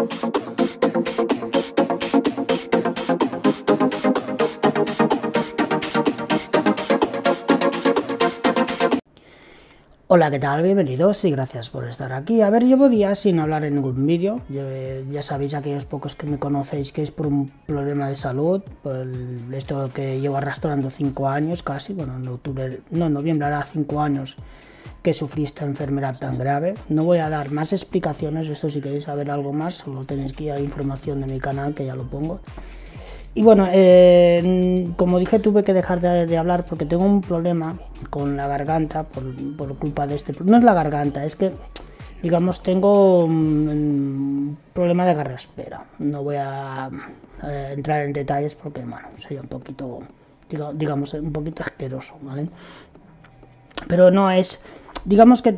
Hola, ¿qué tal? Bienvenidos y gracias por estar aquí. A ver, llevo días sin hablar en ningún vídeo. Ya sabéis, aquellos pocos que me conocéis, que es por un problema de salud, por esto que llevo arrastrando 5 años casi. Bueno, en octubre, no, en noviembre hará 5 años que sufrí esta enfermedad tan grave. No voy a dar más explicaciones, esto si queréis saber algo más, solo tenéis que ir a la información de mi canal, que ya lo pongo. Y bueno, como dije, tuve que dejar de hablar porque tengo un problema con la garganta por culpa de este... No es la garganta, es que, digamos, tengo un problema de garraspera. No voy a entrar en detalles porque, bueno, sería un poquito, digamos, un poquito asqueroso, ¿vale? Pero no es... Digamos que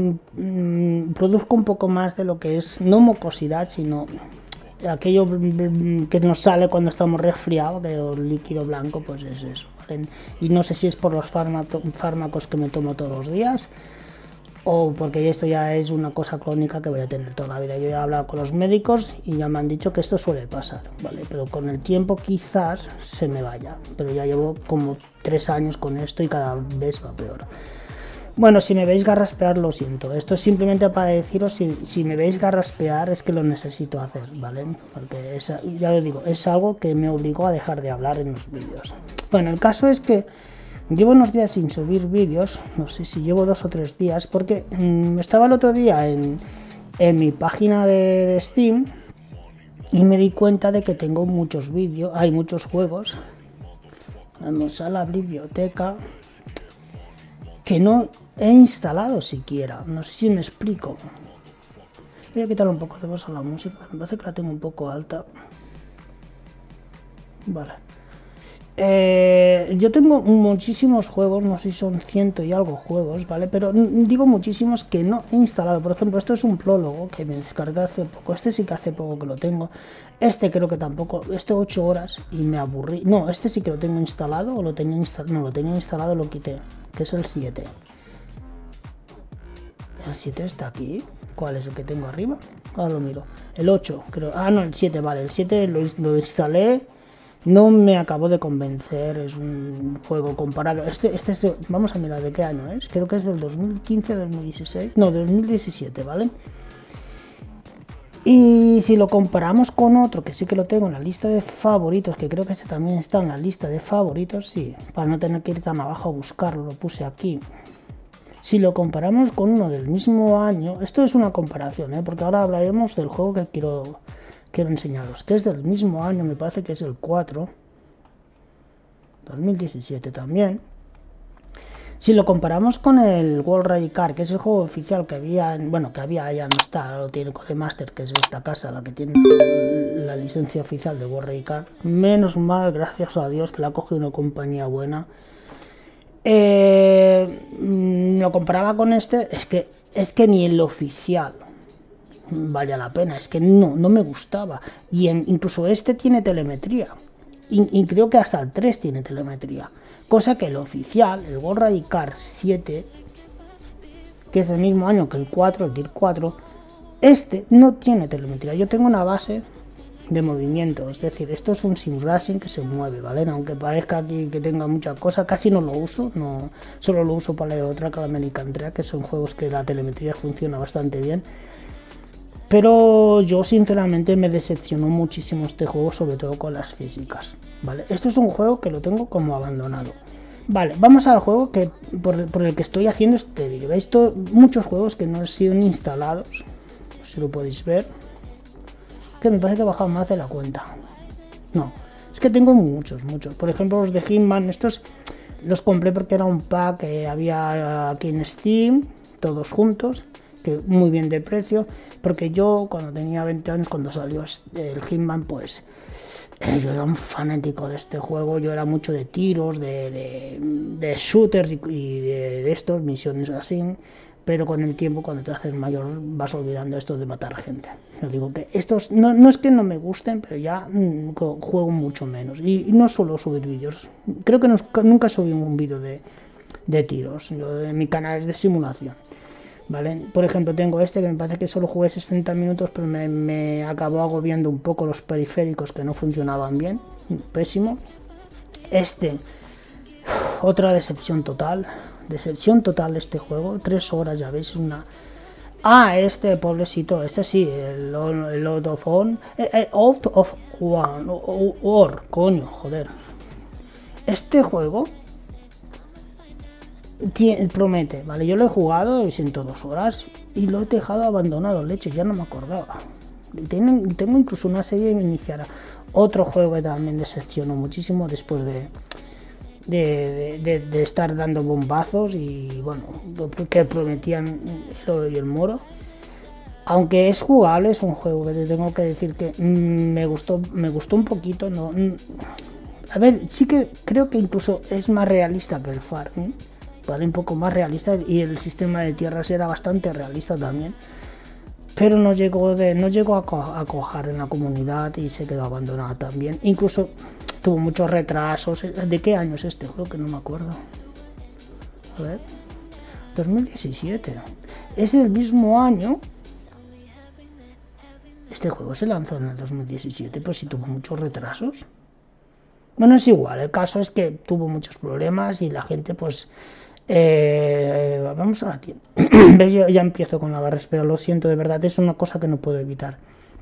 produzco un poco más de lo que es, no mucosidad, sino... aquello que nos sale cuando estamos resfriados, de líquido blanco, pues es eso, ¿vale? Y no sé si es por los fármacos que me tomo todos los días o porque esto ya es una cosa crónica que voy a tener toda la vida. Yo he hablado con los médicos y ya me han dicho que esto suele pasar, ¿vale? Pero con el tiempo quizás se me vaya, pero ya llevo como 3 años con esto y cada vez va peor. Bueno, si me veis garraspear, lo siento. Esto es simplemente para deciros, si me veis garraspear es que lo necesito hacer, ¿vale? Porque ya os digo, es algo que me obligó a dejar de hablar en los vídeos. Bueno, el caso es que llevo unos días sin subir vídeos, no sé si llevo 2 o 3 días, porque estaba el otro día en mi página de Steam y me di cuenta de que tengo muchos vídeos, hay muchos juegos. Vamos a la biblioteca que no he instalado siquiera, no sé si me explico. Voy a quitar un poco de voz a la música, me parece que la tengo un poco alta. Vale. Yo tengo muchísimos juegos, no sé si son 100 y algo juegos, ¿vale? Pero digo muchísimos que no he instalado. Por ejemplo, esto es un prólogo que me descargué hace poco. Este sí que hace poco que lo tengo. Este creo que tampoco. Este 8 horas y me aburrí. No, este sí que lo tengo instalado o lo tenía instalado. No, lo tenía instalado, lo quité. Que es el 7. El 7 está aquí. ¿Cuál es el que tengo arriba? Ahora lo miro. El 8, creo. Ah, no, el 7, vale. El 7 lo instalé. No me acabó de convencer. Es un juego comparado. Este es, vamos a mirar de qué año es. Creo que es del 2015, 2016. No, 2017, ¿vale? Y si lo comparamos con otro que sí que lo tengo en la lista de favoritos, que creo que este también está en la lista de favoritos, sí, para no tener que ir tan abajo a buscarlo, lo puse aquí. Si lo comparamos con uno del mismo año, esto es una comparación, porque ahora hablaremos del juego que quiero enseñaros, que es del mismo año, me parece que es el 4, 2017 también. Si lo comparamos con el World Rally Car, que es el juego oficial que había, bueno, que había, ya no está, lo tiene Codemaster, que es esta casa, la que tiene la licencia oficial de World Rally Car. Menos mal, gracias a Dios, que la ha cogido una compañía buena. Lo comparaba con este, es que ni el oficial vale la pena, es que no me gustaba. Y incluso este tiene telemetría, y creo que hasta el 3 tiene telemetría, cosa que el oficial, el World Rally Car 7, que es del mismo año que el 4, el TIR 4, este no tiene telemetría. Yo tengo una base de movimiento, es decir, esto es un sim racing que se mueve, ¿vale? Aunque parezca aquí que tenga mucha cosa, casi no lo uso, no, solo lo uso para la otra, que la American Track, que son juegos que la telemetría funciona bastante bien. Pero yo sinceramente me decepcionó muchísimo este juego, sobre todo con las físicas, ¿vale? Esto es un juego que lo tengo como abandonado. Vale, vamos al juego que por el que estoy haciendo este vídeo. Veis muchos juegos que no han sido instalados, si lo podéis ver. Que me parece que he bajado más de la cuenta. No, es que tengo muchos. Por ejemplo, los de Hitman, estos los compré porque era un pack que había aquí en Steam, todos juntos, que muy bien de precio, porque yo cuando tenía 20 años, cuando salió el Hitman, pues yo era un fanático de este juego. Yo era mucho de tiros, de shooters y de estos, misiones así. Pero con el tiempo, cuando te haces mayor, vas olvidando esto de matar gente. Yo digo que estos no es que no me gusten, pero ya juego mucho menos. Y no suelo subir vídeos. Creo que nunca subí un vídeo de tiros. Yo, mi canal es de simulación. ¿vale? Por ejemplo, tengo este que me parece que solo jugué 60 minutos, pero me acabó agobiando un poco los periféricos que no funcionaban bien, pésimo. Este, otra decepción total de este juego, 3 horas, ya veis, una... Ah, este pobrecito, este sí, el Out of One, Out of One, War, coño, joder. Este juego promete, vale, yo lo he jugado 102 horas y lo he dejado abandonado, leche, ya no me acordaba. Tengo incluso una serie iniciada. Otro juego que también decepcionó muchísimo después de estar dando bombazos y bueno, que prometían el y el moro. Aunque es jugable, es un juego que te tengo que decir que me gustó un poquito. No, a ver, sí que creo que incluso es más realista que el Farming, ¿vale? Un poco más realista, y el sistema de tierras era bastante realista también. Pero no llegó a cuajar en la comunidad y se quedó abandonada también. Incluso tuvo muchos retrasos. ¿De qué año es este juego? Que no me acuerdo. A ver. 2017. Es del mismo año. Este juego se lanzó en el 2017, pues sí tuvo muchos retrasos. Bueno, es igual. El caso es que tuvo muchos problemas y la gente pues... vamos a la tienda. Yo ya empiezo con la barra, pero lo siento, de verdad, es una cosa que no puedo evitar.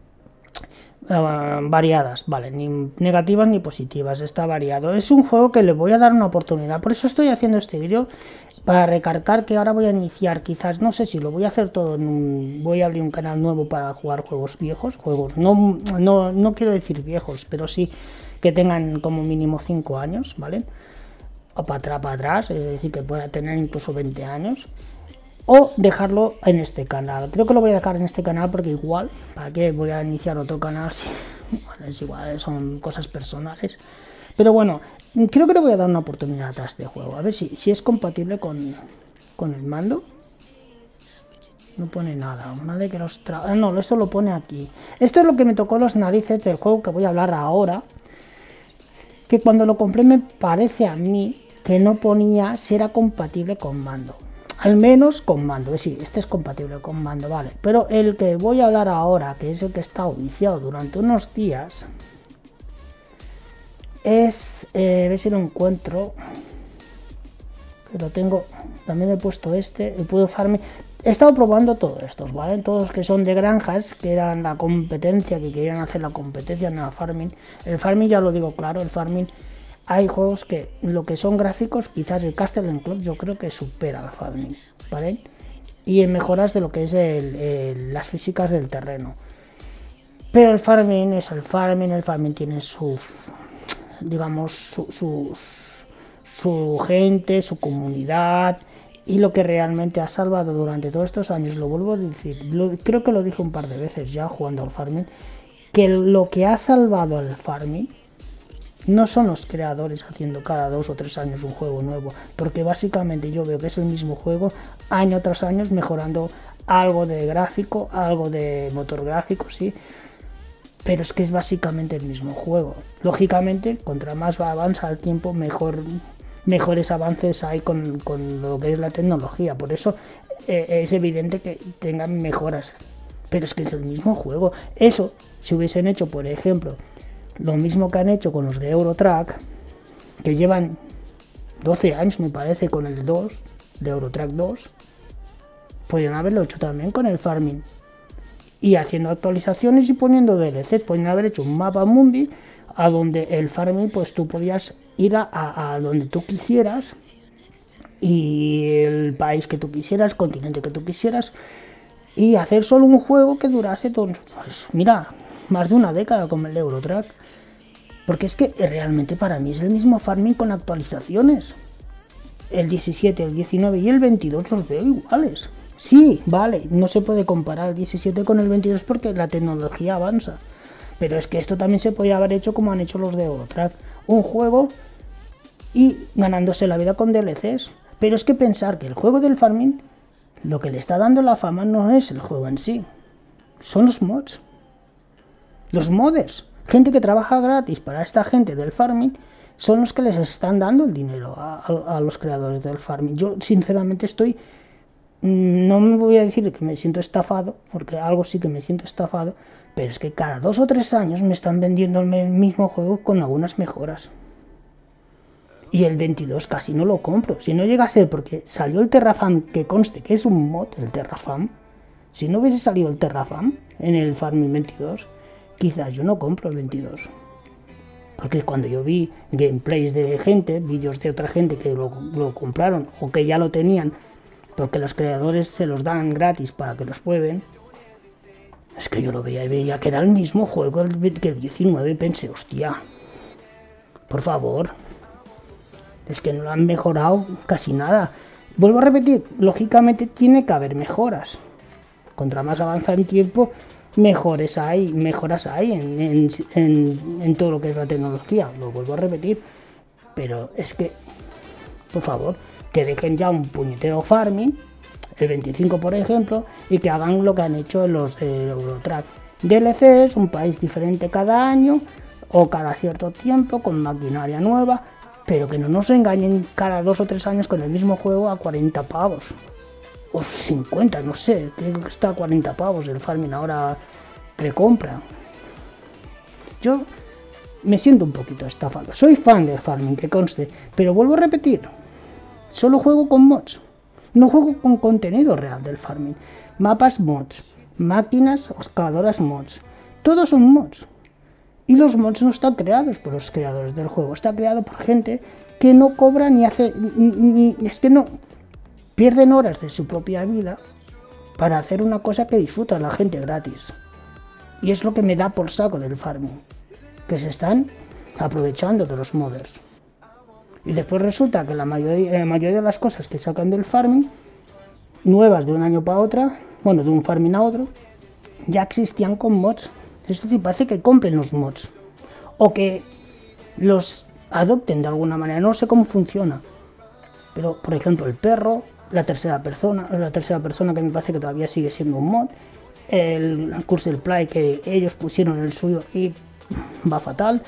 Variadas, vale, ni negativas ni positivas, está variado. Es un juego que le voy a dar una oportunidad, por eso estoy haciendo este vídeo, para recargar que ahora voy a iniciar, quizás, no sé si lo voy a hacer todo voy a abrir un canal nuevo para jugar juegos viejos, no quiero decir viejos, pero sí que tengan como mínimo 5 años, ¿vale? O para atrás, es decir, que pueda tener incluso 20 años, o dejarlo en este canal. Creo que lo voy a dejar en este canal porque igual, ¿para qué voy a iniciar otro canal? Sí, bueno, es igual, son cosas personales. Pero bueno, creo que le voy a dar una oportunidad a este juego, a ver si es compatible con el mando. No pone nada, de que los no, esto lo pone aquí. Esto es lo que me tocó las narices del juego que voy a hablar ahora, que cuando lo compré me parece a mí que no ponía si era compatible con mando. Al menos con mando, sí, este es compatible con mando, vale. Pero el que voy a hablar ahora, que es el que está viciado durante unos días, es... a ver si lo encuentro. Pero tengo... También he puesto este, el puedo farming. He estado probando todos estos, ¿vale? Todos que son de granjas, que eran la competencia, que querían hacer la competencia en el farming. El farming, ya lo digo claro, el farming... Hay juegos que lo que son gráficos, quizás el Castle & Club yo creo que supera al farming, ¿vale? Y en mejoras de lo que es las físicas del terreno. Pero el farming es el farming tiene su, digamos, su gente, su comunidad, y lo que realmente ha salvado durante todos estos años, lo vuelvo a decir, creo que lo dije un par de veces ya jugando al farming, que lo que ha salvado al farming no son los creadores haciendo cada 2 o 3 años un juego nuevo, porque básicamente yo veo que es el mismo juego año tras año, mejorando algo de gráfico, algo de motor gráfico, sí, pero es que es básicamente el mismo juego. Lógicamente, contra más avanza el tiempo, mejores avances hay con lo que es la tecnología, por eso es evidente que tengan mejoras, pero es que es el mismo juego. Eso, si hubiesen hecho, por ejemplo, lo mismo que han hecho con los de Eurotrack, que llevan 12 años me parece con el 2, de Eurotrack 2, podrían haberlo hecho también con el farming. Y haciendo actualizaciones y poniendo DLCs, podrían haber hecho un mapa mundi a donde el farming, pues tú podías ir a donde tú quisieras, y el país que tú quisieras, el continente que tú quisieras, y hacer solo un juego que durase, pues mira, más de una década como el de Eurotrack. Porque es que realmente para mí es el mismo farming con actualizaciones. El 17, el 19 y el 22 los veo iguales. Sí, vale, no se puede comparar el 17 con el 22 porque la tecnología avanza. Pero es que esto también se podía haber hecho como han hecho los de Eurotrack. Un juego y ganándose la vida con DLCs. Pero es que pensar que el juego del farming, lo que le está dando la fama no es el juego en sí. Son los mods. Los modders. Gente que trabaja gratis para esta gente del farming son los que les están dando el dinero a los creadores del farming. Yo sinceramente estoy No me voy a decir que me siento estafado, porque algo sí que me siento estafado, pero es que cada 2 o 3 años me están vendiendo el mismo juego con algunas mejoras. Y el 22 casi no lo compro. Si no llega a ser porque salió el Terrafam, que conste que es un mod, el Terrafam. Si no hubiese salido el Terrafam en el Farming 22, quizás yo no compro el 22. Porque cuando yo vi gameplays de gente, vídeos de otra gente que lo compraron o que ya lo tenían, porque los creadores se los dan gratis para que los prueben, es que yo lo veía y veía que era el mismo juego que el 19 y pensé, hostia, por favor, es que no lo han mejorado casi nada. Vuelvo a repetir, lógicamente tiene que haber mejoras. Contra más avanza el tiempo, mejoras hay en todo lo que es la tecnología. Lo vuelvo a repetir, pero es que, por favor, que dejen ya un puñetero farming, el 25 por ejemplo, y que hagan lo que han hecho los de Eurotrack. DLCs, un país diferente cada año o cada cierto tiempo, con maquinaria nueva, pero que no nos engañen cada 2 o 3 años con el mismo juego a 40 pavos. O 50, no sé, creo que está a 40 pavos el farming ahora precompra. Yo me siento un poquito estafado. Soy fan del farming, que conste, pero vuelvo a repetir, solo juego con mods. No juego con contenido real del farming. Mapas mods, máquinas excavadoras mods. Todos son mods. Y los mods no están creados por los creadores del juego. Está creado por gente que no cobra ni hace... es que no... Pierden horas de su propia vida para hacer una cosa que disfruta la gente gratis. Y es lo que me da por saco del farming. Que se están aprovechando de los modders. Y después resulta que la mayoría de las cosas que sacan del farming, nuevas de un año para otra, bueno, de un farming a otro, ya existían con mods. Es decir, parece que compren los mods. O que los adopten de alguna manera. No sé cómo funciona. Pero, por ejemplo, el perro, la tercera persona que me parece que todavía sigue siendo un mod, el Curse del Play que ellos pusieron el suyo y va fatal.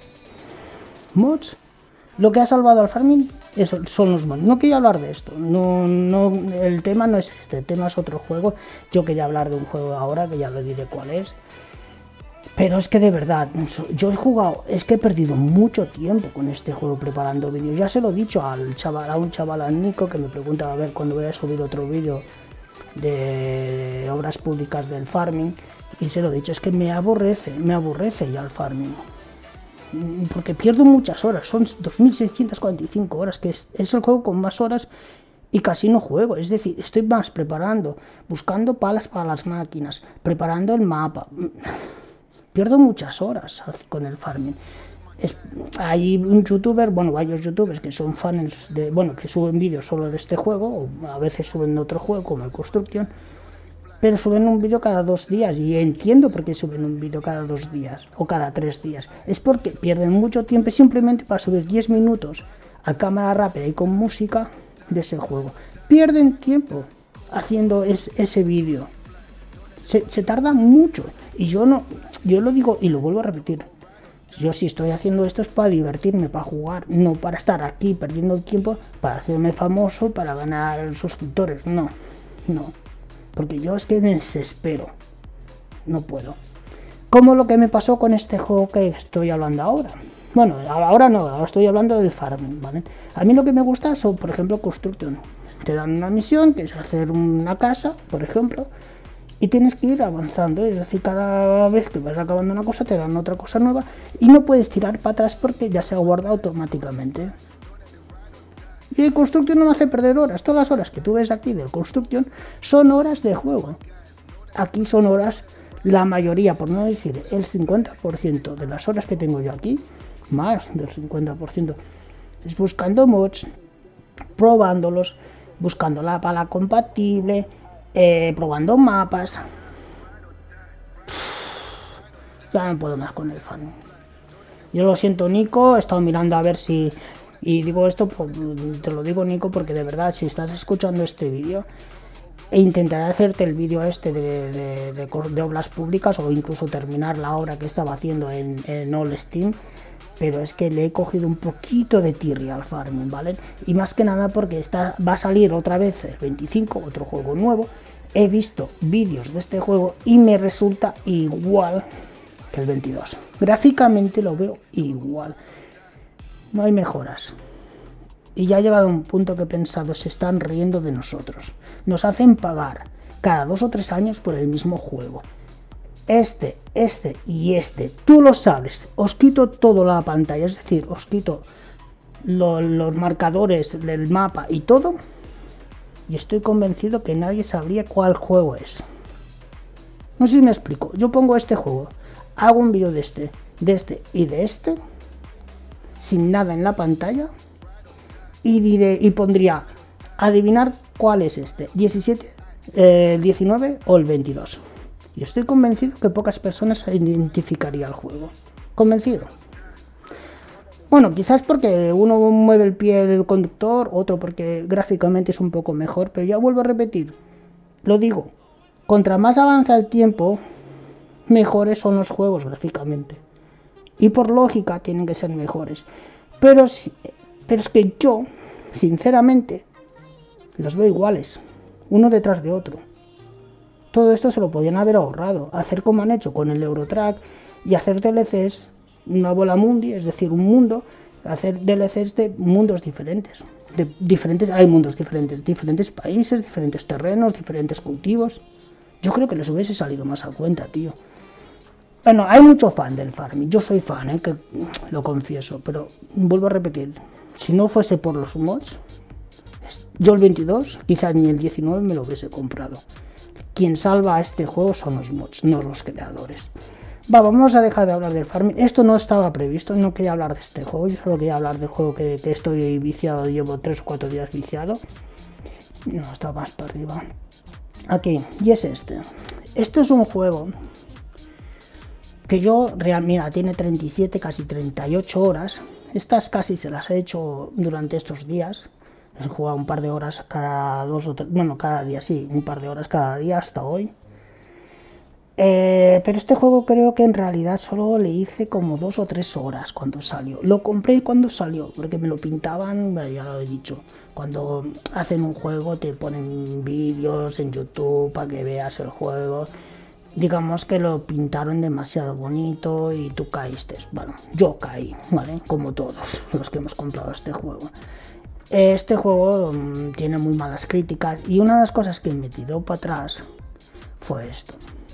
Mods. Lo que ha salvado al farming son los mods. No quería hablar de esto. El tema no es este. El tema es otro juego. Yo quería hablar de un juego ahora, que ya lo diré cuál es. Pero es que de verdad, yo he jugado, es que he perdido mucho tiempo con este juego preparando vídeos. Ya se lo he dicho a un chaval, a Nico, que me pregunta a ver cuándo voy a subir otro vídeo de obras públicas del farming. Y se lo he dicho, es que me aborrece ya el farming. Porque pierdo muchas horas, son 2645 horas, que es el juego con más horas y casi no juego. Es decir, estoy más preparando, buscando palas para las máquinas, preparando el mapa. Pierdo muchas horas con el farming. Hay un youtuber, bueno, varios youtubers que son fans de, bueno, que suben vídeos solo de este juego, o a veces suben de otro juego como el Construction, pero suben un vídeo cada 2 días, y entiendo por qué suben un vídeo cada 2 días o cada 3 días. Es porque pierden mucho tiempo simplemente para subir 10 minutos a cámara rápida y con música de ese juego. Pierden tiempo haciendo ese vídeo. Se tarda mucho. Y yo lo digo y lo vuelvo a repetir. Yo si estoy haciendo esto es para divertirme, para jugar, no para estar aquí perdiendo el tiempo, para hacerme famoso, para ganar suscriptores. No. Porque yo es que me desespero. No puedo. Como lo que me pasó con este juego que estoy hablando ahora. Bueno, ahora no, ahora estoy hablando del farming, ¿vale? A mí lo que me gusta son, por ejemplo, Construction. Te dan una misión, que es hacer una casa, por ejemplo, y tienes que ir avanzando, es decir, cada vez que vas acabando una cosa te dan otra cosa nueva y no puedes tirar para atrás porque ya se ha guardado automáticamente. Y el Construction no me hace perder horas. Todas las horas que tú ves aquí del Construction son horas de juego. Aquí son horas, la mayoría, por no decir el 50% de las horas que tengo yo aquí, más del 50%, es buscando mods, probándolos, buscando la pala compatible, probando mapas. Ya no puedo más con el fan. Yo lo siento, Nico, he estado mirando a ver si... Y digo esto, pues, te lo digo, Nico, porque de verdad, si estás escuchando este vídeo, e intentaré hacerte el vídeo este de obras públicas, o incluso terminar la obra que estaba haciendo en All Steam. Pero es que le he cogido un poquito de tirria al farming, ¿vale? Y más que nada porque va a salir otra vez el 25, otro juego nuevo. He visto vídeos de este juego y me resulta igual que el 22. Gráficamente lo veo igual. No hay mejoras. Y ya ha llegado a un punto que he pensado, se están riendo de nosotros. Nos hacen pagar cada 2 o 3 años por el mismo juego. Este y este, tú lo sabes, os quito toda la pantalla, es decir, os quito los marcadores del mapa y todo, y estoy convencido que nadie sabría cuál juego es. No sé si me explico. Yo pongo este juego, hago un vídeo de este y de este, sin nada en la pantalla, y pondría, adivinar cuál es este, 17, 19 o el 22. Y estoy convencido que pocas personas identificarían el juego. Convencido. Bueno, quizás porque uno mueve el pie del conductor, otro porque gráficamente es un poco mejor, pero ya vuelvo a repetir, lo digo, contra más avanza el tiempo, mejores son los juegos gráficamente. Y por lógica tienen que ser mejores. Pero es que yo, sinceramente, los veo iguales, uno detrás de otro. Todo esto se lo podían haber ahorrado, hacer como han hecho con el Eurotrack y hacer DLCs, una bola mundi, es decir, un mundo, hacer DLCs de mundos diferentes. Hay mundos diferentes, diferentes países, diferentes terrenos, diferentes cultivos. Yo creo que les hubiese salido más a cuenta, tío. Bueno, hay mucho fan del farming, yo soy fan, que lo confieso, pero vuelvo a repetir, si no fuese por los mods, yo el 22, quizás ni el 19 me lo hubiese comprado. Quien salva a este juego son los mods, no los creadores. Vamos a dejar de hablar del farming. Esto no estaba previsto, no quería hablar de este juego, yo solo quería hablar del juego que estoy viciado, llevo 3 o 4 días viciado. No, está más para arriba. Aquí, y es este. Este es un juego que yo, mira, tiene 37, casi 38 horas. Estas casi se las he hecho durante estos días. He jugado un par de horas cada 2 o 3, bueno, cada día sí, un par de horas cada día hasta hoy. Pero este juego creo que en realidad solo le hice como 2 o 3 horas cuando salió. Lo compré cuando salió, porque me lo pintaban, ya lo he dicho. Cuando hacen un juego te ponen vídeos en YouTube para que veas el juego. Digamos que lo pintaron demasiado bonito y tú caíste. Bueno, yo caí, ¿vale? Como todos los que hemos comprado este juego. Este juego tiene muy malas críticas y una de las cosas que me tiró para atrás fue esto.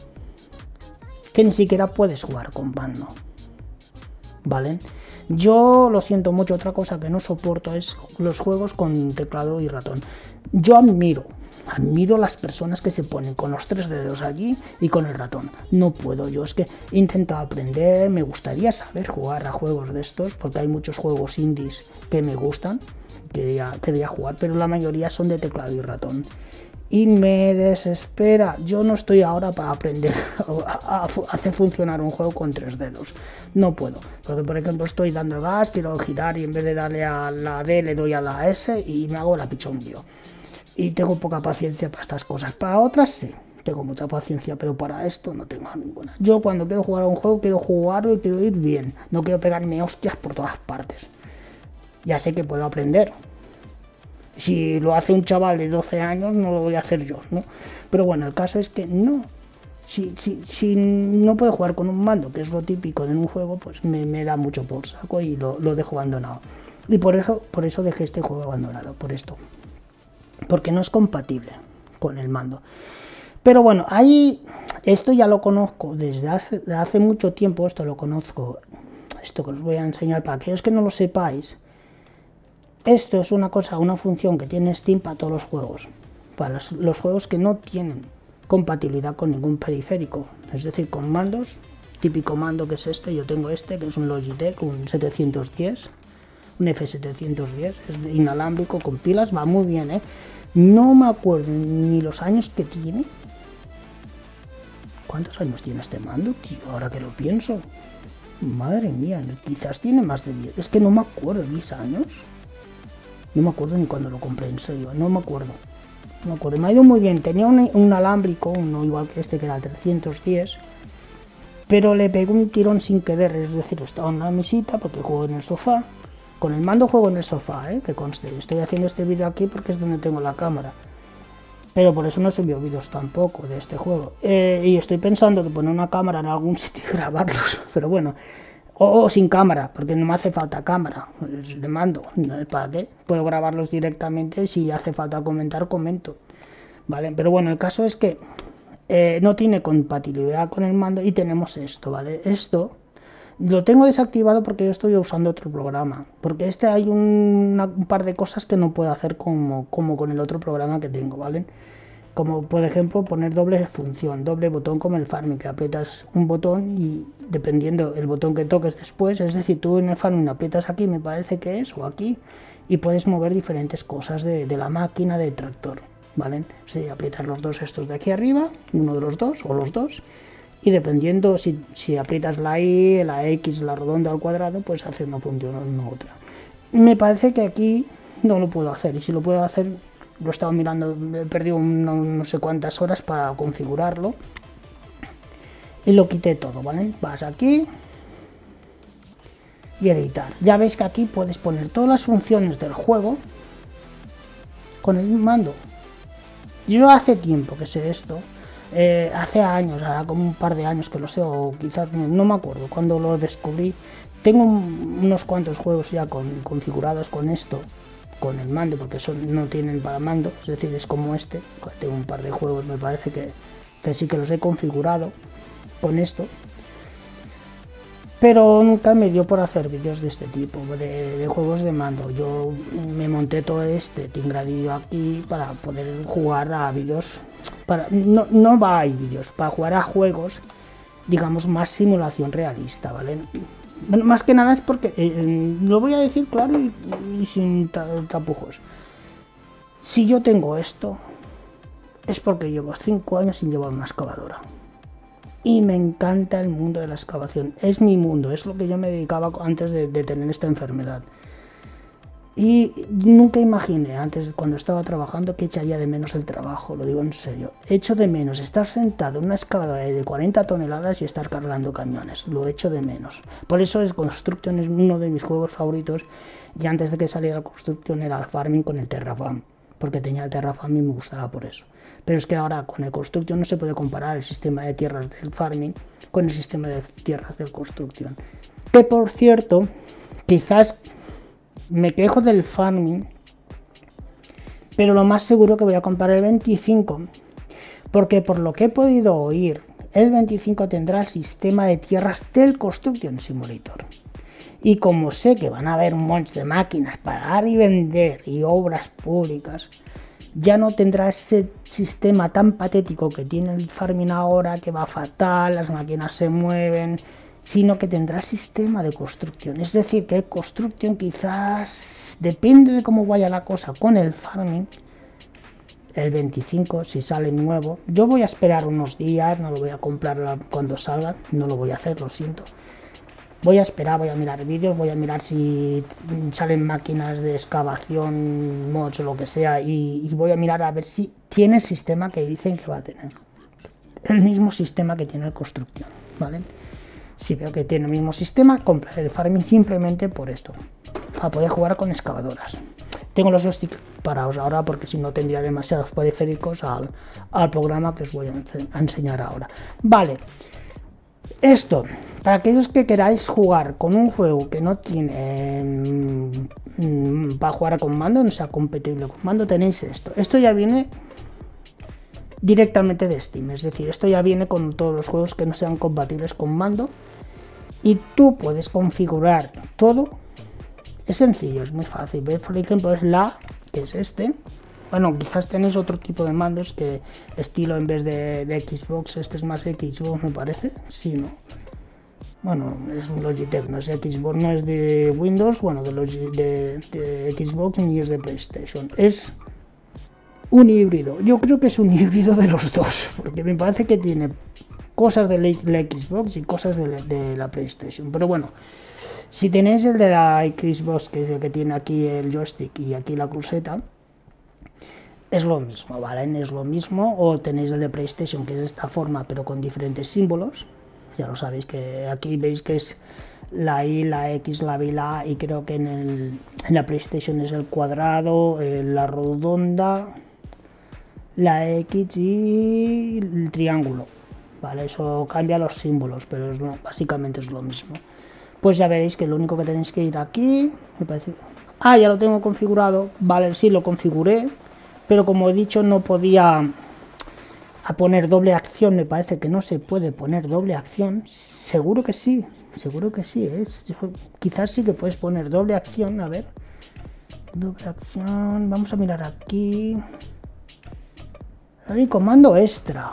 Que ni siquiera puedes jugar con mando, ¿vale? Yo lo siento mucho, otra cosa que no soporto es los juegos con teclado y ratón. Yo admiro las personas que se ponen con los 3 dedos allí y con el ratón. No puedo, yo es que he intentado aprender, me gustaría saber jugar a juegos de estos, porque hay muchos juegos indies que me gustan, quería jugar, pero la mayoría son de teclado y ratón. Y me desespera. Yo no estoy ahora para aprender a hacer funcionar un juego con 3 dedos. No puedo. Porque, por ejemplo, estoy dando gas, quiero girar y en vez de darle a la D le doy a la S y me hago la pichón yo. Y tengo poca paciencia para estas cosas. Para otras sí, tengo mucha paciencia, pero para esto no tengo ninguna. Yo cuando quiero jugar a un juego, quiero jugarlo y quiero ir bien. No quiero pegarme hostias por todas partes. Ya sé que puedo aprender. Si lo hace un chaval de 12 años, no lo voy a hacer yo, ¿no? Pero bueno, el caso es que no. Si no puedo jugar con un mando, que es lo típico en un juego, pues me da mucho por saco y lo dejo abandonado. Y por eso dejé este juego abandonado, por esto. Porque no es compatible con el mando. Pero bueno, ahí esto ya lo conozco desde hace mucho tiempo, esto lo conozco. Esto que os voy a enseñar para aquellos que no lo sepáis. Esto es una función que tiene Steam para todos los juegos. Para los juegos que no tienen compatibilidad con ningún periférico. Es decir, con mandos, típico mando que es este, yo tengo este, que es un Logitech, un 710, un F710, es inalámbrico con pilas, va muy bien, ¿eh? No me acuerdo ni los años que tiene. ¿Cuántos años tiene este mando, tío? Ahora que lo pienso. Madre mía, quizás tiene más de 10. Es que no me acuerdo, 10 años. No me acuerdo ni cuando lo compré, en serio, no me acuerdo. no me acuerdo, me ha ido muy bien. Tenía un alámbrico, uno igual que este, que era el 310, pero le pegué un tirón sin querer, es decir, estaba en una mesita porque juego en el sofá. Con el mando juego en el sofá, que conste. Estoy haciendo este vídeo aquí porque es donde tengo la cámara. Pero por eso no subió vídeos tampoco de este juego. Y estoy pensando de poner una cámara en algún sitio y grabarlos. Pero bueno, o sin cámara, porque no me hace falta cámara. Le mando, ¿para qué? Puedo grabarlos directamente, si hace falta comentar, comento. ¿Vale? Pero bueno, el caso es que no tiene compatibilidad con el mando y tenemos esto, ¿vale? Esto lo tengo desactivado porque yo estoy usando otro programa. Porque este hay un par de cosas que no puedo hacer como con el otro programa que tengo, ¿vale? Como por ejemplo poner doble función, doble botón como el farming, que aprietas un botón y dependiendo el botón que toques después, es decir, tú en el farming aprietas aquí, me parece que es, o aquí, y puedes mover diferentes cosas de la máquina de tractor, ¿vale? Si aprietas los dos estos de aquí arriba, uno de los dos o los dos, y dependiendo si aprietas la Y, la X, la redonda o el cuadrado, pues hace una función o una otra. Me parece que aquí no lo puedo hacer, y si lo puedo hacer, lo he estado mirando, he perdido no sé cuántas horas para configurarlo, y lo quité todo, ¿vale? Vas aquí y editar. Ya veis que aquí puedes poner todas las funciones del juego con el mando. Yo hace tiempo que sé esto. Hace años, ahora como un par de años que lo sé, o quizás no me acuerdo cuando lo descubrí. Tengo unos cuantos juegos ya configurados con esto, con el mando, porque no tienen para mando, es decir, es como este. Tengo un par de juegos, me parece que sí que los he configurado con esto, pero nunca me dio por hacer vídeos de este tipo, de juegos de mando. Yo me monté todo este tingradillo aquí para poder jugar a vídeos, no va a vídeos, para jugar a juegos, digamos, más simulación realista, ¿vale? Bueno, más que nada es porque, lo voy a decir claro y sin tapujos. Si yo tengo esto, es porque llevo 5 años sin llevar una excavadora. Y me encanta el mundo de la excavación, es mi mundo, es lo que yo me dedicaba antes de tener esta enfermedad. Y nunca imaginé antes, cuando estaba trabajando, que echaría de menos el trabajo, lo digo en serio. Echo de menos estar sentado en una excavadora de 40 toneladas y estar cargando camiones, lo echo de menos. Por eso el Construction es uno de mis juegos favoritos, y antes de que saliera el Construction era el Farming con el Terraform, porque tenía el Terraform y me gustaba por eso. Pero es que ahora con el Construction no se puede comparar el sistema de tierras del Farming con el sistema de tierras del Construction. Que por cierto, quizás me quejo del Farming, pero lo más seguro que voy a comprar el 25, porque por lo que he podido oír, el 25 tendrá el sistema de tierras del Construction Simulator. Y como sé que van a haber un montón de máquinas para dar y vender y obras públicas, ya no tendrá ese sistema tan patético que tiene el Farming ahora, que va fatal, las máquinas se mueven, sino que tendrá sistema de construcción. Es decir, que construcción quizás, depende de cómo vaya la cosa con el Farming, el 25, si sale nuevo. Yo voy a esperar unos días, no lo voy a comprar cuando salga, no lo voy a hacer, lo siento. Voy a esperar, voy a mirar vídeos, voy a mirar si salen máquinas de excavación, mods o lo que sea, y voy a mirar a ver si tiene el sistema que dicen que va a tener. El mismo sistema que tiene el Construction, ¿vale? Si veo que tiene el mismo sistema, compraré el Farming simplemente por esto, para poder jugar con excavadoras. Tengo los joysticks parados ahora porque si no tendría demasiados periféricos al programa que os voy a enseñar ahora. Vale. Esto, para aquellos que queráis jugar con un juego que no tiene para jugar con mando, no sea compatible con mando, tenéis esto. Esto ya viene directamente de Steam, es decir, esto ya viene con todos los juegos que no sean compatibles con mando, y tú puedes configurar todo. Es sencillo, es muy fácil. ¿Veis? Por ejemplo, es que es este. Bueno, quizás tenéis otro tipo de mandos que estilo en vez de Xbox, este es más de Xbox, me parece. Sí, ¿no? Bueno, es un Logitech, no es de Xbox, no es de Windows, bueno, de Xbox ni es de PlayStation. Es un híbrido. Yo creo que es un híbrido de los dos, porque me parece que tiene cosas de la Xbox y cosas de la PlayStation. Pero bueno, si tenéis el de la Xbox, que es el que tiene aquí el joystick y aquí la cruceta, es lo mismo, ¿vale? Es lo mismo, o tenéis el de PlayStation, que es de esta forma, pero con diferentes símbolos. Ya lo sabéis, que aquí veis que es la I, la X, la B y la A, y creo que en la PlayStation es el cuadrado, la redonda, la X y el triángulo, ¿vale? Eso cambia los símbolos, pero básicamente es lo mismo. Pues ya veréis que lo único que tenéis que ir aquí, me parece... Ah, ya lo tengo configurado, vale, sí, lo configuré, pero como he dicho no podía poner doble acción, me parece que no se puede poner doble acción, seguro que sí, quizás sí que puedes poner doble acción, a ver, doble acción, vamos a mirar aquí, hay comando extra,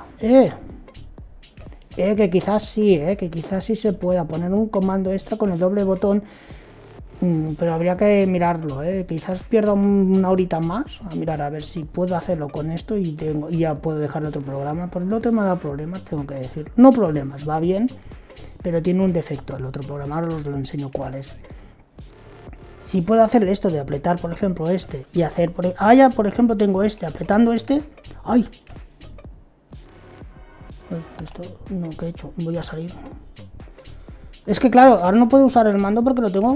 que quizás sí se pueda poner un comando extra con el doble botón, pero habría que mirarlo, quizás pierda una horita más a mirar a ver si puedo hacerlo con esto y ya puedo dejar otro programa. Por el otro me ha dado problemas, tengo que decir, no problemas, va bien, pero tiene un defecto el otro programa, ahora os lo enseño cuál es. Si puedo hacer esto de apretar, por ejemplo, este y hacer, ya por ejemplo tengo este, apretando este, ¡ay! Esto no, que he hecho, voy a salir. Es que claro, ahora no puedo usar el mando porque lo tengo,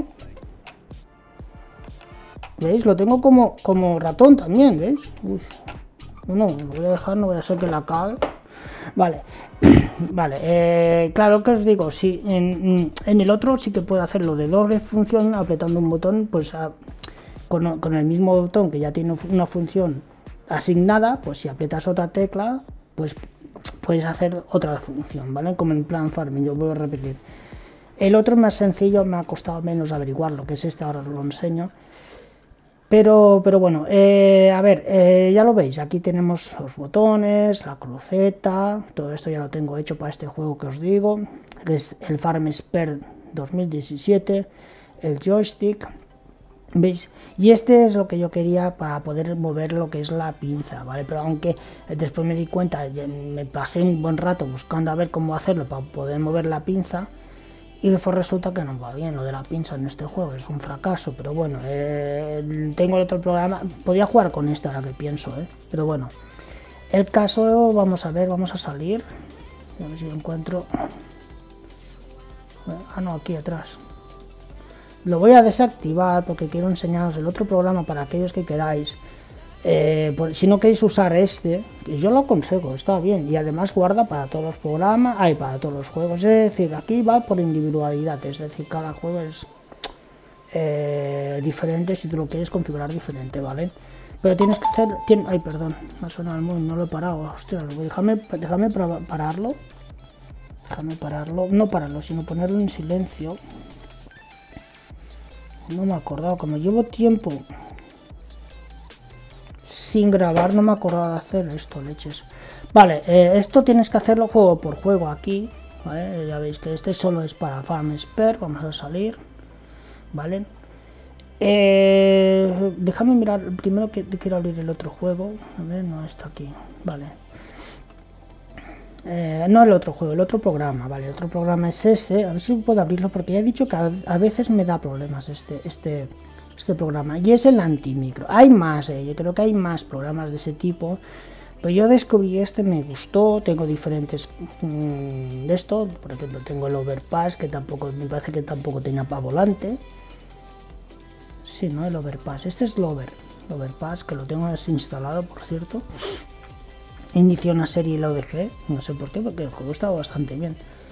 ¿veis? Lo tengo como ratón también, ¿veis? Uy. No, lo voy a dejar, no voy a hacer que la cague. Vale, vale, claro que os digo, si en el otro sí que puedo hacerlo de doble función apretando un botón, pues con el mismo botón que ya tiene una función asignada, pues si aprietas otra tecla, pues puedes hacer otra función, ¿vale? Como en plan farming, yo vuelvo a repetir. El otro es más sencillo, me ha costado menos averiguar lo que es este, ahora os lo enseño. Pero bueno, a ver, ya lo veis, aquí tenemos los botones, la cruceta, todo esto ya lo tengo hecho para este juego que os digo, que es el Farm Expert 2017, el joystick, ¿veis? Y este es lo que yo quería para poder mover lo que es la pinza, ¿vale? Pero aunque después me di cuenta, me pasé un buen rato buscando a ver cómo hacerlo para poder mover la pinza, y después resulta que no va bien lo de la pinza en este juego, es un fracaso, pero bueno, tengo el otro programa, podía jugar con este ahora que pienso, pero bueno, el caso, vamos a ver, vamos a salir, a ver si lo encuentro, no, aquí atrás, lo voy a desactivar porque quiero enseñaros el otro programa para aquellos que queráis. Si no queréis usar este, yo lo aconsejo, está bien, y además guarda para todos los programas, para todos los juegos, es decir, aquí va por individualidad, es decir, cada juego es diferente si tú lo quieres configurar diferente, ¿vale? Pero tienes que hacer, ay, perdón, me ha sonado el móvil, no lo he parado, hostia, déjame pararlo, no pararlo, sino ponerlo en silencio, no me he acordado, como llevo tiempo sin grabar, no me acordaba de hacer esto, leches. Vale, esto tienes que hacerlo juego por juego aquí, ¿vale? Ya veis que este solo es para Farm Expert, vamos a salir, ¿vale? Déjame mirar, primero que quiero abrir el otro juego, a ver, no está aquí, vale. No el otro juego, el otro programa, vale, el otro programa es ese, a ver si puedo abrirlo porque ya he dicho que a veces me da problemas este programa, y es el antimicro. Hay más, yo creo que hay más programas de ese tipo, pero yo descubrí este, me gustó, tengo diferentes de esto, por ejemplo tengo el Overpass, que tampoco, me parece que tampoco tenía para volante, sí, ¿no? El Overpass, este es el Overpass, que lo tengo desinstalado, por cierto, inició una serie y la dejé, no sé por qué, porque el juego estaba bastante bien,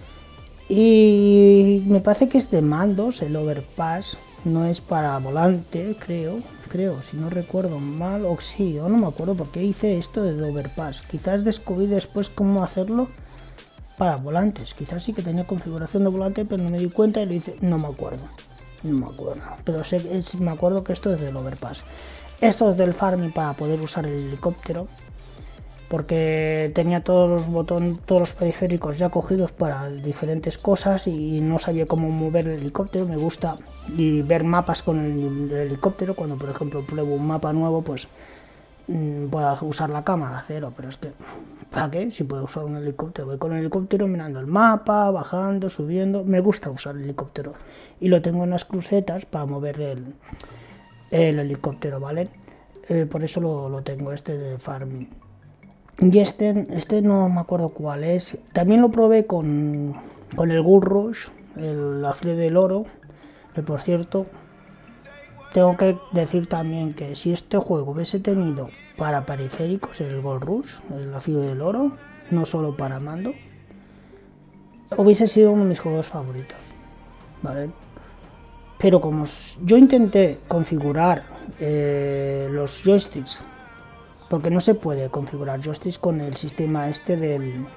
y me parece que es de mandos, el Overpass, no es para volante, creo, si no recuerdo mal, o sí, o no me acuerdo porque hice esto de Overpass. Quizás descubrí después cómo hacerlo para volantes, quizás sí que tenía configuración de volante, pero no me di cuenta y lo hice, no me acuerdo, pero me acuerdo que esto es del Overpass. Esto es del farming para poder usar el helicóptero, porque tenía todos los botones, todos los periféricos ya cogidos para diferentes cosas y no sabía cómo mover el helicóptero. Me gusta y ver mapas con el helicóptero, cuando por ejemplo pruebo un mapa nuevo, pues puedo usar la cámara cero, pero es que ¿para qué? Si puedo usar un helicóptero, voy con el helicóptero mirando el mapa, bajando, subiendo, me gusta usar el helicóptero y lo tengo en las crucetas para mover el helicóptero, ¿vale? por eso lo tengo, este de Farming. Y este no me acuerdo cuál es. También lo probé con el Gold Rush, la fiebre del oro, que por cierto, tengo que decir también que si este juego hubiese tenido para periféricos el Gold Rush, la fiebre del oro, no solo para mando, hubiese sido uno de mis juegos favoritos, ¿vale? Pero como yo intenté configurar los joysticks, porque no se puede configurar joysticks con el sistema este del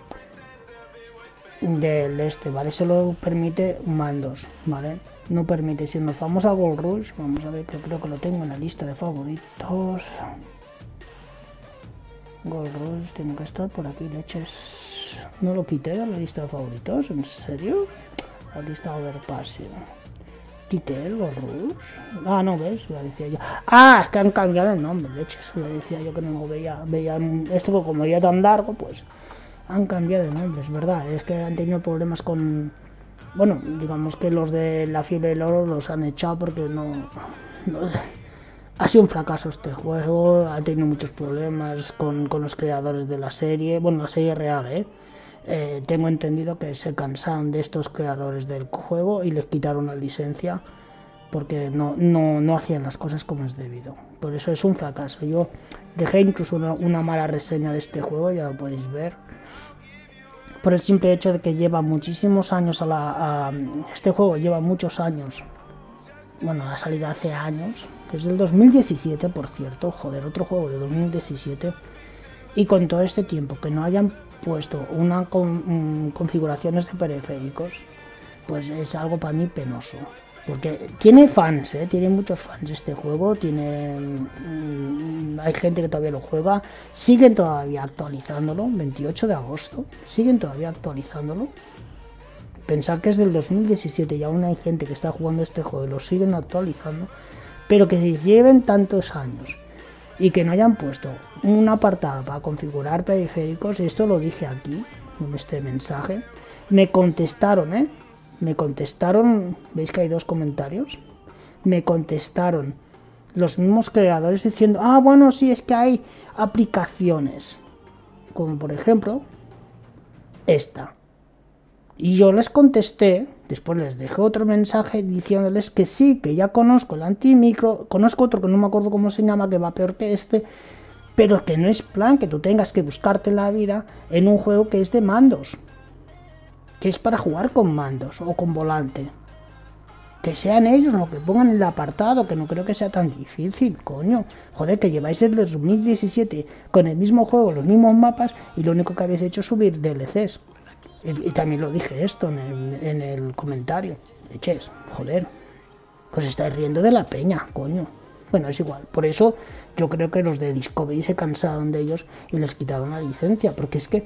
¿vale? Solo permite mandos, ¿vale? No permite. Si nos vamos a Gold Rush, vamos a ver, que creo que lo tengo en la lista de favoritos. Gold Rush tiene que estar por aquí, leches. No lo quité de la lista de favoritos, ¿en serio? La lista Overpass. ¿Quité el Gold Rush? Ah, no, ¿ves? Lo decía yo. Ah, es que han cambiado el nombre, leches. Lo decía yo que no lo veía. Esto como ya tan largo, pues han cambiado de nombre, es verdad. Es que han tenido problemas con... Bueno, digamos que los de la fiebre del oro los han echado porque no ha sido un fracaso este juego, ha tenido muchos problemas con los creadores de la serie, bueno, la serie real, tengo entendido que se cansaron de estos creadores del juego y les quitaron la licencia porque no hacían las cosas como es debido. Por eso es un fracaso. Yo dejé incluso una mala reseña de este juego, ya lo podéis ver. Por el simple hecho de que lleva muchísimos años este juego lleva muchos años. Bueno, ha salido hace años, que es del 2017, por cierto. Joder, otro juego de 2017. Y con todo este tiempo que no hayan puesto configuraciones de periféricos, pues es algo para mí penoso. Porque tiene fans, tiene muchos fans este juego, hay gente que todavía lo juega, siguen todavía actualizándolo, 28 de agosto, siguen todavía actualizándolo. Pensar que es del 2017 y aún hay gente que está jugando este juego y lo siguen actualizando, pero que se lleven tantos años y que no hayan puesto un apartado para configurar periféricos, esto lo dije aquí, en este mensaje, me contestaron, veis que hay dos comentarios, me contestaron los mismos creadores diciendo, ah, bueno, sí, es que hay aplicaciones, como por ejemplo esta. Y yo les contesté, después les dejé otro mensaje diciéndoles que sí, que ya conozco el antimicro, conozco otro que no me acuerdo cómo se llama, que va peor que este, pero que no es plan que tú tengas que buscarte la vida en un juego que es de mandos, que es para jugar con mandos o con volante. Que sean ellos los que pongan el apartado, que no creo que sea tan difícil, coño. Joder, que lleváis desde el 2017 con el mismo juego, los mismos mapas, y lo único que habéis hecho es subir DLCs. Y también lo dije esto en el comentario. Eches, joder, os estáis riendo de la peña, coño. Bueno, es igual. Por eso yo creo que los de Discovery se cansaron de ellos y les quitaron la licencia, porque es que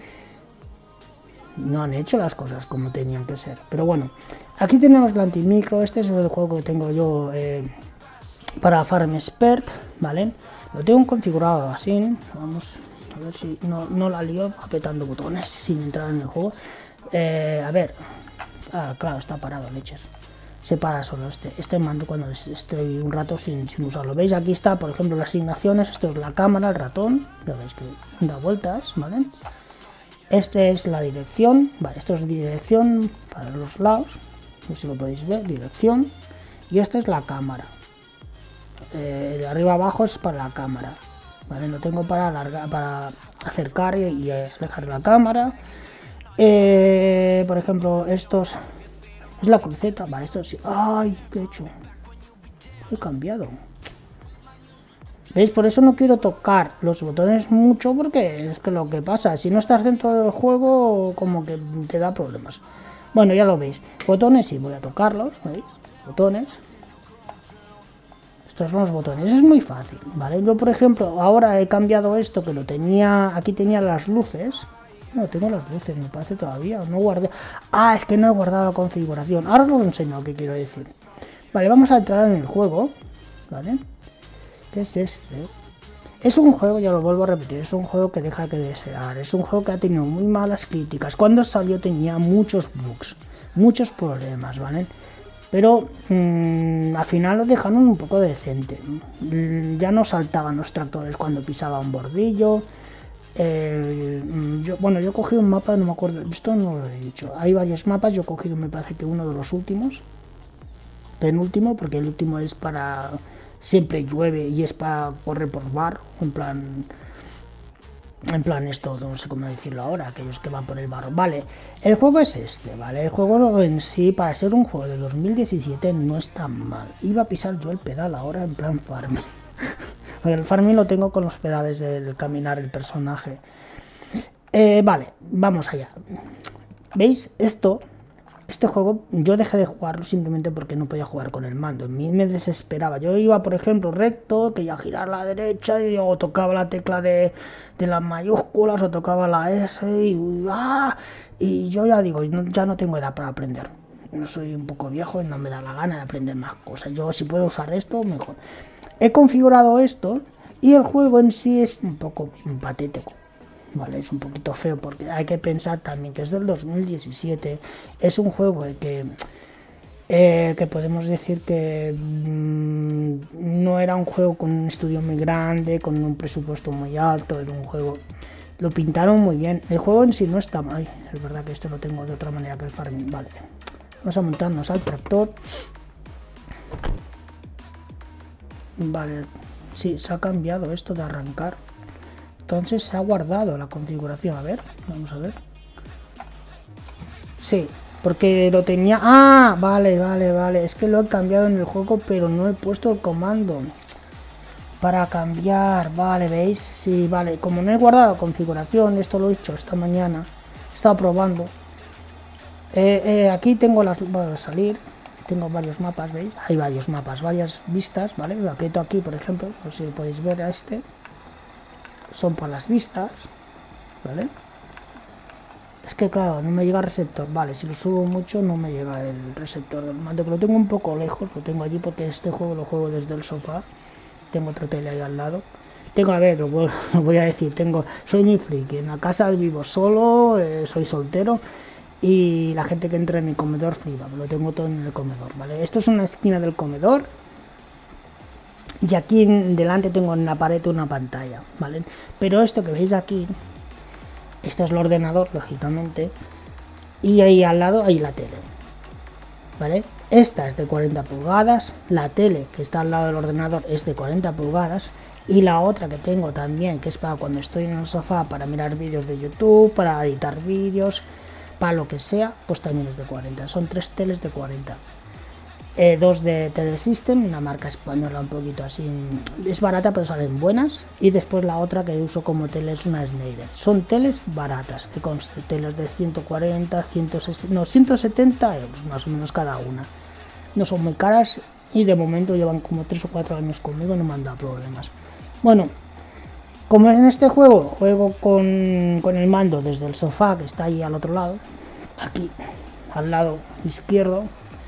no han hecho las cosas como tenían que ser. Pero bueno, aquí tenemos el antimicro. Este es el juego que tengo yo para Farm Expert, ¿vale? Lo tengo configurado así. Vamos a ver si no la lío apretando botones sin entrar en el juego. A ver, claro, está parado, leches. Se para solo este mando cuando estoy un rato sin usarlo. ¿Veis? Aquí está, por ejemplo, las asignaciones. Esto es la cámara, el ratón. Ya veis que da vueltas, ¿vale? Este es la dirección, vale, esto es dirección para los lados, no sé si lo podéis ver, dirección, y esta es la cámara, de arriba abajo es para la cámara, vale, lo tengo para acercar y alejar la cámara, por ejemplo, estos, es la cruceta, vale, esto sí, ay, ¿qué he hecho? He cambiado. ¿Veis? Por eso no quiero tocar los botones mucho, porque es que lo que pasa, si no estás dentro del juego, como que te da problemas. Bueno, ya lo veis. Botones, sí, voy a tocarlos, ¿veis? Botones. Estos son los botones, es muy fácil, ¿vale? Yo, por ejemplo, ahora he cambiado esto, que lo tenía, aquí tenía las luces. No, tengo las luces, me parece todavía, no guardé. Ah, es que no he guardado la configuración. Ahora os lo enseño lo que quiero decir. Vale, vamos a entrar en el juego, ¿vale? ¿Qué es este? Es un juego, ya lo vuelvo a repetir, es un juego que deja que desear, es un juego que ha tenido muy malas críticas. Cuando salió tenía muchos bugs, muchos problemas, ¿vale? Pero al final lo dejaron un poco decente. Ya no saltaban los tractores cuando pisaba un bordillo. Yo he cogido un mapa, no me acuerdo, esto no lo he dicho. Hay varios mapas, yo he cogido, me parece que uno de los últimos, penúltimo, porque el último es para siempre llueve y es para correr por bar, en plan esto, no sé cómo decirlo ahora, aquellos que van por el barro. Vale, el juego es este, ¿vale? El juego en sí, para ser un juego de 2017, no es tan mal. Iba a pisar yo el pedal ahora en plan farming. El farming lo tengo con los pedales del caminar el personaje. Vale, vamos allá. ¿Veis? Este juego yo dejé de jugarlo simplemente porque no podía jugar con el mando. A mí me desesperaba. Yo iba, por ejemplo, recto, quería girar a la derecha y luego tocaba la tecla de las mayúsculas o tocaba la S y yo ya digo, ya no tengo edad para aprender. No soy un poco viejo y no me da la gana de aprender más cosas. Yo si puedo usar esto, mejor. He configurado esto y el juego en sí es un poco patético. Vale, es un poquito feo porque hay que pensar también que es del 2017. Es un juego que podemos decir que no era un juego con un estudio muy grande, con un presupuesto muy alto. Era un juego, lo pintaron muy bien. El juego en sí no está mal. Es verdad que esto lo tengo de otra manera que el farming. Vale, vamos a montarnos al tractor. Vale, sí, se ha cambiado esto de arrancar. Entonces se ha guardado la configuración. A ver, vamos a ver. Sí, porque lo tenía... Ah, vale. Es que lo he cambiado en el juego, pero no he puesto el comando para cambiar. Vale, ¿veis? Sí, vale. Como no he guardado la configuración, esto lo he hecho esta mañana. He estado probando. Aquí tengo las... Voy a salir. Tengo varios mapas, ¿veis? Hay varios mapas, varias vistas, ¿vale? Lo aprieto aquí, por ejemplo. No sé si podéis ver a este. Son por las vistas, ¿vale? Es que claro, no me llega el receptor, vale, si lo subo mucho no me llega el receptor del mando, que lo tengo un poco lejos, lo tengo allí porque este juego lo juego desde el sofá, tengo otra tele ahí al lado, tengo, a ver, lo voy a decir, soy ni friki, en la casa vivo solo, soy soltero y la gente que entra en mi comedor flipa, lo tengo todo en el comedor, ¿vale? Esto es una esquina del comedor. Y aquí delante tengo en la pared una pantalla, ¿vale? Pero esto que veis aquí, esto es el ordenador, lógicamente, y ahí al lado hay la tele, ¿vale? Esta es de 40 pulgadas, la tele que está al lado del ordenador es de 40 pulgadas, y la otra que tengo también, que es para cuando estoy en el sofá, para mirar vídeos de YouTube, para editar vídeos, para lo que sea, pues también es de 40, son 3 teles de 40. Dos de Telesystem, una marca española un poquito así, es barata pero salen buenas, y después la otra que uso como tele es una Schneider. Son teles baratas, que conste, teles de 140, 160, no, 170 euros más o menos cada una. No son muy caras y de momento llevan como 3 o 4 años conmigo, no me han dado problemas. Bueno, como en este juego con el mando desde el sofá que está ahí al otro lado, aquí al lado izquierdo,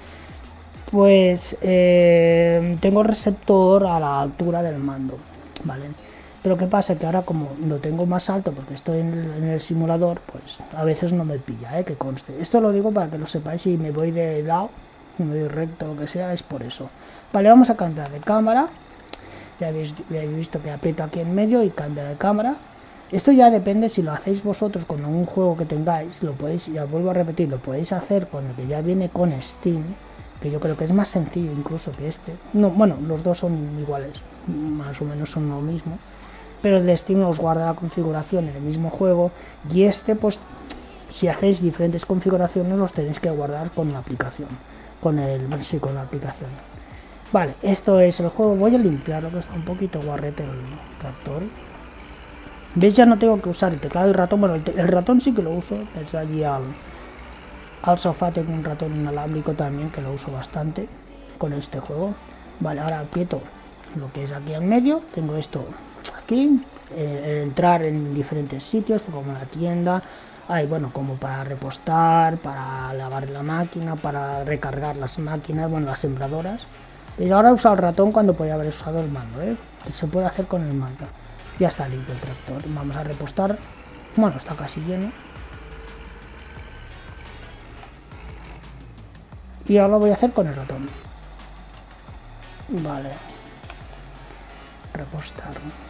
pues tengo el receptor a la altura del mando, ¿vale? Pero qué pasa, que ahora como lo tengo más alto porque estoy en el simulador, pues a veces no me pilla, que conste. Esto lo digo para que lo sepáis, si me voy de lado, si me voy recto, lo que sea, es por eso. Vale, vamos a cambiar de cámara. Ya habéis visto que aprieto aquí en medio y cambia de cámara. Esto ya depende si lo hacéis vosotros con algún juego que tengáis, lo podéis, ya vuelvo a repetir, lo podéis hacer con el que ya viene con Steam, que yo creo que es más sencillo incluso que este. No, bueno, los dos son iguales, más o menos son lo mismo, pero el de Steam os guarda la configuración en el mismo juego, y este, pues, si hacéis diferentes configuraciones los tenéis que guardar con la aplicación, con la aplicación. Vale, esto es el juego. Voy a limpiarlo, que está un poquito guarrete el tractor. ¿Veis? Ya no tengo que usar el teclado y el ratón. Bueno, el ratón sí que lo uso, desde allí al sofá tengo un ratón inalámbrico también, que lo uso bastante con este juego. Vale, ahora aprieto lo que es aquí en medio, tengo esto aquí, entrar en diferentes sitios como la tienda, hay, bueno, como para repostar, para lavar la máquina, para recargar las máquinas, bueno, las sembradoras. Y ahora he usado el ratón cuando podía haber usado el mando, que se puede hacer con el mando. Ya está limpio el tractor, vamos a repostar, bueno, está casi lleno. Y ahora lo voy a hacer con el ratón. Vale. Repostar.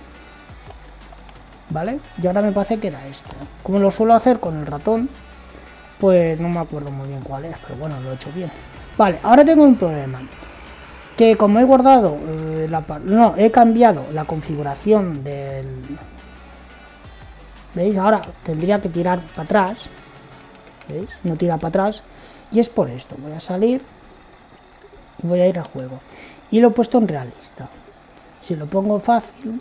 Vale, y ahora me parece que era esto. Como lo suelo hacer con el ratón, pues no me acuerdo muy bien cuál es, pero bueno, lo he hecho bien. Vale, ahora tengo un problema. Que como he guardado, he cambiado la configuración del... ¿Veis? Ahora tendría que tirar para atrás. ¿Veis? No tira para atrás. Y es por esto. Voy a salir y voy a ir al juego. Y lo he puesto en realista. Si lo pongo fácil,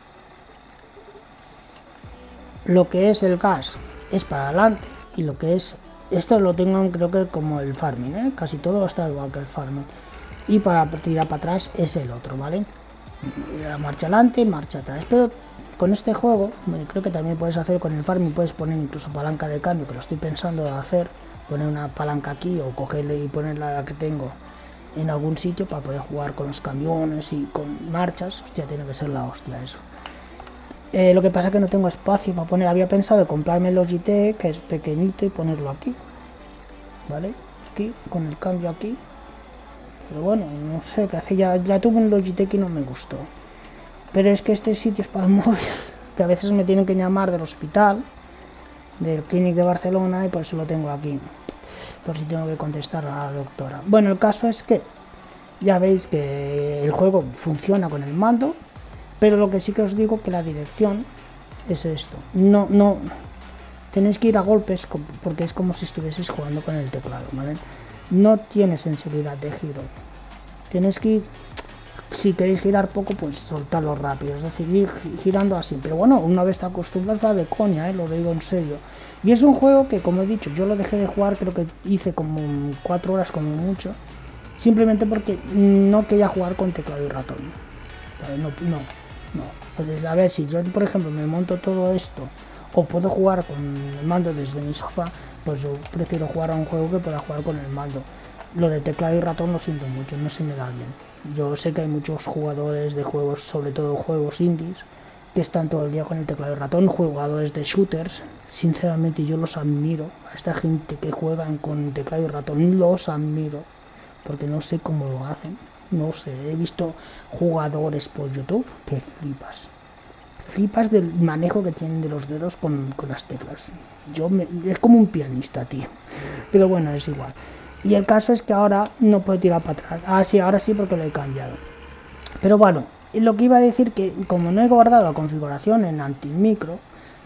lo que es el gas es para adelante y lo que es... Esto lo tengo creo que como el farming, ¿eh? Casi todo está igual que el farming. Y para tirar para atrás es el otro, ¿vale? La marcha adelante y marcha atrás. Pero con este juego, bueno, creo que también puedes hacer con el farming, puedes poner incluso palanca de cambio, que lo estoy pensando de hacer, poner una palanca aquí o cogerle y ponerla la que tengo en algún sitio para poder jugar con los camiones y con marchas. Hostia, tiene que ser la hostia eso. Lo que pasa es que no tengo espacio para poner, había pensado comprarme el Logitech, que es pequeñito, y ponerlo aquí, ¿vale? Aquí, con el cambio aquí. Pero bueno, no sé, que hace ya tuve un Logitech y no me gustó. Pero es que este sitio es para el móvil, que a veces me tienen que llamar del hospital, del Clinic de Barcelona, y por eso lo tengo aquí, por si tengo que contestar a la doctora. Bueno, el caso es que ya veis que el juego funciona con el mando, pero lo que sí que os digo que la dirección es esto. No tenéis que ir a golpes porque es como si estuvieseis jugando con el teclado, ¿vale? No tiene sensibilidad de giro. Tienes que ir, si queréis girar poco, pues soltarlo rápido, es decir, ir girando así. Pero bueno, una vez te acostumbras va de coña, lo digo en serio. Y es un juego que, como he dicho, yo lo dejé de jugar, creo que hice como 4 horas como mucho, simplemente porque no quería jugar con teclado y ratón. No. Pues a ver, si yo por ejemplo me monto todo esto o puedo jugar con el mando desde mi sofá, pues yo prefiero jugar a un juego que pueda jugar con el mando. Lo de teclado y ratón lo siento mucho, no se me da bien. Yo sé que hay muchos jugadores de juegos, sobre todo juegos indies, que están todo el día con el teclado y ratón, jugadores de shooters. Sinceramente yo los admiro, a esta gente que juegan con teclado y ratón los admiro, porque no sé cómo lo hacen. No sé, he visto jugadores por YouTube que flipas del manejo que tienen de los dedos con las teclas. Es como un pianista, tío, pero bueno, es igual. Y el caso es que ahora no puedo tirar para atrás. Ah, sí, ahora sí, porque lo he cambiado. Pero bueno, lo que iba a decir, que como no he guardado la configuración en antimicro,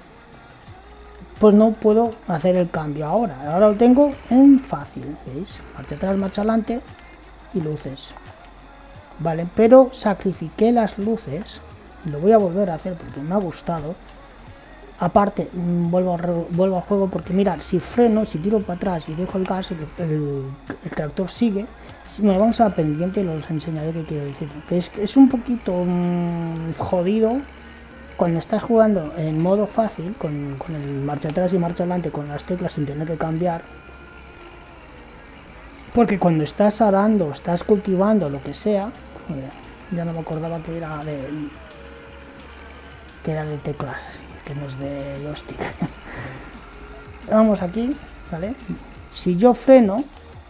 pues no puedo hacer el cambio ahora. Ahora lo tengo en fácil, ¿veis? Marcha atrás, marcha adelante y luces. Vale, pero sacrifiqué las luces. Lo voy a volver a hacer porque me ha gustado. Aparte, vuelvo al juego porque mirad, si freno, si tiro para atrás y dejo el gas, el tractor sigue. Si me vamos a pendiente, os enseñaré qué quiero decir. Que es un poquito jodido cuando estás jugando en modo fácil, con el marcha atrás y marcha adelante, con las teclas sin tener que cambiar. Porque cuando estás arando, estás cultivando, lo que sea, ya no me acordaba que era de teclas, que no es de joystick. Vamos aquí, ¿vale? Si yo freno,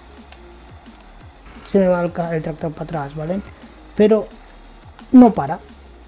se me va el tractor para atrás, ¿vale? Pero no para.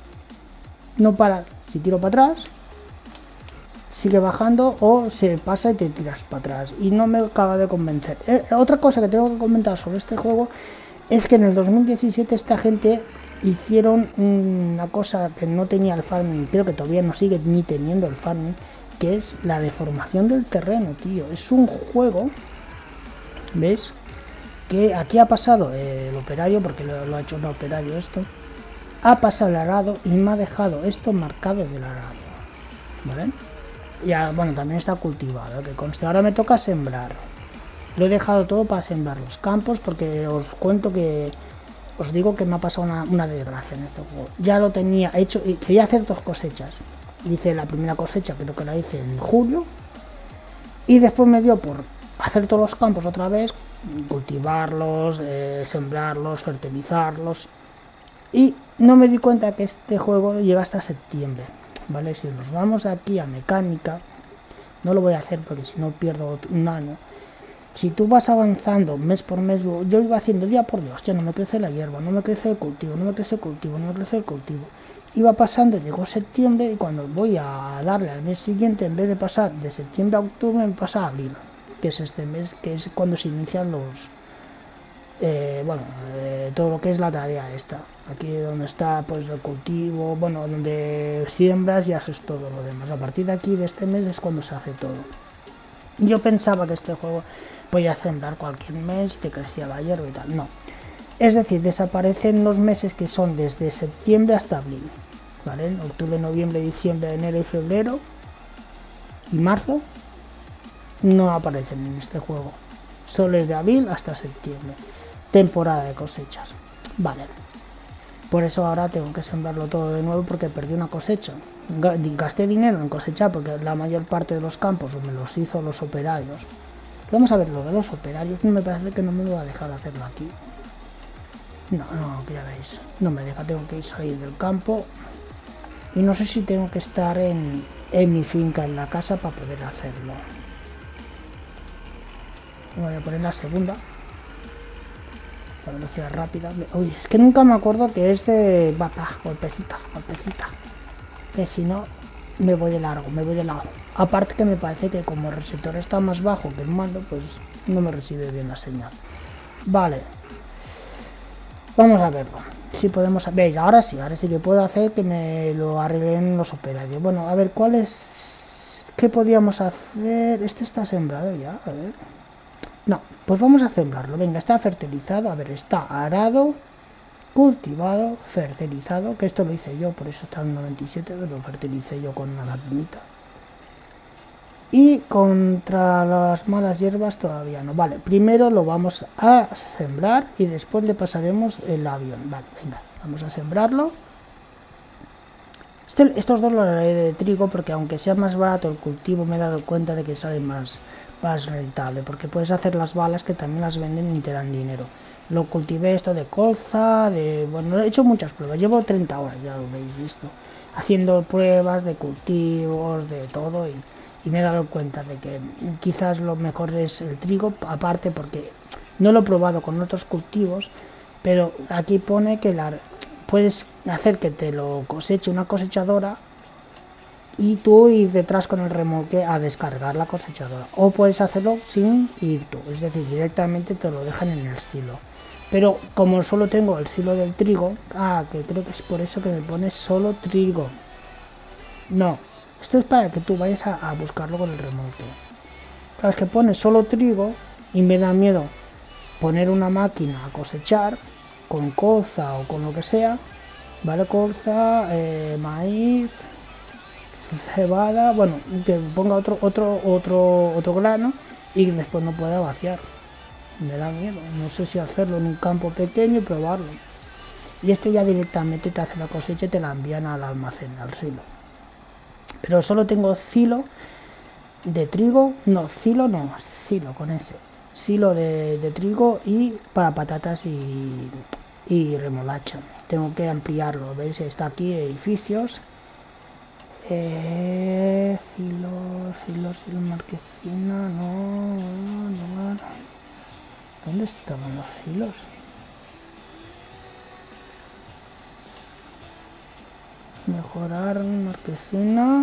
Si tiro para atrás, sigue bajando o se pasa y te tiras para atrás. Y no me acaba de convencer. Otra cosa que tengo que comentar sobre este juego es que en el 2017 esta gente hicieron una cosa que no tenía el farming, creo que todavía no sigue ni teniendo el farming, que es la deformación del terreno, tío. Es un juego, ¿ves? Que aquí ha pasado el operario, porque lo ha hecho el operario esto, ha pasado el arado y me ha dejado esto marcado del arado, ¿vale? Ya, bueno, también está cultivado, que conste. Ahora me toca sembrar. Lo he dejado todo para sembrar los campos, porque os cuento que os digo que me ha pasado una desgracia en este juego. Ya lo tenía hecho y quería hacer 2 cosechas. Hice la primera cosecha, creo que la hice en julio, y después me dio por hacer todos los campos otra vez, cultivarlos, sembrarlos, fertilizarlos, y no me di cuenta que este juego llega hasta septiembre, ¿vale? Si nos vamos aquí a mecánica, no lo voy a hacer porque si no pierdo un año. si tú vas avanzando mes por mes, yo iba haciendo día por día, hostia, no me crece la hierba, no me crece el cultivo, no me crece el cultivo, no me crece el cultivo. Iba pasando, llegó septiembre y cuando voy a darle al mes siguiente, en vez de pasar de septiembre a octubre, me pasa a abril, que es este mes, que es cuando se inician los, todo lo que es la tarea esta. Aquí donde está pues el cultivo, bueno, donde siembras y haces todo lo demás. A partir de aquí, de este mes, es cuando se hace todo. Yo pensaba que este juego podía sembrar cualquier mes y te crecía la hierba y tal. No. Es decir, desaparecen los meses que son desde septiembre hasta abril. ¿Vale? Octubre, noviembre, diciembre, enero y febrero y marzo no aparecen en este juego. Solo es de abril hasta septiembre. Temporada de cosechas. Vale. Por eso ahora tengo que sembrarlo todo de nuevo porque perdí una cosecha. Gasté dinero en cosechar porque la mayor parte de los campos me los hizo los operarios. Vamos a ver lo de los operarios. Me parece que no me va a dejar hacerlo aquí. No, que ya veis. No me deja, tengo que salir del campo. Y no sé si tengo que estar en mi finca, en la casa, para poder hacerlo. Voy a poner la segunda. La velocidad rápida. Uy, es que nunca me acuerdo que es de... golpecita. Que si no, me voy de largo. Aparte que me parece que como el receptor está más bajo que el mando, pues no me recibe bien la señal. Vale. Vamos a verlo. Si podemos... Veis, ahora sí que puedo hacer que me lo arreglen los operarios. Bueno, a ver, ¿cuál es...? ¿Qué podíamos hacer? Este está sembrado ya, a ver... No, pues vamos a sembrarlo. Venga, está fertilizado. A ver, está arado, cultivado, fertilizado. Que esto lo hice yo, por eso está en 97. Lo fertilicé yo con una maquinita. Y contra las malas hierbas todavía no. Vale, primero lo vamos a sembrar y después le pasaremos el avión. Vale, venga, vamos a sembrarlo. Estos dos los haré de trigo porque aunque sea más barato el cultivo, me he dado cuenta de que sale más rentable, porque puedes hacer las balas que también las venden y te dan dinero. Lo cultivé esto de colza, bueno, he hecho muchas pruebas, llevo 30 horas, ya lo habéis visto, haciendo pruebas de cultivos, de todo, y me he dado cuenta de que quizás lo mejor es el trigo, aparte porque no lo he probado con otros cultivos, pero aquí pone que puedes hacer que te lo coseche una cosechadora y tú ir detrás con el remolque a descargar la cosechadora, o puedes hacerlo sin ir tú, es decir, directamente te lo dejan en el silo. Pero como solo tengo el silo del trigo, que creo que es por eso que me pone solo trigo. No, esto es para que tú vayas a buscarlo con el remolque. Claro, es que pone solo trigo y me da miedo poner una máquina a cosechar con colza o con lo que sea, vale, colza, maíz, cebada, bueno, que ponga otro grano y después no pueda vaciar. Me da miedo, no sé si hacerlo en un campo pequeño y probarlo. Y este ya directamente te hace la cosecha y te la envían al almacén, al silo. Pero solo tengo silo de trigo, silo con ese. Silo de trigo y para patatas y remolacha. Tengo que ampliarlo, ¿veis? Está aquí, edificios. Filos, marquesina, no. ¿Dónde estaban los filos? Mejorar marquesina.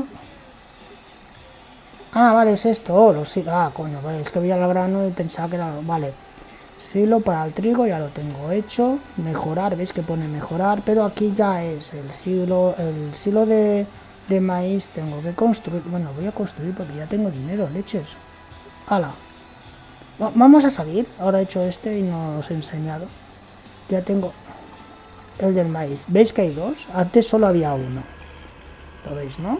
Vale, es esto. Los silos. Coño, vale, es que veía el grano y pensaba que era... Vale. Silo para el trigo, ya lo tengo hecho. Mejorar, veis que pone mejorar, pero aquí ya es el silo de maíz. Tengo que construir. Bueno, voy a construir porque ya tengo dinero, leches. ¡Hala! Vamos a salir. Ahora he hecho este y no os he enseñado. Ya tengo el del maíz. ¿Veis que hay dos? Antes solo había uno. ¿Lo veis, no?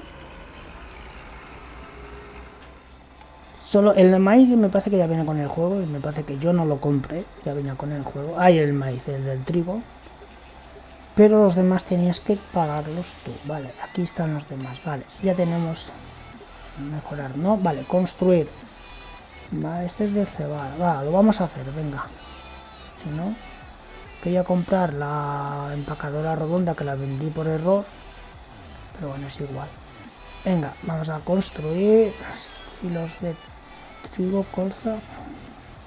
Solo el de maíz me parece que ya viene con el juego. Y me parece que yo no lo compré. Ya venía con el juego. Hay el maíz, el del trigo. Pero los demás tenías que pagarlos tú. Vale, aquí están los demás. Vale, ya tenemos... Mejorar, ¿no? Vale, construir. Vale, este es de cebada. Lo vamos a hacer, venga. Si no, quería comprar la empacadora redonda que la vendí por error. Pero bueno, es igual. Venga, vamos a construir hilos de trigo, colza.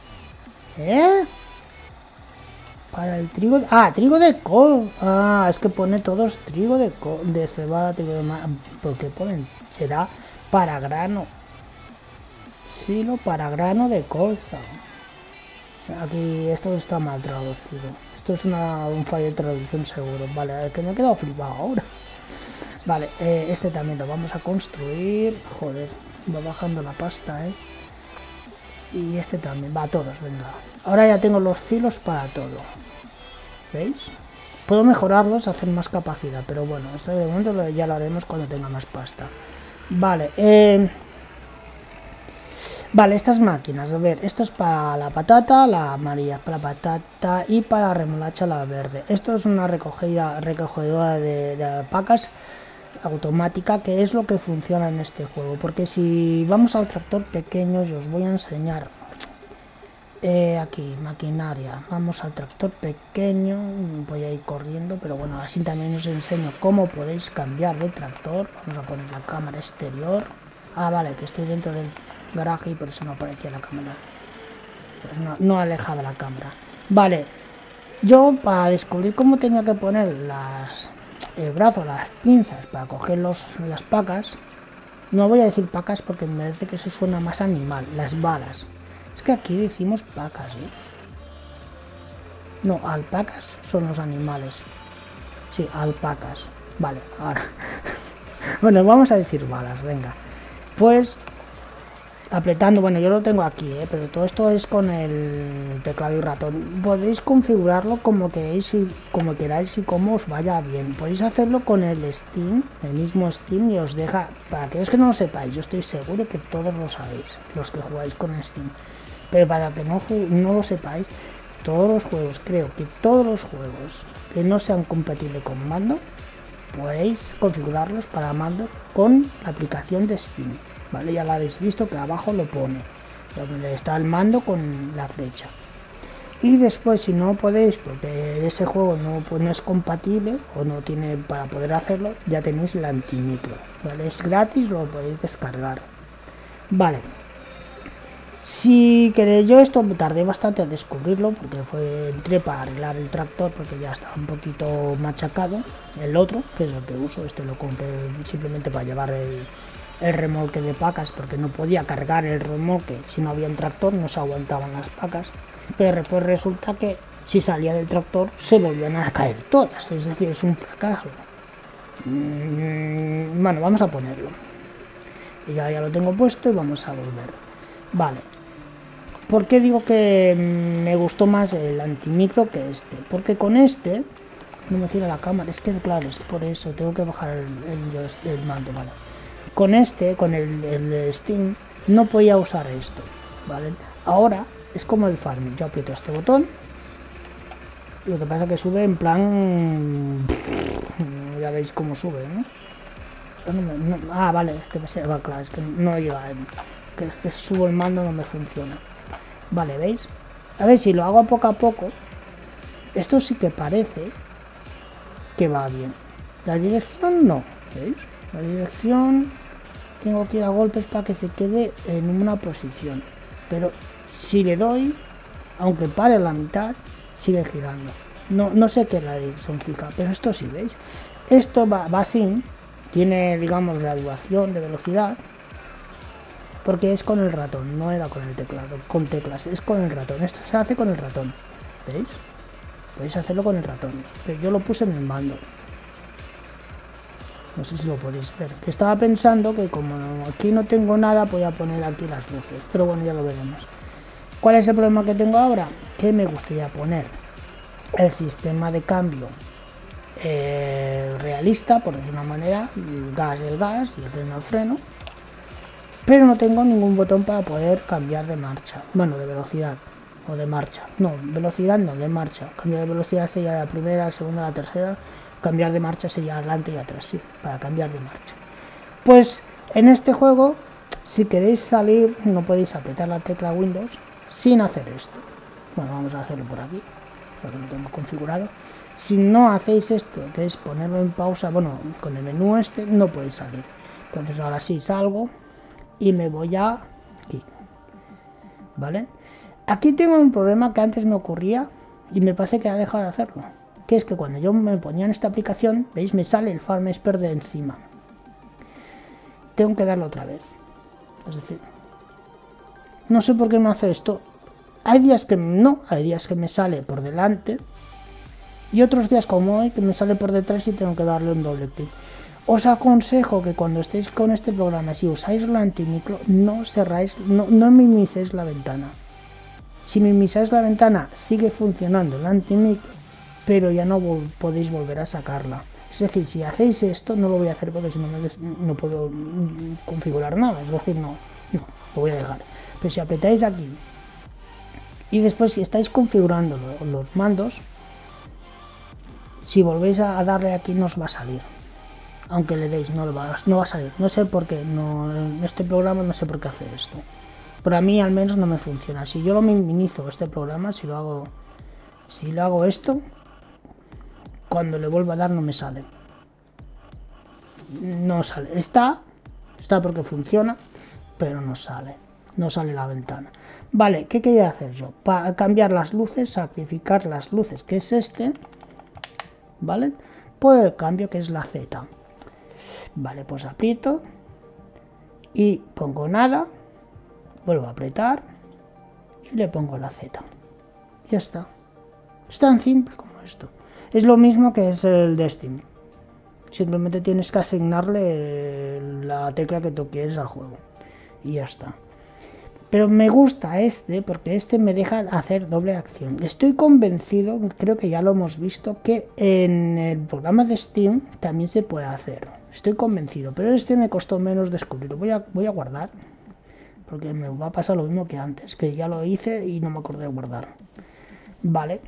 ¿Eh? Para el trigo... Ah, trigo de col. Ah, es que pone todos trigo de cebada, trigo de maíz. ¿Por qué ponen? Será para grano. Silo para grano de colza. Aquí esto está mal traducido. Esto es un fallo de traducción seguro. Vale, el que me he quedado flipado ahora. Vale, este también lo vamos a construir. Joder, va bajando la pasta, Y este también, va a todos, venga. Ahora ya tengo los filos para todo. ¿Veis? Puedo mejorarlos, hacer más capacidad, pero bueno, esto de momento ya lo haremos cuando tenga más pasta. Vale, vale, estas máquinas, a ver, esto es para la patata, la amarilla para la patata y para la remolacha la verde. Esto es una recogedora de alpacas automática, que es lo que funciona en este juego, porque si vamos al tractor pequeño, yo os voy a enseñar aquí, maquinaria, vamos al tractor pequeño, voy a ir corriendo, pero bueno, así también os enseño cómo podéis cambiar de tractor. Vamos a poner la cámara exterior. Ah, vale, que estoy dentro del garaje y por eso no aparecía la cámara, pues no alejaba la cámara. Vale, yo para descubrir cómo tenía que poner el brazo, las pinzas para coger las pacas, no voy a decir pacas porque me parece que eso suena más animal, las balas. Es que aquí decimos pacas, No, alpacas son los animales. Sí, alpacas. Vale, ahora. Bueno, vamos a decir balas, venga. Pues apretando, bueno, yo lo tengo aquí, pero todo esto es con el teclado y ratón. Podéis configurarlo como queráis y como os vaya bien. Podéis hacerlo con el Steam, el mismo Steam, y os deja, para aquellos que no lo sepáis, yo estoy seguro que todos lo sabéis, los que jugáis con Steam. Pero para que no lo sepáis, todos los juegos, creo que todos los juegos que no sean compatibles con mando, podéis configurarlos para mando con la aplicación de Steam. Vale, ya lo habéis visto que abajo lo pone, donde está el mando con la flecha. Y después, si no podéis, porque ese juego no es compatible o no tiene para poder hacerlo, ya tenéis el antimicro. Vale, es gratis, lo podéis descargar. Vale. Si queréis, yo esto tardé bastante a descubrirlo porque entré para arreglar el tractor porque ya estaba un poquito machacado. El otro, que es el que uso, este lo compré simplemente para llevar el remolque de pacas porque no podía cargar el remolque si no había un tractor, no se aguantaban las pacas. Pero después resulta que si salía del tractor se volvían a caer todas, es decir, es un fracaso. Bueno, vamos a ponerlo. Y ya lo tengo puesto y vamos a volver. Vale. ¿Por qué digo que me gustó más el antimicro que este? Porque con este, no me gira la cámara, es que claro, es por eso, tengo que bajar el mando, ¿vale? Con este, con el Steam, no podía usar esto, ¿vale? Ahora es como el farming, yo aprieto este botón, y lo que pasa es que sube en plan... ya veis cómo sube, ¿no? Vale, claro, es que no lleva, que subo el mando no me funciona. Vale, ¿veis? A ver, si lo hago poco a poco, esto sí que parece que va bien. La dirección no, ¿veis? La dirección tengo que ir a golpes para que se quede en una posición. Pero si le doy, aunque pare a la mitad, sigue girando. No sé qué es la dirección fija, pero esto sí, ¿veis? Esto va así, tiene, digamos, graduación de velocidad. Porque es con el ratón, no era con el teclado, con teclas, es con el ratón. Esto se hace con el ratón, ¿veis? Podéis hacerlo con el ratón, pero yo lo puse en el mando. No sé si lo podéis ver. Que estaba pensando que como aquí no tengo nada, voy a poner aquí las luces, pero bueno, ya lo veremos. ¿Cuál es el problema que tengo ahora? Que me gustaría poner el sistema de cambio realista, por decir una manera, el gas y el freno al freno. Pero no tengo ningún botón para poder cambiar de marcha, bueno, de velocidad o de marcha. No, velocidad no, de marcha. Cambiar de velocidad sería la primera, la segunda, la tercera. Cambiar de marcha sería adelante y atrás, sí, para cambiar de marcha. Pues en este juego, si queréis salir, no podéis apretar la tecla Windows sin hacer esto. Bueno, vamos a hacerlo por aquí, porque lo tengo configurado. Si no hacéis esto, que es ponerlo en pausa, bueno, con el menú este, no podéis salir. Entonces ahora sí salgo. Y me voy a aquí, ¿vale? Aquí tengo un problema que antes me ocurría y me parece que ha dejado de hacerlo, que es que cuando yo me ponía en esta aplicación, veis, me sale el Farm Expert de encima. Tengo que darlo otra vez. Es decir, no sé por qué me hace esto. Hay días que no, hay días que me sale por delante y otros días como hoy que me sale por detrás y tengo que darle un doble clic. Os aconsejo que cuando estéis con este programa, si usáis el antimicro, no cerráis, no minimicéis la ventana. Si minimizáis la ventana, sigue funcionando el antimicro, pero ya no podéis volver a sacarla. Es decir, si hacéis esto, no lo voy a hacer porque si no, no puedo configurar nada. Es decir, no, lo voy a dejar. Pero si apretáis aquí y después si estáis configurando los mandos, si volvéis a darle aquí no os va a salir. Aunque le deis, no va a salir. No sé por qué, en este programa no sé por qué hace esto. Pero a mí al menos no me funciona. Si yo lo minimizo este programa, si lo hago esto, cuando le vuelvo a dar no me sale. No sale. Está porque funciona, pero no sale. No sale la ventana. Vale, ¿qué quería hacer yo? Para cambiar las luces, sacrificar las luces, que es este, ¿vale? Por el cambio que es la Z. Vale, pues aprieto y pongo nada, vuelvo a apretar y le pongo la Z. Ya está. Es tan simple como esto. Es lo mismo que es el de Steam. Simplemente tienes que asignarle la tecla que tú quieres al juego. Y ya está. Pero me gusta este porque este me deja hacer doble acción. Estoy convencido, creo que ya lo hemos visto, que en el programa de Steam también se puede hacer. Estoy convencido, pero este me costó menos descubrirlo. Voy a guardar, porque me va a pasar lo mismo que antes, que ya lo hice y no me acordé de guardar. Vale.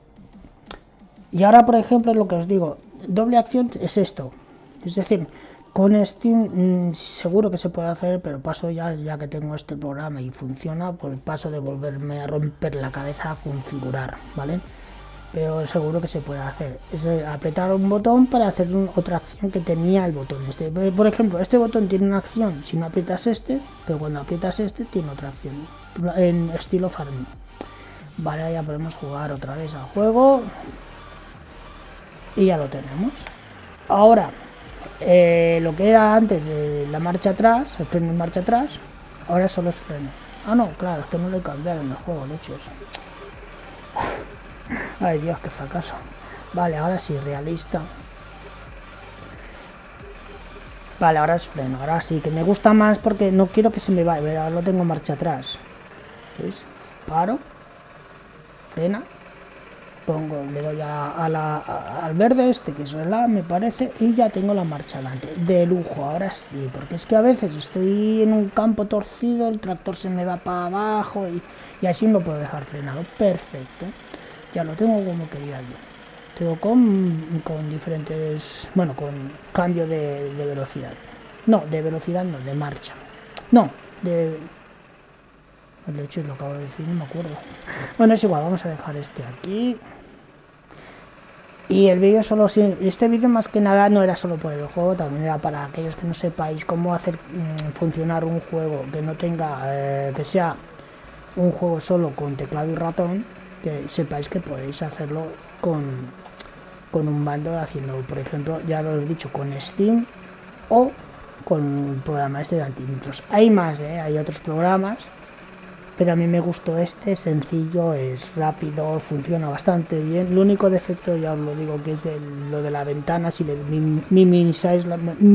Y ahora, por ejemplo, lo que os digo, doble acción es esto. Es decir, con Steam seguro que se puede hacer, pero paso ya que tengo este programa y funciona, pues paso de volverme a romper la cabeza a configurar, ¿vale? Pero seguro que se puede hacer. Es apretar un botón para hacer otra acción que tenía el botón este. Por ejemplo, este botón tiene una acción si no aprietas este, pero cuando aprietas este tiene otra acción, en estilo farming. Vale, ya podemos jugar otra vez al juego. Y ya lo tenemos. Ahora, lo que era antes de la marcha atrás, el freno en marcha atrás, ahora solo es freno. Ah, no, claro, es que no lo he cambiado en el juego, lechos. Ay, Dios, qué fracaso. Vale, ahora sí, realista. Vale, ahora es freno, ahora sí, que me gusta más porque no quiero que se me vaya. Ahora lo tengo en marcha atrás. ¿Veis? Paro. Frena. Le doy al verde este, que es el me parece, y ya tengo la marcha adelante. De lujo, ahora sí, porque es que a veces estoy en un campo torcido, el tractor se me va para abajo y así no puedo dejar frenado. Perfecto. Ya lo tengo como quería yo. Tengo con diferentes, bueno, con cambio de velocidad. No, de velocidad no, de marcha. No, de... De hecho, lo acabo de decir, no me acuerdo. Bueno, es igual, vamos a dejar este aquí. Y el vídeo solo, este vídeo más que nada no era solo por el juego, también era para aquellos que no sepáis cómo hacer funcionar un juego que no tenga, que sea un juego solo con teclado y ratón, que sepáis que podéis hacerlo con un mando haciendo, por ejemplo, ya lo he dicho, con Steam o con el programa este de antimicros. Hay más, hay otros programas, pero a mí me gustó este, sencillo, es rápido, funciona bastante bien. Lo único defecto, ya os lo digo, que es lo de la ventana. Si le minimizáis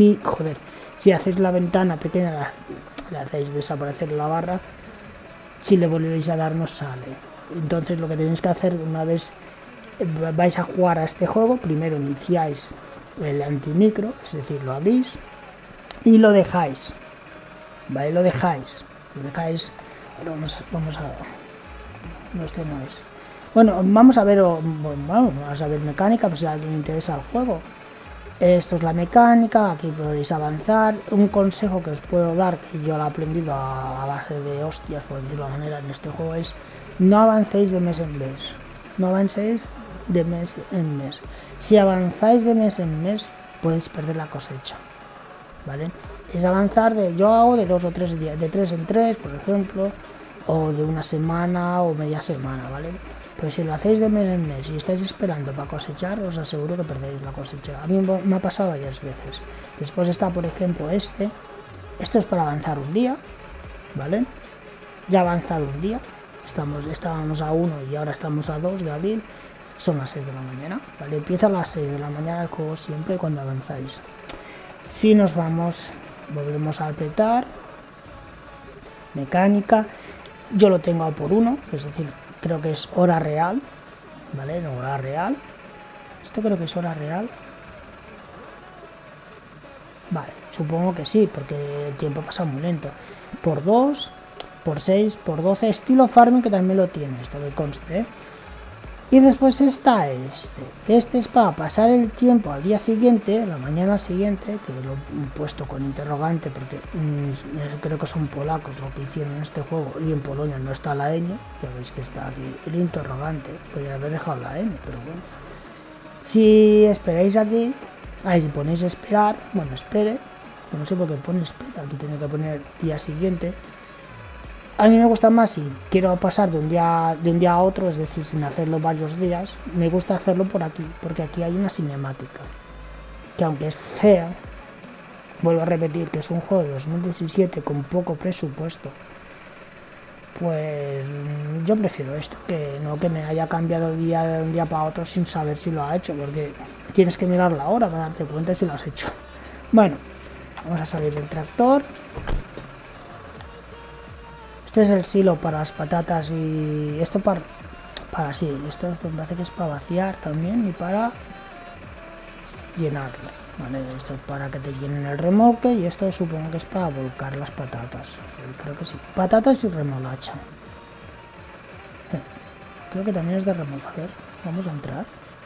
si hacéis la ventana pequeña, le hacéis desaparecer la barra, si le volvéis a dar no sale. Entonces lo que tenéis que hacer una vez vais a jugar a este juego, primero iniciáis el antimicro, es decir, lo abrís y lo dejáis, ¿vale? Lo dejáis. Vamos a... No, este no es. Bueno, vamos a ver mecánica, pues si a alguien le interesa el juego. Esto es la mecánica, aquí podéis avanzar. Un consejo que os puedo dar, que yo lo he aprendido a base de hostias, por decirlo de la manera, en este juego es: no avancéis de mes en mes. No avancéis de mes en mes. Si avanzáis de mes en mes, podéis perder la cosecha, ¿vale? Es avanzar yo hago de 2 o 3 días, de 3 en 3, por ejemplo, o de una semana o media semana, ¿vale? Pues si lo hacéis de mes en mes y estáis esperando para cosechar, os aseguro que perdéis la cosecha. A mí me ha pasado varias veces. Después está, por ejemplo, esto es para avanzar un día, ¿vale? Ya ha avanzado un día, estábamos a 1 y ahora estamos a 2 de abril, son las 6 de la mañana, ¿vale? Empieza a las 6 de la mañana el juego siempre cuando avanzáis. Si nos vamos, volvemos a apretar, mecánica, yo lo tengo a por 1, es decir, creo que es hora real, ¿vale? No, hora real, esto creo que es hora real. Vale, supongo que sí, porque el tiempo pasa muy lento. Por 2, por 6, por 12, estilo farming, que también lo tiene, esto que conste, ¿eh? Y después está este es para pasar el tiempo al día siguiente, la mañana siguiente, que lo he puesto con interrogante porque creo que son polacos lo que hicieron en este juego, y en Polonia no está la N, ya veis que está aquí el interrogante, podría haber dejado la N, pero bueno. Si esperáis aquí, ahí ponéis esperar, bueno, espere, no sé por qué pone espera, aquí tiene que poner día siguiente. A mí me gusta más si quiero pasar de un día a otro, es decir, sin hacerlo varios días, me gusta hacerlo por aquí, porque aquí hay una cinemática, que aunque es fea, vuelvo a repetir que es un juego de 2017 con poco presupuesto, pues yo prefiero esto, que no que me haya cambiado el día de un día para otro sin saber si lo ha hecho, porque tienes que mirar la hora para darte cuenta si lo has hecho. Bueno, vamos a salir del tractor. Este es el silo para las patatas y esto para sí, esto me parece que es para vaciar también y para llenarlo, ¿vale? Esto es para que te llenen el remolque y esto supongo que es para volcar las patatas, creo que sí, patatas y remolacha, creo que también es de remolacha. Vamos a entrar,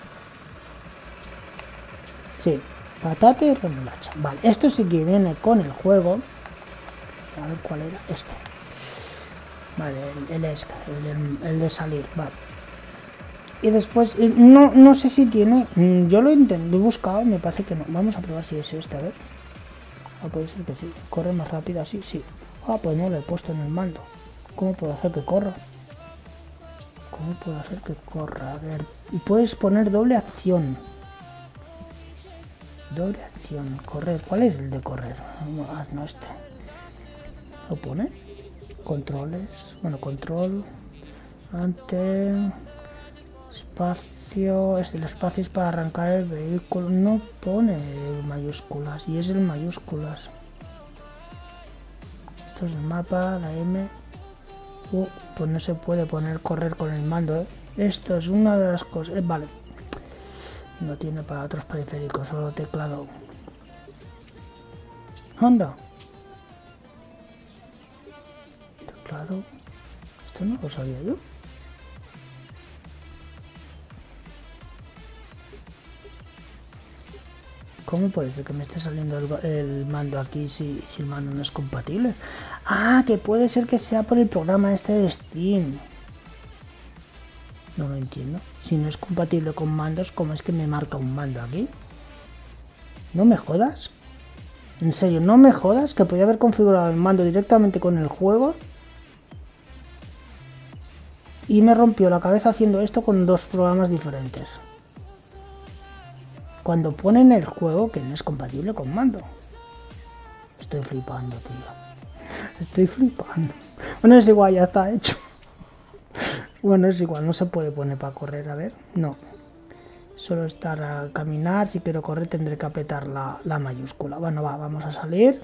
sí, patata y remolacha, vale, esto sí que viene con el juego, a ver cuál era este. Vale, el de salir, vale. Y después, no sé si tiene, yo lo he buscado, me parece que no. Vamos a probar si es este, a ver. Puede ser que sí, corre más rápido así, sí. Pues no lo he puesto en el mando. ¿Cómo puedo hacer que corra? ¿Cómo puedo hacer que corra? A ver, y puedes poner doble acción. Doble acción, correr. ¿Cuál es el de correr? No, este. ¿Lo pone? Controles, bueno, control, ante, espacio, el espacio es para arrancar el vehículo, no pone mayúsculas, y es el mayúsculas. Esto es el mapa, la M, pues no se puede poner correr con el mando, ¿eh? Esto es una de las cosas, vale, no tiene para otros periféricos, solo teclado. Honda. Claro, esto no lo sabía yo. ¿Cómo puede ser que me esté saliendo el mando aquí si el mando no es compatible? Ah, que puede ser que sea por el programa este de Steam. No lo entiendo. Si no es compatible con mandos, ¿cómo es que me marca un mando aquí? No me jodas. En serio, no me jodas que podía haber configurado el mando directamente con el juego. Y me rompió la cabeza haciendo esto con dos programas diferentes. Cuando ponen el juego que no es compatible con mando. Estoy flipando, tío. Estoy flipando. Bueno, es igual, ya está hecho. Bueno, es igual, no se puede poner para correr, a ver. No. Solo estar a caminar. Si quiero correr tendré que apretar la mayúscula. Bueno, vamos a salir.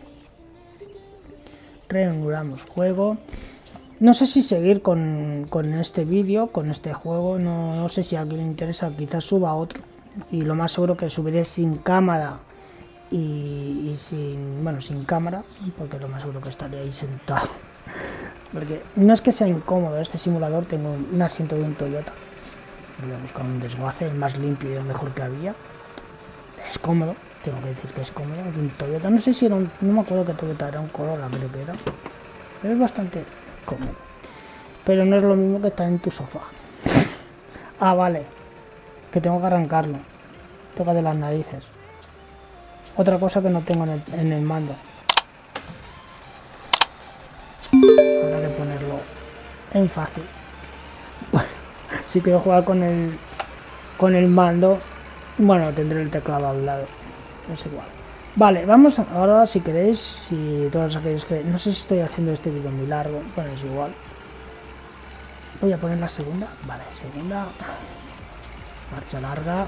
Reanudamos juego. No sé si seguir con este vídeo, con este juego, no sé si a alguien le interesa, quizás suba otro. Y lo más seguro que subiré sin cámara y sin cámara, porque lo más seguro que estaré ahí sentado. Porque no es que sea incómodo este simulador, tengo un asiento de un Toyota. Voy a buscar un desguace, el más limpio y el mejor que había. Es cómodo, tengo que decir que es cómodo, es un Toyota. No sé si era no me acuerdo que Toyota era un Corolla, creo que era. Pero es bastante cómodo, pero no es lo mismo que estar en tu sofá. Ah, vale, que tengo que arrancarlo, toca de las narices. Otra cosa que no tengo en el mando, habrá que ponerlo en fácil. Si quiero jugar con el mando, bueno, tendré el teclado al lado, es igual. Vale, vamos ahora, si queréis, si todos aquellos que... No sé si estoy haciendo este vídeo muy largo, bueno, es igual. Voy a poner la segunda, vale, segunda. Marcha larga.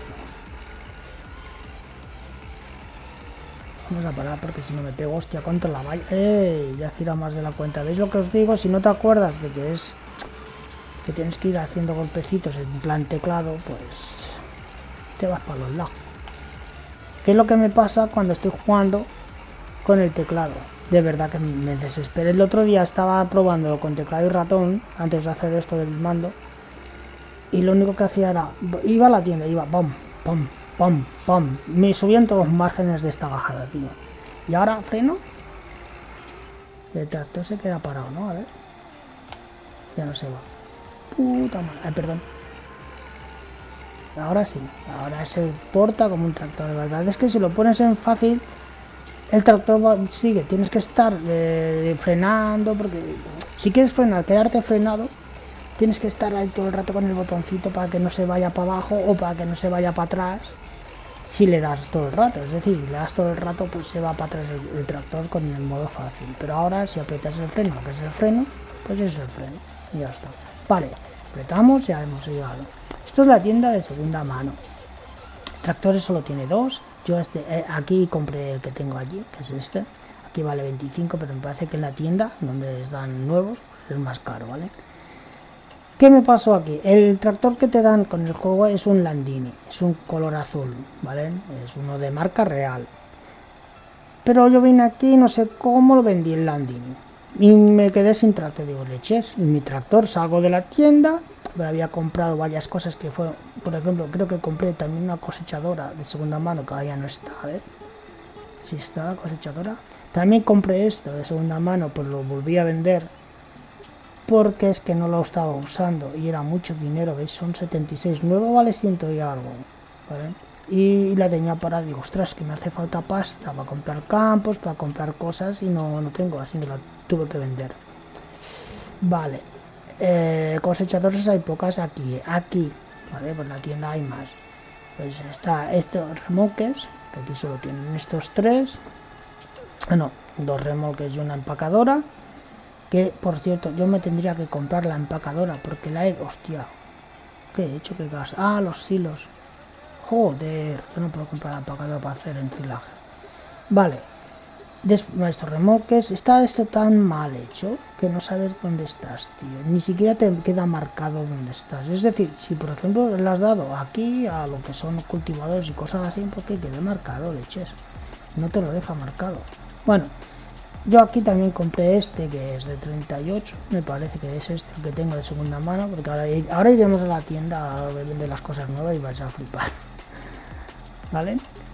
Vamos a parar porque si no me pego, hostia, contra la valla. Ya gira más de la cuenta. ¿Veis lo que os digo? Si no te acuerdas de que es... que tienes que ir haciendo golpecitos en plan teclado, pues... te vas para los lados. ¿Qué es lo que me pasa cuando estoy jugando con el teclado? De verdad que me desesperé. El otro día estaba probando con teclado y ratón, antes de hacer esto del mando, y lo único que hacía era, iba a la tienda, iba pam, pam, pam, pam, me subían todos los márgenes de esta bajada, tío. Y ahora freno, el tractor se queda parado, ¿no? A ver, ya no se va. Puta madre, ay, perdón. Ahora sí, ahora se porta como un tractor. De verdad es que si lo pones en fácil, el tractor sigue, tienes que estar frenando, porque si quieres frenar, quedarte frenado, tienes que estar ahí todo el rato con el botoncito para que no se vaya para abajo o para que no se vaya para atrás si le das todo el rato. Es decir, si le das todo el rato, pues se va para atrás el tractor con el modo fácil. Pero ahora si aprietas el freno, que es el freno, pues es el freno. Y ya está. Vale, apretamos, ya hemos llegado. Esto es la tienda de segunda mano. Tractores solo tiene dos. Yo aquí compré el que tengo allí, que es este. Aquí vale 25, pero me parece que en la tienda, donde están nuevos, es más caro, ¿vale? ¿Qué me pasó aquí? El tractor que te dan con el juego es un Landini, es un color azul, ¿vale? Es uno de marca real. Pero yo vine aquí, no sé cómo lo vendí el Landini. Y me quedé sin tractor, digo, leches, mi tractor, salgo de la tienda, pero había comprado varias cosas que fueron, por ejemplo, creo que compré también una cosechadora de segunda mano, que ya no está, a ver, si está la cosechadora. También compré esto de segunda mano, pues lo volví a vender, porque es que no lo estaba usando y era mucho dinero, ¿veis? Son 76, nuevo vale 100 y algo, ¿vale? Y la tenía para, digo, ostras, que me hace falta pasta para comprar campos, para comprar cosas y no tengo, así que la tuve que vender. Vale, cosechadores hay pocas aquí, ¿vale? Pues la tienda hay más. Pues está estos remolques, que aquí solo tienen estos tres, no, dos remolques y una empacadora. Que, por cierto, yo me tendría que comprar la empacadora porque la he... Hostia, ¿qué he hecho? ¿Qué gas? Ah, los silos. Joder, yo no puedo comprar la empacadora para hacer ensilaje. Vale. Estos remolques. Está esto tan mal hecho que no sabes dónde estás, tío. Ni siquiera te queda marcado dónde estás. Es decir, si por ejemplo le has dado aquí a lo que son cultivadores y cosas así, porque quede marcado, leches. No te lo deja marcado. Bueno. Yo aquí también compré este que es de 38, me parece que es este el que tengo de segunda mano, porque ahora iremos a la tienda a vender las cosas nuevas y vais a flipar. ¿Vale?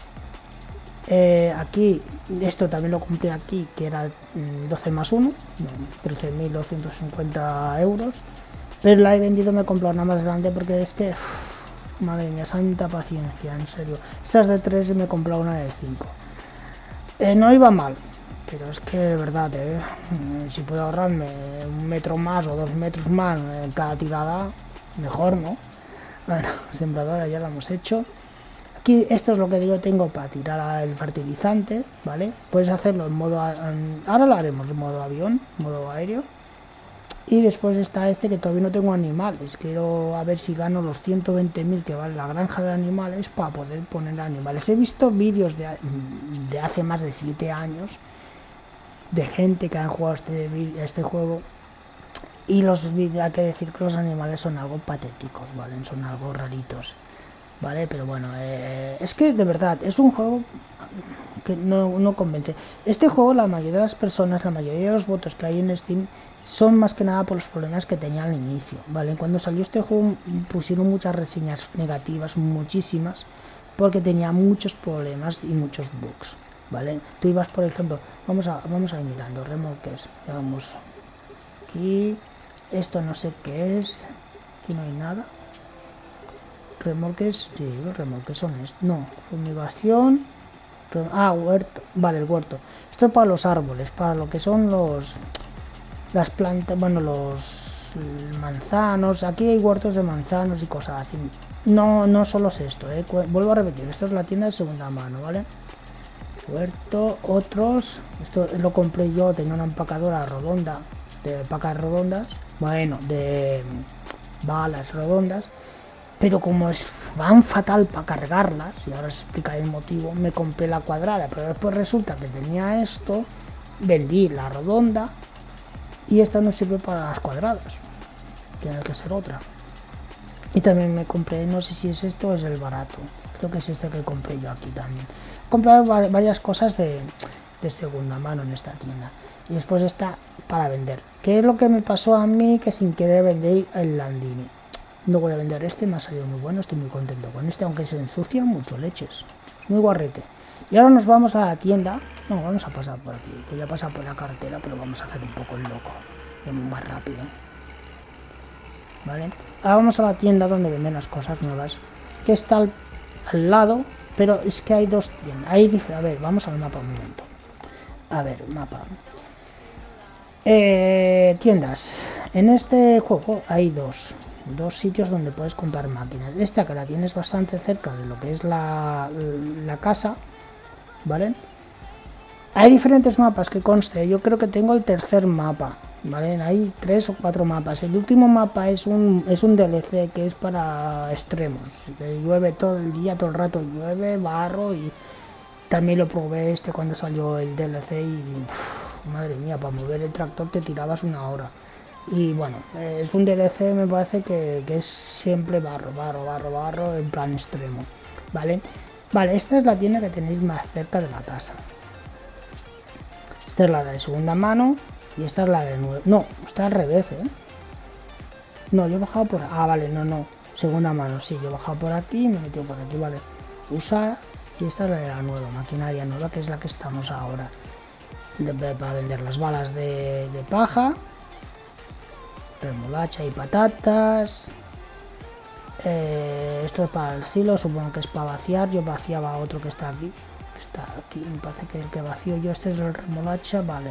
Aquí, esto también lo compré aquí, que era 12 más 1, 13.250 euros, pero la he vendido, me he comprado una más grande porque es que, madre mía, santa paciencia, en serio. Esta es de 3 y me he comprado una de 5. No iba mal. Pero es que de verdad, si puedo ahorrarme 1 metro más o 2 metros más en cada tirada, mejor, ¿no? Bueno, sembradora ya la hemos hecho. Aquí esto es lo que yo tengo para tirar el fertilizante, ¿vale? Puedes hacerlo en modo... ahora lo haremos en modo avión, modo aéreo. Y después está este que todavía no tengo animales. Quiero a ver si gano los 120.000 que vale la granja de animales para poder poner animales. He visto vídeos de hace más de 7 años de gente que han jugado este juego y hay que decir que los animales son algo patéticos, ¿vale? Son algo raritos, ¿vale? Pero bueno, es que de verdad es un juego que no convence. Este juego, la mayoría de las personas, la mayoría de los votos que hay en Steam son más que nada por los problemas que tenía al inicio, ¿vale? Cuando salió este juego pusieron muchas reseñas negativas, muchísimas, porque tenía muchos problemas y muchos bugs, ¿vale? Tú ibas, por ejemplo, vamos a ir mirando remolques, vamos aquí, esto no sé qué es, aquí no hay nada. Remolques, sí, los remolques son estos, no, fumigación, huerto, vale, el huerto. Esto es para los árboles, para lo que son las plantas, bueno, manzanos, aquí hay huertos de manzanos y cosas así. No solo es esto, vuelvo a repetir, esto es la tienda de segunda mano, ¿vale? Huerto, otros, esto lo compré yo, tenía una empacadora redonda, de pacas redondas, bueno, de balas redondas, pero como van fatal para cargarlas, y ahora os explicaré el motivo, me compré la cuadrada, pero después resulta que tenía esto, vendí la redonda, y esta no sirve para las cuadradas, tiene que ser otra. Y también me compré, no sé si es esto o es el barato, creo que es este que compré yo aquí también. He comprado varias cosas de segunda mano en esta tienda. Y después está para vender. ¿Qué es lo que me pasó a mí? Que sin querer vendí el Landini. No voy a vender este, me ha salido muy bueno, estoy muy contento con este, aunque se ensucia mucho, leches. Es muy guarrete. Y ahora nos vamos a la tienda. No, vamos a pasar por aquí. Voy a pasar por la carretera, pero vamos a hacer un poco el loco. Más rápido. ¿Vale? Ahora vamos a la tienda donde venden las cosas nuevas. Que está al lado, pero es que hay dos tiendas. A ver, vamos al mapa un momento. A ver, mapa. Tiendas. En este juego hay dos sitios donde puedes comprar máquinas. Esta que la tienes bastante cerca de lo que es la casa, ¿vale? Hay diferentes mapas que conste. Yo creo que tengo el tercer mapa, ¿vale? Hay 3 o 4 mapas. El último mapa es un DLC que es para extremos. Que llueve todo el día, todo el rato llueve, barro, y también lo probé cuando salió el DLC y madre mía, para mover el tractor te tirabas una hora. Y bueno, es un DLC, me parece que es siempre barro, en plan extremo, ¿vale? Vale, esta es la tienda que tenéis más cerca de la casa. Esta es la de segunda mano y esta es la de nuevo. No, está al revés, ¿eh? No, yo he bajado por... Ah, vale, no. Segunda mano, sí, yo he bajado por aquí y me he metido por aquí, vale. Usar, y esta es la de la nueva, maquinaria nueva, que es la que estamos ahora. Para vender las balas de paja, remolacha y patatas. Esto es para el silo, supongo que es para vaciar. Yo vaciaba otro que está aquí. Me parece que el que vacío yo, este es el remolacha, vale.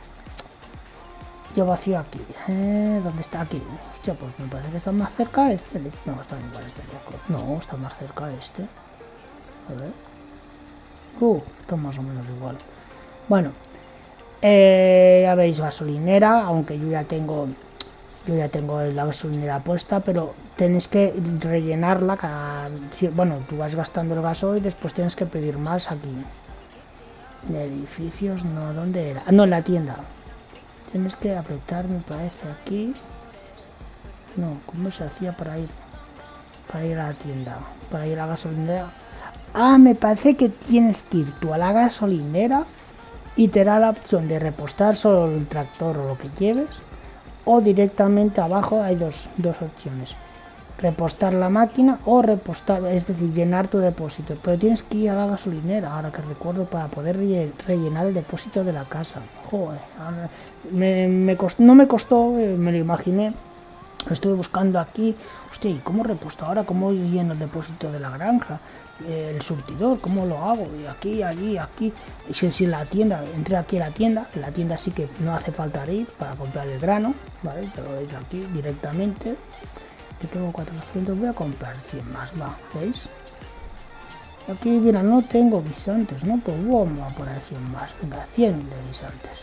Yo vacío aquí. ¿Dónde está? Aquí. Hostia, pues me parece que está más cerca este. No, está igual este. No, está más cerca este. A ver. Está más o menos igual. Bueno. Ya veis, gasolinera, aunque yo ya tengo la gasolinera puesta, pero tenéis que rellenarla bueno, tú vas gastando el gasoil y después tienes que pedir más aquí. De edificios, no, ¿dónde era? No, en la tienda. Tienes que apretar, me parece, aquí. No, ¿cómo se hacía para ir a la tienda? Para ir a la gasolinera. Ah, me parece que tienes que ir tú a la gasolinera y te da la opción de repostar solo el tractor o lo que lleves, o directamente abajo hay dos opciones: repostar la máquina o repostar, es decir, llenar tu depósito. Pero tienes que ir a la gasolinera, ahora que recuerdo, para poder rellenar el depósito de la casa. Joder, no me costó, me lo imaginé. Lo estuve buscando aquí. Hostia, ¿y cómo reposto ahora? ¿Cómo lleno el depósito de la granja? El surtidor, ¿cómo lo hago? Y aquí, allí, aquí. Y si la tienda, entré aquí a la tienda sí que no hace falta ir para comprar el grano, ¿vale? Te lo veis aquí directamente. Yo tengo 400, voy a comprar 100 más, va, ¿veis? Aquí, mira, no tengo guisantes, ¿no? Pues vamos a poner 100 más, venga, 100 de guisantes.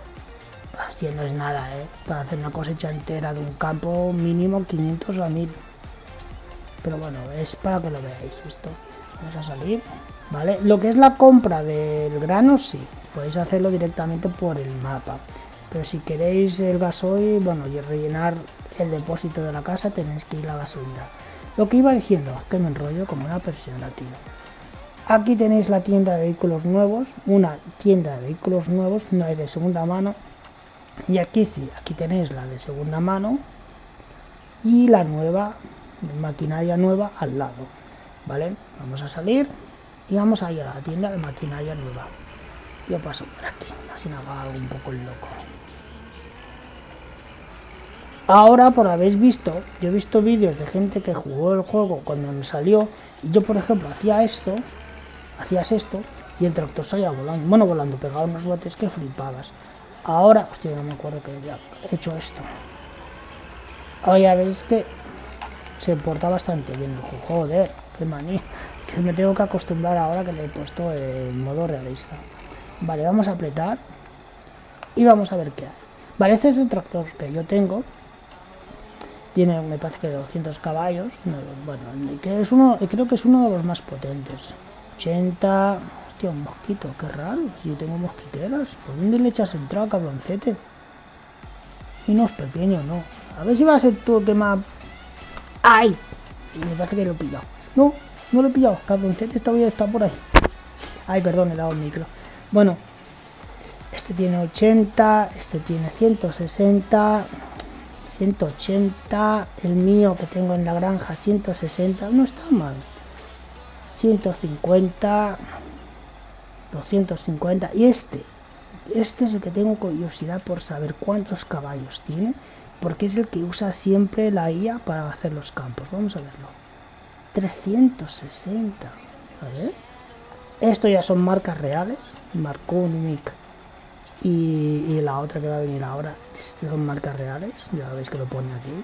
100 no es nada, para hacer una cosecha entera de un campo, mínimo 500 a 1000. Pero bueno, es para que lo veáis esto. Vamos a salir, ¿vale? Lo que es la compra del grano, sí, podéis hacerlo directamente por el mapa. Pero si queréis el gasoil, bueno, y rellenar el depósito de la casa, tenéis que ir a la gasolina. Lo que iba diciendo, que me enrollo como una persona, tío. Aquí tenéis la tienda de vehículos nuevos, una tienda de vehículos nuevos, no hay de segunda mano. Y aquí sí, aquí tenéis la de segunda mano y la nueva, maquinaria nueva al lado, ¿vale? Vamos a salir y vamos a ir a la tienda de maquinaria nueva. Yo paso por aquí, así me haga algo un poco loco. Ahora, por habéis visto, yo he visto vídeos de gente que jugó el juego cuando me salió, y yo por ejemplo hacías esto y el tractor salía volando, bueno, volando, pegado unos botes que flipabas. Ahora, hostia, no me acuerdo que ya he hecho esto. Ahora ya veis que se porta bastante bien el juego. Joder, qué manía. Que me tengo que acostumbrar ahora que le he puesto el modo realista. Vale, vamos a apretar y vamos a ver qué hay. Vale, este es el tractor que yo tengo. Tiene, me parece que 200 caballos. No, bueno, que es uno, creo que es uno de los más potentes. 80... Hostia, un mosquito, qué raro. Si yo tengo mosquiteras. ¿Por dónde le echas entrada, cabroncete? Y no es pequeño, no. A ver si va a ser tú el que más... ¡Ay! Y me parece que lo he pillado. No, no lo he pillado. Cabroncete todavía está por ahí. Ay, perdón, he dado el micro. Bueno, este tiene 80, este tiene 160, 180, el mío que tengo en la granja 160, no está mal. 150, 250 y este es el que tengo curiosidad por saber cuántos caballos tiene, porque es el que usa siempre la IA para hacer los campos. Vamos a verlo. 360. A ver. Esto ya son marcas reales. Marconic y la otra que va a venir ahora. Estas son marcas reales. Ya veis que lo pone aquí.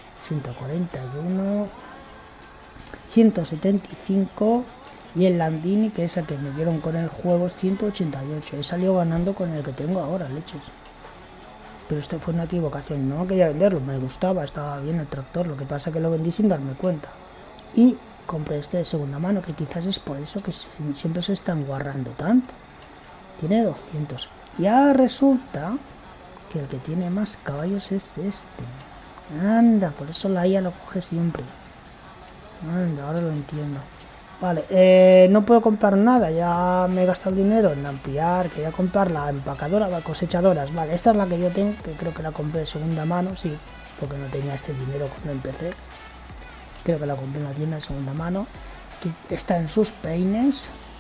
141. 175. Y el Landini, que es el que me dieron con el juego, 188. He salido ganando con el que tengo ahora, leches. Pero esto fue una equivocación. No quería venderlo, me gustaba, estaba bien el tractor. Lo que pasa es que lo vendí sin darme cuenta. Y compré este de segunda mano, que quizás es por eso que siempre se están guarrando tanto. Tiene 200. Y ahora resulta que el que tiene más caballos es este. Anda, por eso la IA lo coge siempre. Anda, ahora lo entiendo. Vale, no puedo comprar nada, ya me he gastado el dinero en ampliar, quería comprar la empacadora, la cosechadoras. Vale, esta es la que yo tengo, que creo que la compré de segunda mano, sí, porque no tenía este dinero cuando empecé. Creo que la compré en la tienda de segunda mano. Aquí está en sus peines.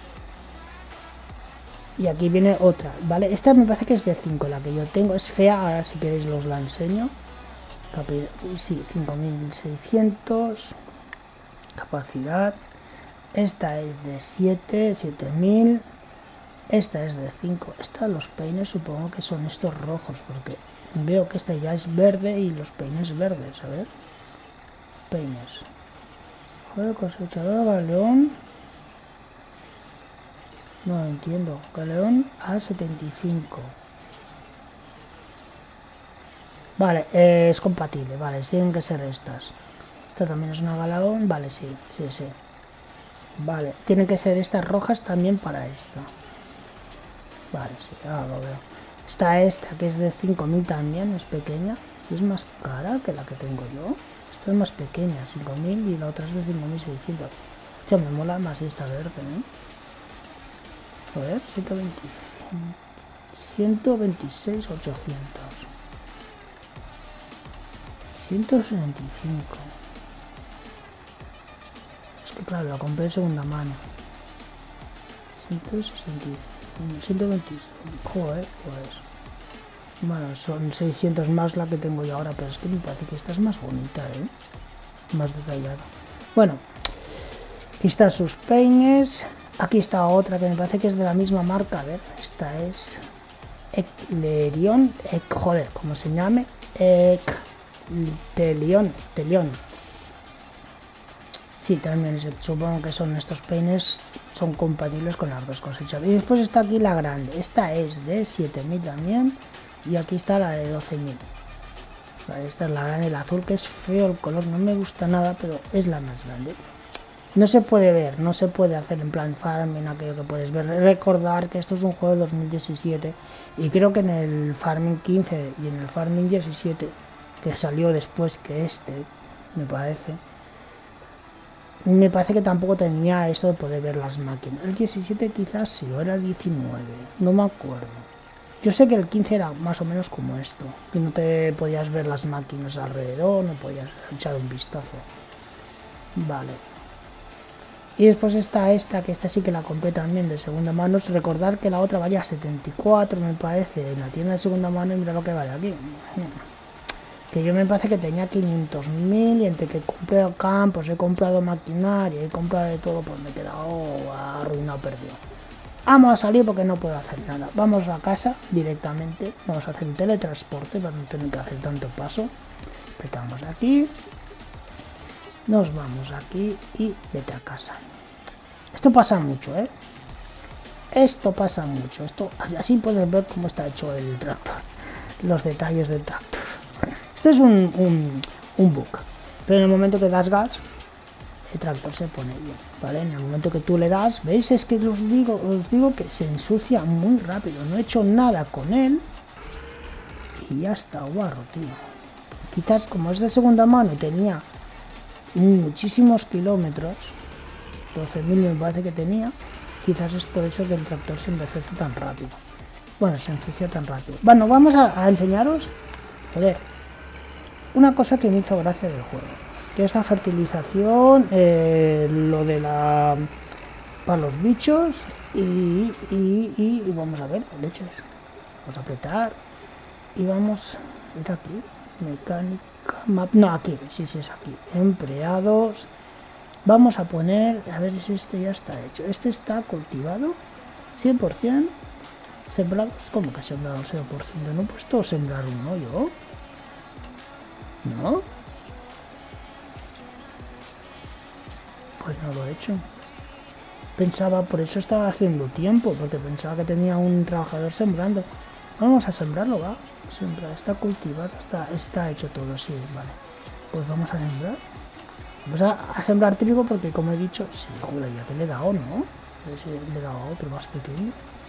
Y aquí viene otra, ¿vale? Esta me parece que es de 5, la que yo tengo. Es fea, ahora si queréis os la enseño. Sí, 5600. Capacidad. Esta es de 7, 7000. Esta es de 5. Esta, los peines supongo que son estos rojos, porque veo que esta ya es verde y los peines verdes, a ver. Peines. Joder, cosechador, galeón. No entiendo. Galeón A75. Vale, es compatible. Vale, tienen que ser estas. Esta también es una galeón. Vale, sí. Vale, tienen que ser estas rojas también para esta. Vale, sí, ahora lo veo. Está esta que es de 5000 también, es pequeña. Y es más cara que la que tengo yo. Esta es más pequeña, 5000, y la otra es de 5600. Hostia, me mola más esta verde, ¿eh? A ver, 126, 800. 165. Es que claro, la compré de segunda mano. 165. 125. Joder, pues. Bueno, son 600 más la que tengo yo ahora, pero es que me parece que esta es más bonita, ¿eh? Más detallada. Bueno, aquí están sus peines. Aquí está otra que me parece que es de la misma marca. A ver, esta es Eclerion. Joder, ¿cómo se llame? Telion. Sí, también supongo que son estos peines, son compatibles con las dos cosechas. Y después está aquí la grande. Esta es de 7000 también. Y aquí está la de 12000. Vale, esta es la grande, el azul, que es feo el color, no me gusta nada, pero es la más grande. No se puede ver, no se puede hacer en plan farming aquello que puedes ver. Recordar que esto es un juego de 2017 y creo que en el Farming 15 y en el Farming 17, que salió después que este, me parece que tampoco tenía esto de poder ver las máquinas. El 17 quizás sí, o era el 19, no me acuerdo. Yo sé que el 15 era más o menos como esto, que no te podías ver las máquinas alrededor, no podías echar un vistazo. Vale. Y después está esta, que esta sí que la compré también de segunda mano. Recordar que la otra valía 74, me parece, en la tienda de segunda mano, y mira lo que vale aquí. Que yo me parece que tenía 500.000 y entre que compré campos, he comprado maquinaria, he comprado de todo, pues me he quedado arruinado, perdido. Vamos a salir porque no puedo hacer nada. Vamos a casa directamente, vamos a hacer un teletransporte para no tener que hacer tanto paso. Apretamos aquí. Nos vamos aquí y vete a casa. Esto pasa mucho, ¿eh? Esto pasa mucho. Esto, así puedes ver cómo está hecho el tractor. Los detalles del tractor. Esto es un bug. Pero en el momento que das gas, el tractor se pone bien, ¿vale? En el momento que tú le das, ¿veis? Es que os digo que se ensucia muy rápido. No he hecho nada con él. Y ya está, guarro, tío. Quizás como es de segunda mano y tenía muchísimos kilómetros, 12.000 me parece que tenía, quizás es por eso que el tractor se envejece tan rápido. Bueno, se ensucia tan rápido. Bueno, vamos a enseñaros, joder, una cosa que me hizo gracia del juego, que es la fertilización, lo de la para los bichos y vamos a ver, leches. Vamos a apretar y vamos a ir aquí, mecánica, map, no, aquí, sí, es aquí, empleados. Vamos a poner, a ver si este ya está hecho. Este está cultivado 100%. Sembrado, ¿cómo que sembrado 0%? No he puesto sembrar uno yo. ¿No? Pues no lo he hecho. Pensaba, por eso estaba haciendo tiempo, porque pensaba que tenía un trabajador sembrando. Vamos a sembrarlo, va. Sembrar, está cultivado, está hecho todo, sí, vale. Pues vamos a sembrar. Vamos a sembrar trigo porque, como he dicho, sí, joder, ya que le he dado, ¿no? A ver si le he dado a otro más pequeño.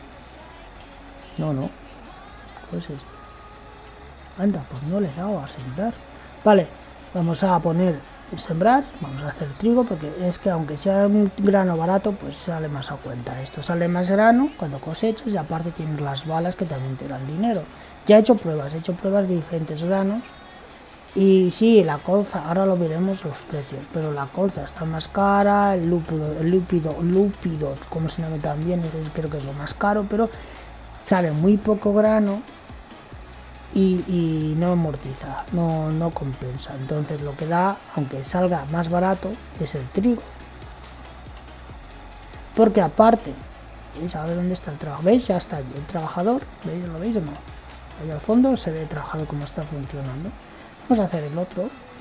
No. Pues esto. Anda, pues no le he dado a sembrar. Vale, vamos a poner sembrar. Vamos a hacer trigo porque es que aunque sea un grano barato, pues sale más a cuenta. Esto sale más grano cuando cosechas y aparte tienes las balas que también te dan dinero. Ya he hecho pruebas de diferentes granos. Y sí, la colza, ahora lo veremos los precios, pero la colza está más cara, el lúpido, como se llama también, creo que es lo más caro, pero sale muy poco grano y no amortiza, no compensa. Entonces lo que da, aunque salga más barato, es el trigo. Porque aparte, ¿veis? A ver dónde está el trabajo, ¿veis? Ya está el trabajador, ¿veis? ¿Lo veis o no? Ahí al fondo se ve el trabajador cómo está funcionando. Vamos a hacer el otro.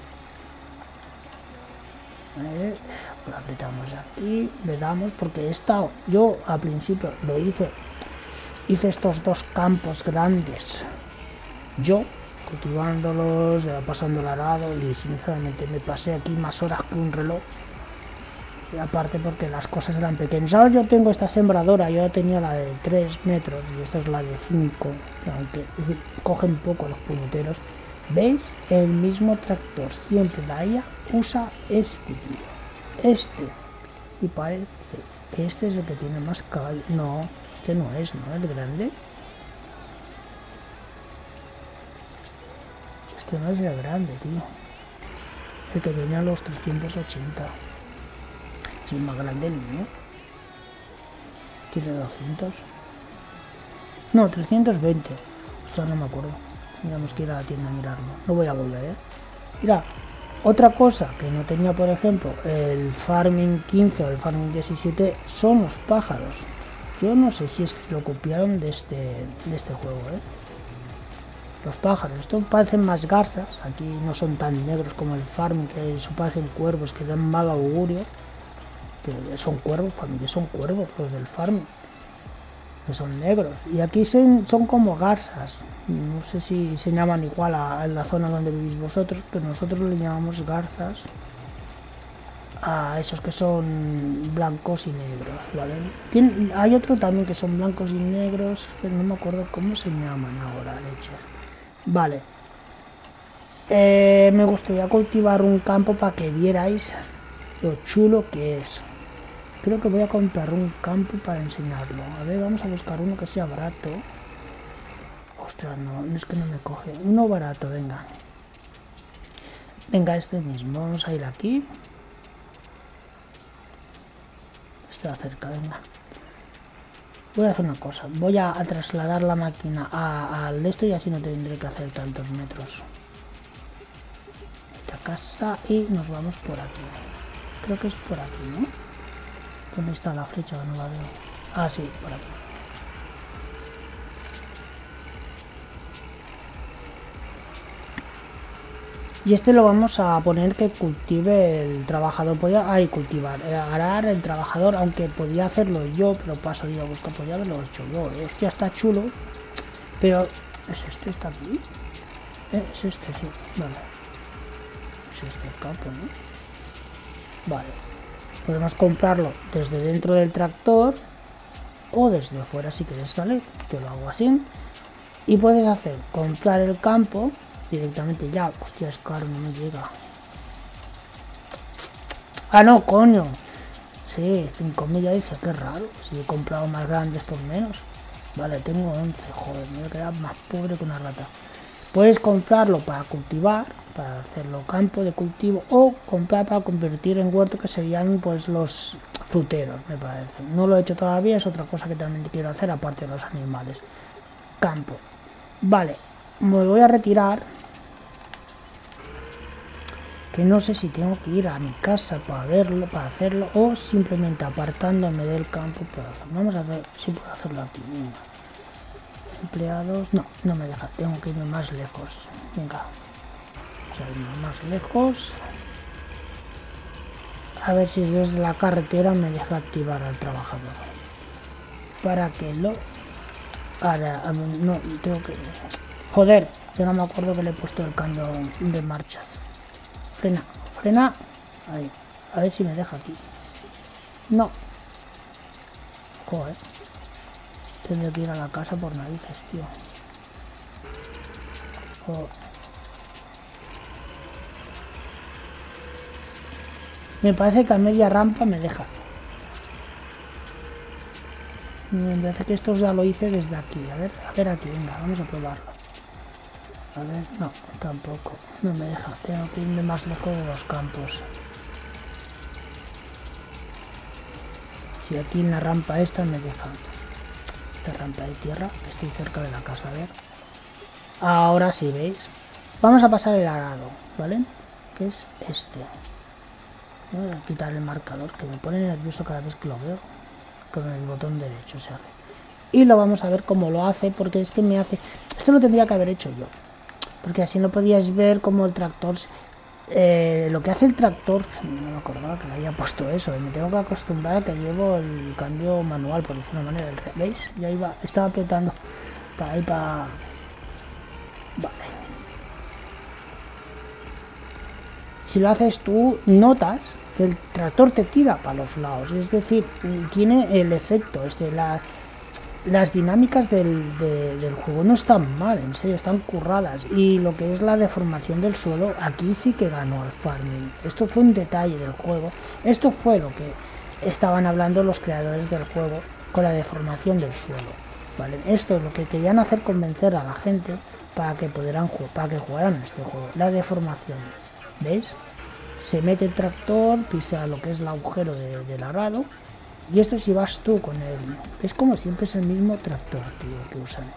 Lo apretamos aquí, le damos, porque yo al principio lo hice estos dos campos grandes, yo cultivándolos, pasando el arado, y sinceramente me pasé aquí más horas que un reloj. Y aparte porque las cosas eran pequeñas. Ahora yo tengo esta sembradora, yo tenía la de 3 metros y esta es la de 5, aunque cogen poco los puñeteros. ¿Veis? El mismo tractor siempre la IA usa este, tío. Este. Y parece que este es el que tiene más caballo. No, este no es, ¿no? El grande. Este no es el grande, tío. El que tenía los 380. Sí, más grande el mío. Tiene 200. No, 320. Esto no me acuerdo. Tendríamos que ir a la tienda a mirarlo. No voy a volver, ¿eh? Mira, otra cosa que no tenía, por ejemplo, el Farming 15 o el Farming 17 son los pájaros. Yo no sé si es que lo copiaron de este juego, ¿eh? Los pájaros, estos parecen más garzas. Aquí no son tan negros como el Farming, que parecen cuervos que dan mal augurio. Que son cuervos, familia, son cuervos los del Farming, que son negros. Y aquí son como garzas. No sé si se llaman igual en la zona donde vivís vosotros, pero nosotros le llamamos garzas a esos que son blancos y negros, ¿vale? Hay otro también que son blancos y negros, pero no me acuerdo cómo se llaman ahora, leches. Vale. Me gustaría cultivar un campo para que vierais lo chulo que es. Creo que voy a comprar un campo para enseñarlo. A ver, vamos a buscar uno que sea barato. Ostras, no, es que no me coge. Uno barato, venga. Venga, este mismo. Vamos a ir aquí. Está cerca, venga. Voy a hacer una cosa. Voy a trasladar la máquina al este y así no tendré que hacer tantos metros. Esta casa y nos vamos por aquí. Creo que es por aquí, ¿no? ¿Dónde está la flecha? No la veo. Ah, sí, por aquí. Y este lo vamos a poner que cultive el trabajador. Podía cultivar, arar el trabajador, aunque podía hacerlo yo, pero paso digo, busco, podía haberlo hecho yo. Hostia, está chulo. Pero, ¿es este? ¿Está aquí? Es este, sí. Vale. Es este el campo, ¿no? Vale. Podemos comprarlo desde dentro del tractor o desde fuera si quieres salir. Yo lo hago así. Y puedes hacer comprar el campo directamente ya. Hostia, es caro, no me llega. Ah, no, coño. Sí, 5.000 ya dice, qué raro. Si he comprado más grandes por menos. Vale, tengo 11, joder, me voy a quedar más pobre que una rata. Puedes comprarlo para cultivar, para hacerlo campo de cultivo, o comprar para convertir en huerto, que serían pues los fruteros, me parece. No lo he hecho todavía, es otra cosa que también quiero hacer, aparte de los animales. Campo. Vale, me voy a retirar. Que no sé si tengo que ir a mi casa para verlo, para hacerlo, o simplemente apartándome del campo para hacerlo. Vamos a ver si puedo hacerlo aquí. Venga. Empleados, no me deja, tengo que irme más lejos. Venga, salimos más lejos. A ver si desde la carretera me deja activar al trabajador. Para que lo... Ahora, no, tengo que... Joder, yo no me acuerdo que le he puesto el cambio de marchas. Frena, frena. Ahí, a ver si me deja aquí. No. Joder. Tendré que ir a la casa por narices, tío. Joder. Me parece que a media rampa me deja. Me parece que esto ya lo hice desde aquí. A ver aquí, venga, vamos a probarlo. A ver, no, tampoco. No me deja. Tengo que irme más lejos de los campos. Si aquí en la rampa esta me deja. Esta rampa de tierra, estoy cerca de la casa, a ver. Ahora sí, ¿veis? Vamos a pasar el arado, ¿vale? Que es este. Voy a quitar el marcador, que me pone nervioso cada vez que lo veo. Con el botón derecho se hace. Y lo vamos a ver cómo lo hace, porque es que me hace... Esto lo tendría que haber hecho yo. Porque así no podíais ver cómo el tractor... lo que hace el tractor... No me acordaba que le había puesto eso. Me tengo que acostumbrar a que llevo el cambio manual, por decirlo de una manera. ¿Veis? Ya iba... Estaba apretando para ir para... Vale. Si lo haces tú, notas que el tractor te tira para los lados. Es decir, tiene el efecto, las dinámicas del juego no están mal, en serio, están curradas. Y lo que es la deformación del suelo, aquí sí que ganó al farming. Esto fue un detalle del juego. Esto fue lo que estaban hablando los creadores del juego con la deformación del suelo. ¿Vale? Esto es lo que querían hacer, convencer a la gente para que pudieran para que jugaran este juego. La deformación. ¿Veis? Se mete el tractor, pisa lo que es el agujero del arado. Y esto si vas tú con él. Es como siempre es el mismo tractor, tío, que usan.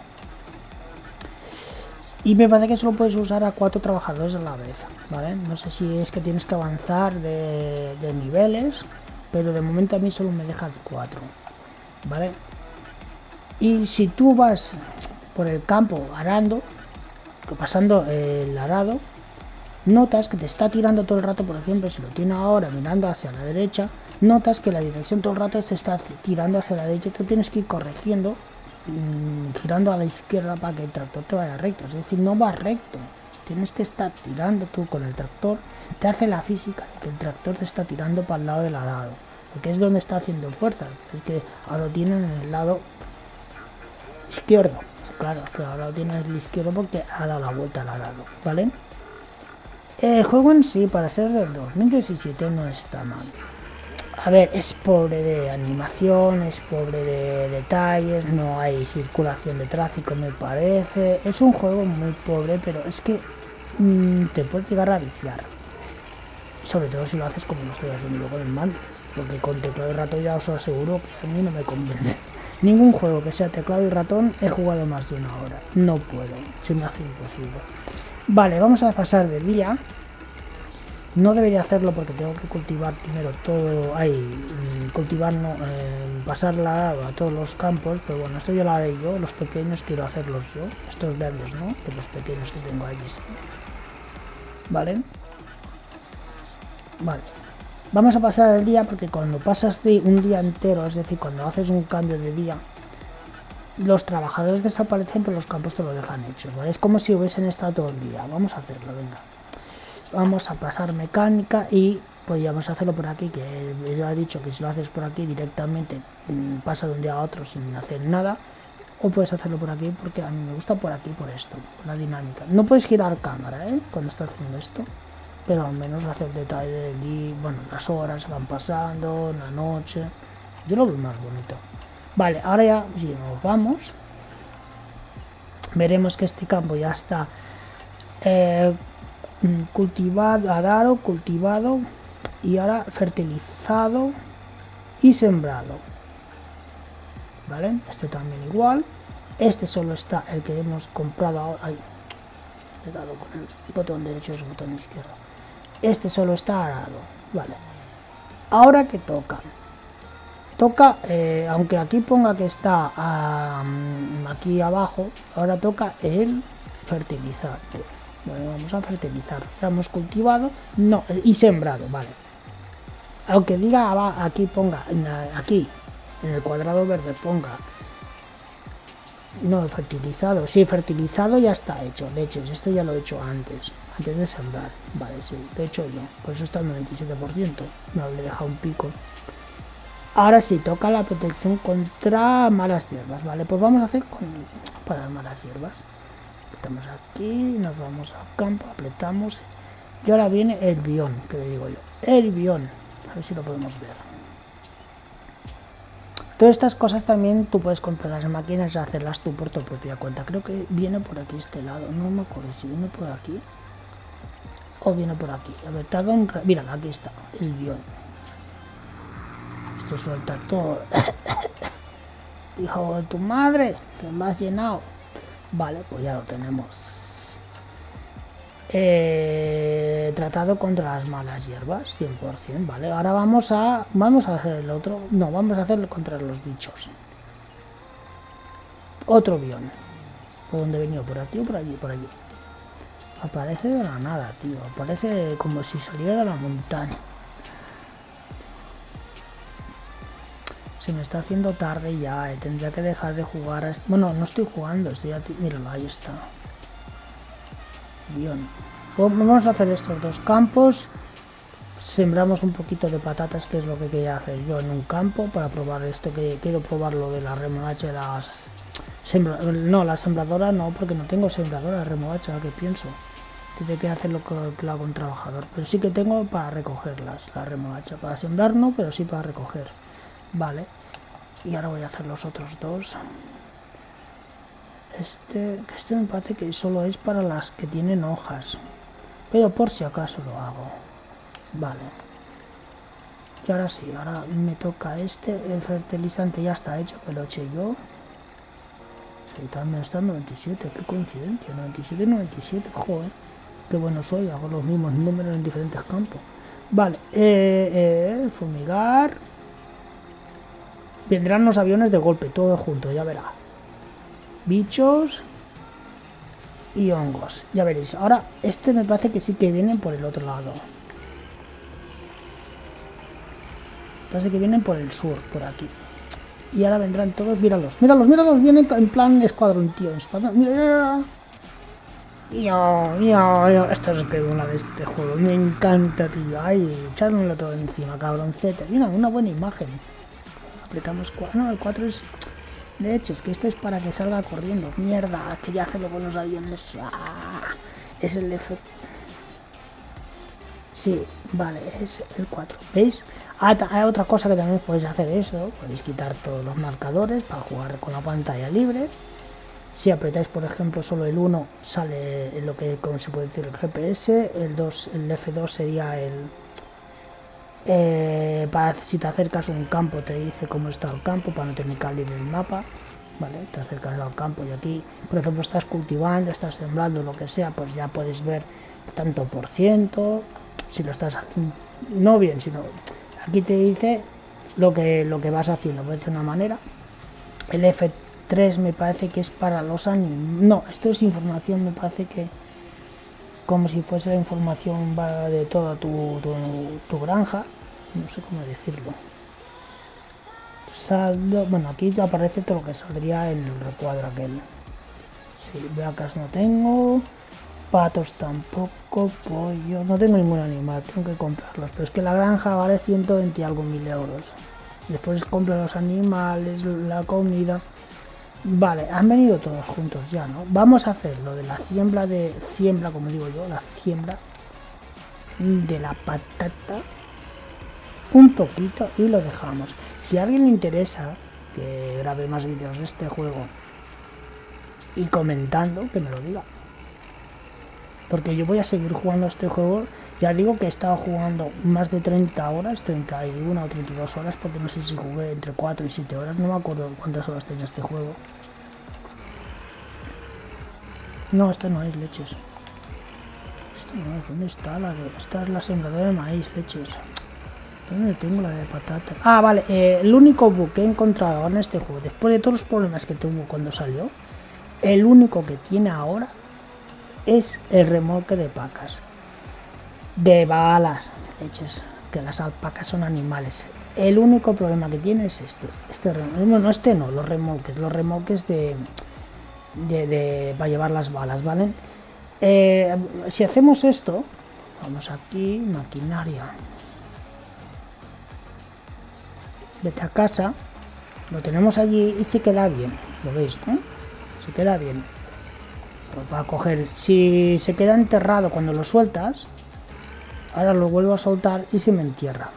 Y me parece que solo puedes usar a 4 trabajadores a la vez, ¿vale? No sé si es que tienes que avanzar de niveles, pero de momento a mí solo me deja 4, ¿vale? Y si tú vas por el campo arando, pasando el arado, notas que te está tirando todo el rato. Por ejemplo, si lo tiene ahora mirando hacia la derecha, notas que la dirección todo el rato se está tirando hacia la derecha. Tú tienes que ir corrigiendo, girando a la izquierda para que el tractor te vaya recto. Es decir, no va recto. Tienes que estar tirando tú con el tractor. Te hace la física de que el tractor te está tirando para el lado del arado, porque es donde está haciendo fuerza. Es que ahora lo tienen en el lado izquierdo. Claro, que ahora lo tienes en el izquierdo porque ha dado la vuelta al arado, ¿vale? El juego en sí, para ser del 2017, no está mal. A ver, es pobre de animación, es pobre de detalles, no hay circulación de tráfico, me parece. Es un juego muy pobre, pero es que te puede llegar a viciar. Sobre todo si lo haces como lo estoy haciendo yo con el mando. Porque con teclado y ratón ya os aseguro que a mí no me conviene. Ningún juego que sea teclado y ratón he jugado más de una hora. No puedo, se me hace imposible. Vale, vamos a pasar de día. No debería hacerlo porque tengo que cultivar primero todo. Cultivar no, pasarla a todos los campos. Pero bueno, esto ya lo haré yo. Los pequeños quiero hacerlos yo. Estos verdes, ¿no? Que los pequeños que tengo allí. ¿vale? Vale. Vamos a pasar el día porque cuando pasas de un día entero, es decir, cuando haces un cambio de día, los trabajadores desaparecen pero los campos te lo dejan hechos, ¿vale? Es como si hubiesen estado todo el día. Vamos a hacerlo, venga. Vamos a pasar mecánica y podríamos hacerlo por aquí, que ya he dicho que si lo haces por aquí directamente pasa de un día a otro sin hacer nada. O puedes hacerlo por aquí porque a mí me gusta por aquí, por esto, por la dinámica. No puedes girar cámara, cuando estás haciendo esto, pero al menos hacer detalle del día, bueno, las horas van pasando, la noche. Yo lo veo más bonito. Vale, ahora ya, si nos vamos, veremos que este campo ya está cultivado, arado, cultivado y ahora fertilizado y sembrado. ¿Vale? Este también igual. Este solo está el que hemos comprado ahora. Ay, he dado con el botón derecho y el botón izquierdo. Este solo está arado. Vale. Ahora que toca. Toca, aunque aquí ponga que está aquí abajo, ahora toca el fertilizar. Bueno, vamos a fertilizar. Ya hemos cultivado, no, y sembrado, vale. Aunque diga aquí ponga, aquí, en el cuadrado verde ponga, no, fertilizado, sí, fertilizado ya está hecho, leches, esto ya lo he hecho antes de sembrar, vale, sí, lo he hecho yo, por eso está el 97%, no le he dejado un pico. Ahora sí, toca la protección contra malas hierbas, vale, pues vamos a hacer para las malas hierbas. Estamos aquí, nos vamos al campo, apretamos y ahora viene el bión, que le digo yo, el bión, a ver si lo podemos ver. Todas estas cosas también tú puedes comprar las máquinas y hacerlas tú por tu propia cuenta. Creo que viene por aquí este lado, no me acuerdo si viene por aquí o viene por aquí. A ver, tarda un rato. Mira, aquí está el bión. Esto suelta todo. Hijo de tu madre, que me has llenado. Vale, pues ya lo tenemos. Tratado contra las malas hierbas, 100%, vale. Ahora vamos a hacer el otro. No, vamos a hacerlo contra los bichos. Otro bión. ¿Por dónde venía? ¿Por aquí o por allí? Por allí. Aparece de la nada, tío. Aparece como si saliera de la montaña. Se me está haciendo tarde ya, tendría que dejar de jugar. Bueno, no estoy jugando, estoy aquí. Míralo, ahí está. Bien. Pues vamos a hacer estos dos campos. Sembramos un poquito de patatas, que es lo que quería hacer yo en un campo, para probar esto, que quiero probar lo de la remolacha, no, la sembradora no, porque no tengo sembradora de remolacha, que pienso. Tiene que hacerlo que hago un trabajador. Pero sí que tengo para recogerlas, la remolacha. Para sembrar no, pero sí para recoger. Vale. Y ahora voy a hacer los otros dos. Este me parece que solo es para las que tienen hojas. Pero por si acaso lo hago. Vale. Y ahora sí, ahora me toca este. El fertilizante ya está hecho, que lo eché yo. Sí, también está en 97, qué coincidencia. 97 y 97, joder. Qué bueno soy, hago los mismos números en diferentes campos. Vale, fumigar. Vendrán los aviones de golpe, todo junto, ya verá. Bichos y hongos, ya veréis. Ahora, este me parece que sí que vienen por el otro lado. Parece que vienen por el sur, por aquí. Y ahora vendrán todos, míralos, vienen en plan escuadrón, tío. Mira. Esto es que una de este juego, me encanta, tío. Ay, echármelo todo encima, cabroncete. Mira, una buena imagen. Apretamos 4, no, el 4 es de hecho, es que esto es para que salga corriendo. Mierda, que ya hacerlo con los aviones. Es el F. Sí, vale, es el 4. ¿Veis? Hay otra cosa que también podéis hacer eso. Podéis quitar todos los marcadores para jugar con la pantalla libre. Si apretáis, por ejemplo, solo el 1, sale lo que, como se puede decir, el GPS. El 2, el F2 sería el... para si te acercas a un campo te dice cómo está el campo para no tener que abrir el mapa, vale, te acercas al campo y aquí por ejemplo estás cultivando, estás sembrando, lo que sea, pues ya puedes ver tanto por ciento, si lo estás haciendo, no bien, sino aquí te dice lo que vas haciendo, puede ser una manera. El F3 me parece que es para los animales, no, esto es información, me parece que como si fuese la información va de toda tu granja, no sé cómo decirlo. Saldo, bueno, aquí te aparece todo lo que saldría en el recuadro aquel. Sí, vacas no tengo, patos tampoco, pollo, no tengo ningún animal, tengo que comprarlos, pero es que la granja vale 120 y algo mil euros. Después compro los animales, la comida. Vale, han venido todos juntos ya, ¿no? Vamos a hacer lo de la siembra, como digo yo, la siembra de la patata un poquito y lo dejamos. Si a alguien le interesa que grabe más vídeos de este juego y comentando, que me lo diga. Porque yo voy a seguir jugando a este juego. Ya digo que he estado jugando más de 30 horas, 31 o 32 horas, porque no sé si jugué entre 4 y 7 horas, no me acuerdo cuántas horas tenía este juego. No, esto no es, leches. Esto no es, ¿dónde está la de...? Esta es la sembradora de maíz, leches. ¿Dónde tengo la de patata? Ah, vale, el único bug que he encontrado ahora en este juego, después de todos los problemas que tuvo cuando salió, el único que tiene ahora es el remolque de vacas. De balas, leches, que las alpacas son animales. El único problema que tiene es este remolque. No, este no, los remolques de para llevar las balas, ¿vale? Si hacemos esto, vamos aquí, maquinaria. Vete a casa, lo tenemos allí y se queda bien, ¿lo veis, no? Se queda bien. Pues va a coger, si se queda enterrado cuando lo sueltas, ahora lo vuelvo a soltar y se me entierra.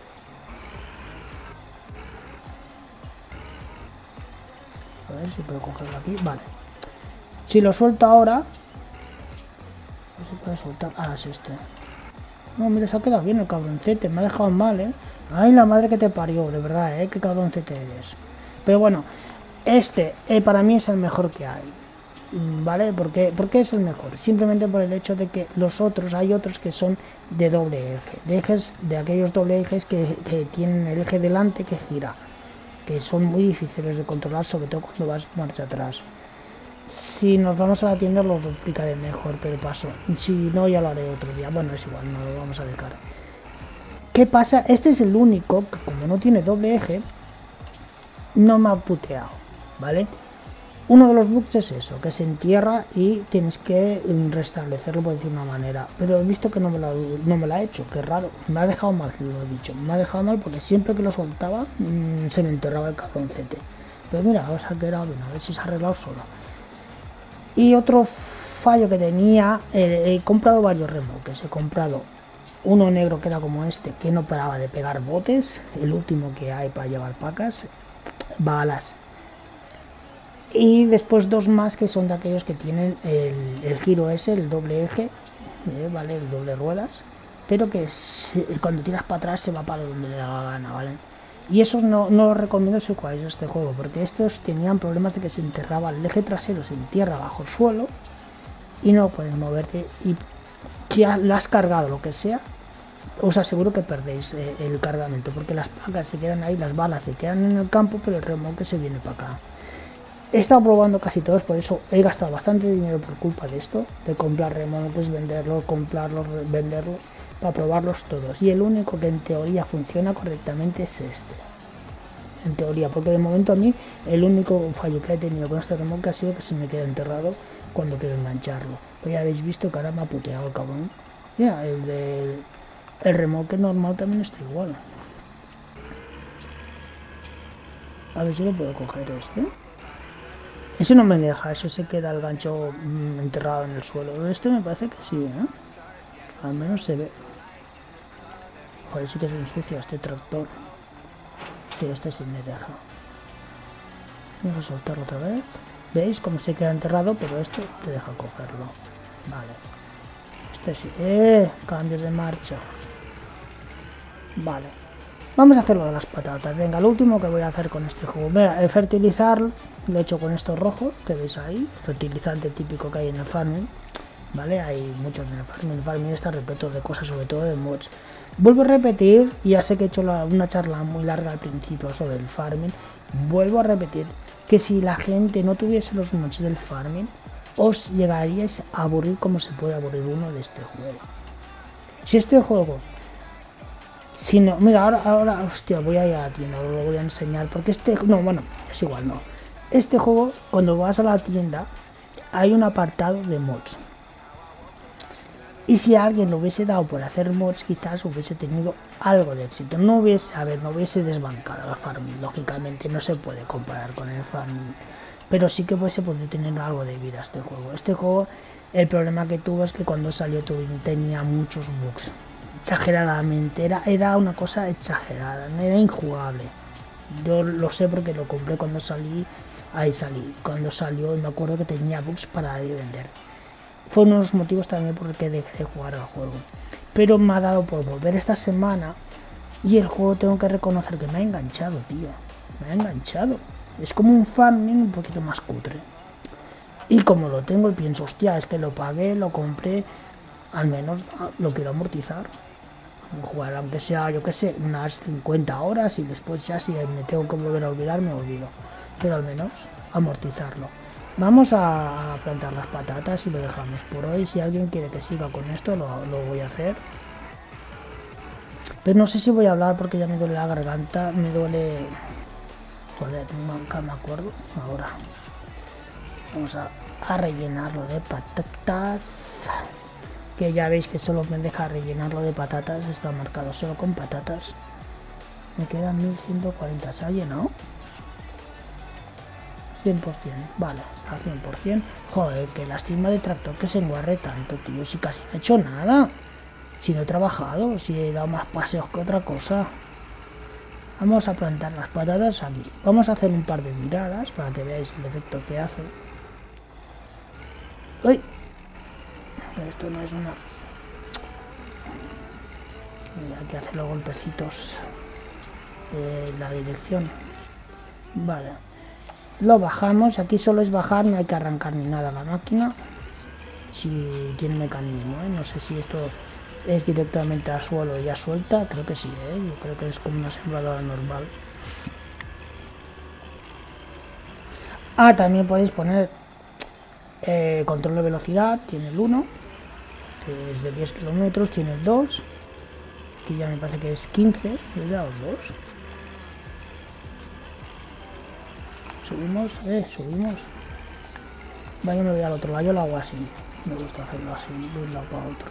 A ver si puedo cogerlo aquí, vale. Si lo suelto ahora, no se puede soltar. Ah, es este. No, mira, se ha quedado bien el cabroncete, me ha dejado mal, ¿eh? Ay, la madre que te parió, de verdad, qué cabroncete eres. Pero bueno, este para mí es el mejor que hay, ¿vale? ¿Por qué es el mejor? Simplemente por el hecho de que los otros, hay otros que son de doble eje, de aquellos doble ejes que tienen el eje delante que gira, que son muy difíciles de controlar, sobre todo cuando vas marcha atrás. Si nos vamos a la tienda lo explicaré mejor, pero paso. Si no, ya lo haré otro día. Bueno, es igual, no lo vamos a dejar. ¿Qué pasa? Este es el único que, como no tiene doble eje, no me ha puteado, ¿vale? Uno de los bugs es eso, que se entierra y tienes que restablecerlo, por decir una manera. Pero he visto que no me lo ha hecho, qué raro. Me ha dejado mal, lo he dicho. Me ha dejado mal porque siempre que lo soltaba se me enterraba el cabroncete. Pero mira, ahora se ha quedado bien, a ver si se ha arreglado solo. Y otro fallo que tenía, he comprado varios remolques. He comprado uno negro que era como este, que no paraba de pegar botes, el último que hay para llevar pacas, balas. Y después dos más que son de aquellos que tienen el giro ese, el doble eje, ¿vale? El doble ruedas, pero que cuando tiras para atrás se va para donde le da la gana, ¿vale? Y eso no lo recomiendo si jugáis este juego, porque estos tenían problemas de que se enterraba el eje trasero, se entierra bajo el suelo y no puedes moverte. Y si la has cargado, lo que sea, os aseguro que perdéis el cargamento, porque las placas se quedan ahí, las balas se quedan en el campo, pero el remolque se viene para acá. He estado probando casi todos, por eso he gastado bastante dinero por culpa de esto, de comprar remolques, venderlos, comprarlos, venderlos, para probarlos todos. Y el único que en teoría funciona correctamente es este. En teoría, porque de momento a mí el único fallo que he tenido con este remolque ha sido que se me queda enterrado cuando quiero engancharlo. Pues ya habéis visto que ahora me ha puteado el cabrón. Ya, el remolque normal también está igual. A ver si lo puedo coger este. Ese no me deja, eso se queda el gancho enterrado en el suelo. Este me parece que sí, ¿eh? Al menos se ve. Joder, sí que se ensucia este tractor. Sí, este sí me deja. Vamos a soltarlo otra vez. ¿Veis cómo se queda enterrado? Pero este te deja cogerlo. Vale. Este sí. Cambios de marcha. Vale. Vamos a hacer lo de las patatas. Venga, lo último que voy a hacer con este juego. Mira, el fertilizar lo he hecho con esto rojo, que veis ahí. Fertilizante típico que hay en el farming. Vale, hay muchos en el farming. El farming está repleto de cosas, sobre todo de mods. Vuelvo a repetir, ya sé que he hecho una charla muy larga al principio sobre el farming. Vuelvo a repetir que si la gente no tuviese los mods del farming, os llegaríais a aburrir como se puede aburrir uno de este juego. Si este juego, si no, mira, ahora, hostia, voy a ir a la tienda, os lo voy a enseñar, porque no, bueno, es igual, no. Este juego, cuando vas a la tienda, hay un apartado de mods. Y si alguien lo hubiese dado por hacer mods, quizás hubiese tenido algo de éxito. No hubiese desbancado el farming. Lógicamente no se puede comparar con el farming. Pero sí que se puede tener algo de vida este juego. Este juego, el problema que tuvo es que cuando salió tenía muchos bugs. Exageradamente. Era una cosa exagerada. Era injugable. Yo lo sé porque lo compré cuando salí. Ahí salí. Cuando salió me acuerdo que tenía bugs para vender. Fue uno de los motivos también por el que dejé de jugar al juego. Pero me ha dado por volver esta semana. Y el juego tengo que reconocer que me ha enganchado, tío. Me ha enganchado. Es como un farming un poquito más cutre. Y como lo tengo, pienso, hostia, es que lo pagué, lo compré. Al menos lo quiero amortizar. Jugar aunque sea, yo que sé, unas 50 horas. Y después ya si me tengo que volver a olvidar, me olvido. Pero al menos amortizarlo. Vamos a plantar las patatas y lo dejamos por hoy. Si alguien quiere que siga con esto, lo voy a hacer. Pero no sé si voy a hablar porque ya me duele la garganta. Me duele... Joder, nunca me acuerdo. Ahora vamos a rellenarlo de patatas. Que ya veis que solo me deja rellenarlo de patatas. Está marcado solo con patatas. Me quedan 1140. ¿Se ha llenado? 100%, vale, está 100%. Joder, qué lástima de tractor que se enguarre tanto, tío. Si casi no he hecho nada. Si no he trabajado, si he dado más paseos que otra cosa. Vamos a plantar las patatas aquí. Vamos a hacer un par de miradas para que veáis el efecto que hace. ¡Uy! Esto no es una... Hay que hacer los golpecitos de la dirección. Vale. Lo bajamos, aquí solo es bajar, no hay que arrancar ni nada a la máquina. Si tiene mecanismo, no sé si esto es directamente al suelo y ya suelta, creo que sí, yo creo que es como una sembradora normal. También podéis poner control de velocidad, tiene el 1, que es de 10 kilómetros, tiene el 2, que ya me parece que es 15, le he dado 2. Subimos, subimos. Vaya, me voy al otro lado, yo lo hago así. Me gusta hacerlo así, de un lado para otro.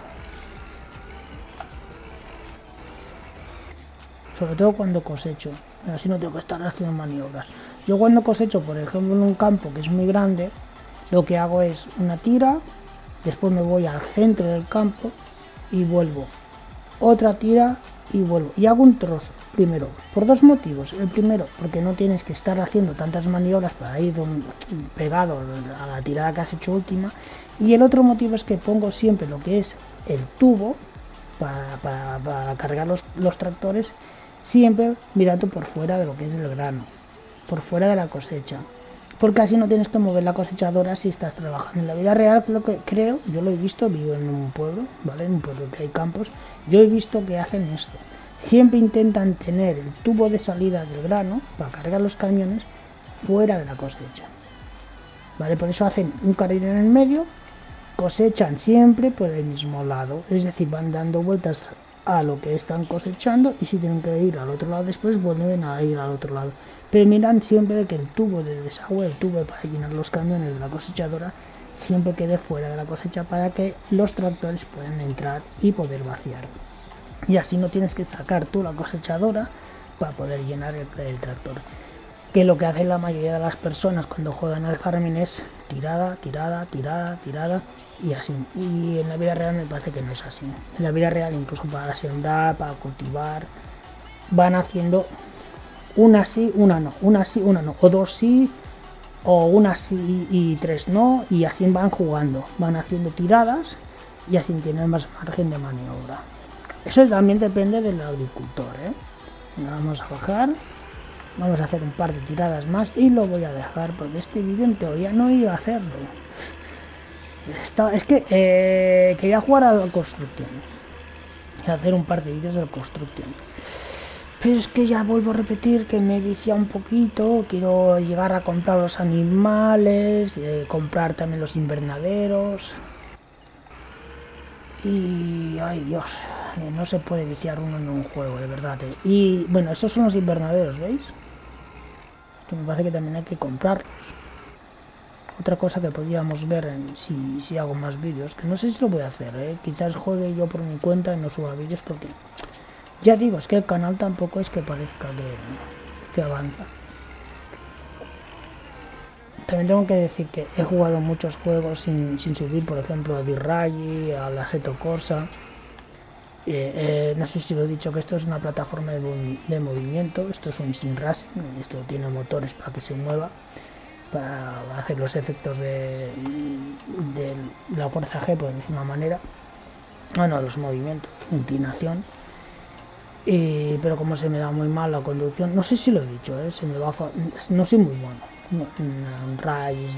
Sobre todo cuando cosecho, así no tengo que estar haciendo maniobras. Yo cuando cosecho, por ejemplo, en un campo que es muy grande, lo que hago es una tira, después me voy al centro del campo y vuelvo. Otra tira y vuelvo. Y hago un trozo. Primero, por dos motivos. El primero, porque no tienes que estar haciendo tantas maniobras para ir pegado a la tirada que has hecho última. Y el otro motivo es que pongo siempre lo que es el tubo para cargar los tractores, siempre mirando por fuera de lo que es el grano, por fuera de la cosecha. Porque así no tienes que mover la cosechadora si estás trabajando. En la vida real, creo, yo lo he visto, vivo en un pueblo, ¿vale? En un pueblo que hay campos, yo he visto que hacen esto. Siempre intentan tener el tubo de salida del grano para cargar los camiones fuera de la cosecha, ¿vale? Por eso hacen un carril en el medio, cosechan siempre por el mismo lado, es decir, van dando vueltas a lo que están cosechando y si tienen que ir al otro lado después vuelven a ir al otro lado. Pero miran siempre de que el tubo de desagüe, el tubo para llenar los camiones de la cosechadora, siempre quede fuera de la cosecha para que los tractores puedan entrar y poder vaciar. Y así no tienes que sacar tú la cosechadora para poder llenar el tractor. Que lo que hacen la mayoría de las personas cuando juegan al farming es tirada, tirada, tirada, tirada y así. Y en la vida real me parece que no es así. En la vida real, incluso para sembrar, para cultivar, van haciendo una sí, una no, una sí, una no, o dos sí, o una sí y tres no, y así van jugando, van haciendo tiradas y así tienen más margen de maniobra. Eso también depende del agricultor, Vamos a bajar, vamos a hacer un par de tiradas más y lo voy a dejar porque este vídeo en teoría no iba a hacerlo. Es que quería jugar a la construcción y hacer un par de vídeos de la construcción. Pero es que ya vuelvo a repetir que me vicia un poquito, quiero llegar a comprar los animales, comprar también los invernaderos. Y ay Dios, no se puede viciar uno en un juego, de verdad. Y bueno, esos son los invernaderos, ¿veis? Que me parece que también hay que comprarlos. Otra cosa que podríamos ver si hago más vídeos, que no sé si lo voy a hacer, quizás juegue yo por mi cuenta y no suba vídeos porque... Ya digo, es que el canal tampoco es que parezca que avanza. También tengo que decir que he jugado muchos juegos sin subir, por ejemplo, a D-Rally, a la Assetto Corsa. No sé si lo he dicho, que esto es una plataforma de movimiento, esto es un sim racing, esto tiene motores para que se mueva, para hacer los efectos de la fuerza G, por decir una manera. Bueno, los movimientos, inclinación. Pero como se me da muy mal la conducción, no sé si lo he dicho, se me va no soy muy bueno en rallies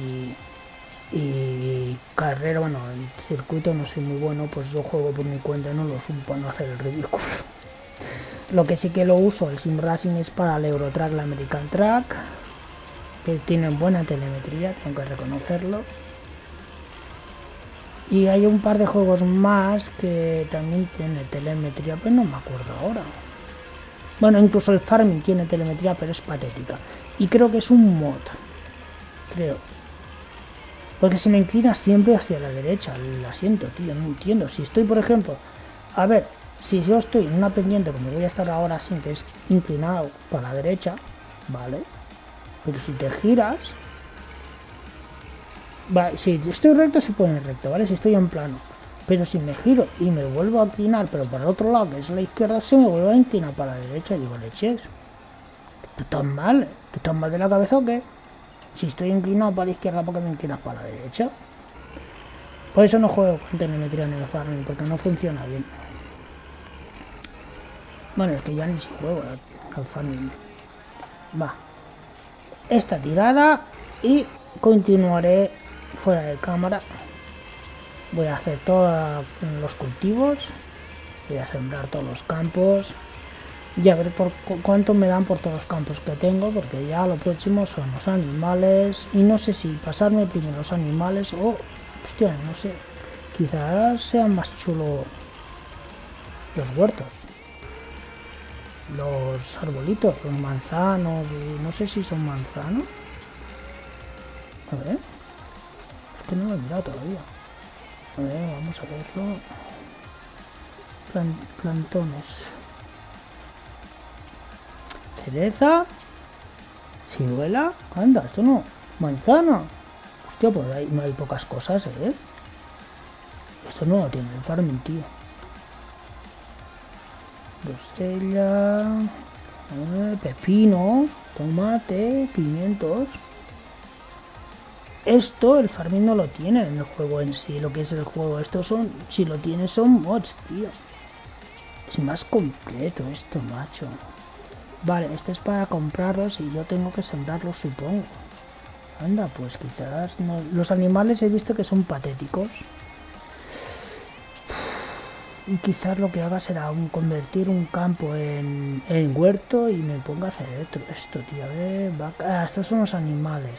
y carrera, bueno, en circuito no soy muy bueno, pues yo juego por mi cuenta y no lo subo para no hacer el ridículo. Lo que sí que lo uso, el sim racing, es para el Eurotrack, la American Track, que tienen buena telemetría, tengo que reconocerlo. Y hay un par de juegos más que también tiene telemetría, pero no me acuerdo ahora. Bueno, incluso el Farming tiene telemetría, pero es patética. Y creo que es un mod. Creo. Porque se me inclina siempre hacia la derecha el asiento, tío. No entiendo. Si estoy, por ejemplo... A ver, si yo estoy en una pendiente, como voy a estar ahora así, que es inclinado para la derecha, ¿vale? Pero si te giras... Vale, si estoy recto se pone recto, ¿vale? Si estoy en plano. Pero si me giro y me vuelvo a inclinar, pero para el otro lado, que es la izquierda, se me vuelve a inclinar para la derecha. Digo, leches, ¿tú estás mal? ¿Tú estás mal de la cabeza o qué? Si estoy inclinado para la izquierda, ¿por qué me inclinas para la derecha? Por eso no juego con telemetría en el Farming, porque no funciona bien. Bueno, es que ya ni si juego al Farming. Va. Esta tirada y continuaré fuera de cámara. Voy a hacer todos los cultivos, voy a sembrar todos los campos y a ver por cuánto me dan por todos los campos que tengo, porque ya lo próximo son los animales y no sé si pasarme primero los animales o, hostia, no sé, quizás sean más chulos los huertos, los arbolitos, los manzanos, no sé si son manzanos. A ver, es que no lo he mirado todavía. A ver, vamos a verlo. Plantones. Cereza. Ciruela. Anda, esto no. Manzana. Hostia, pues ahí no hay pocas cosas, ¿eh? Esto no lo tiene el Farming, tío. Rosella. Pepino. Tomate. Pimientos. Esto el Farming no lo tiene en el juego en sí, lo que es el juego. Estos son, si lo tiene, son mods, tío. Es más completo esto, macho. Vale, esto es para comprarlos y yo tengo que sembrarlos, supongo. Anda, pues quizás no. Los animales he visto que son patéticos. Y quizás lo que haga será convertir un campo en huerto y me ponga a hacer esto, tío. A ver, estos son los animales.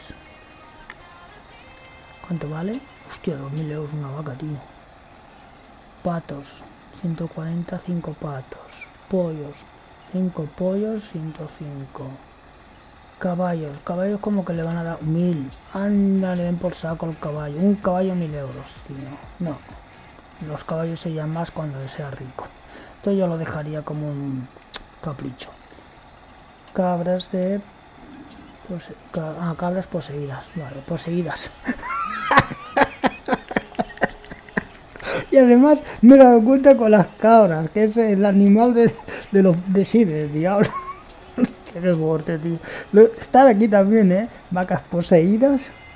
¿Cuánto vale? Hostia, 2000 euros una vaca, tío. Patos, 140, 5 patos. Pollos, 5 pollos, 105. Caballos como que le van a dar 1000. Anda, le den por saco el caballo. Un caballo 1000 euros, tío. No. Los caballos se llaman más cuando sea rico. Esto yo lo dejaría como un capricho. Cabras de... cabras poseídas. Vale, poseídas. Y además me he dado cuenta con las cabras, que es el animal del diablo. Qué fuerte, tío. Está aquí también, vacas poseídas.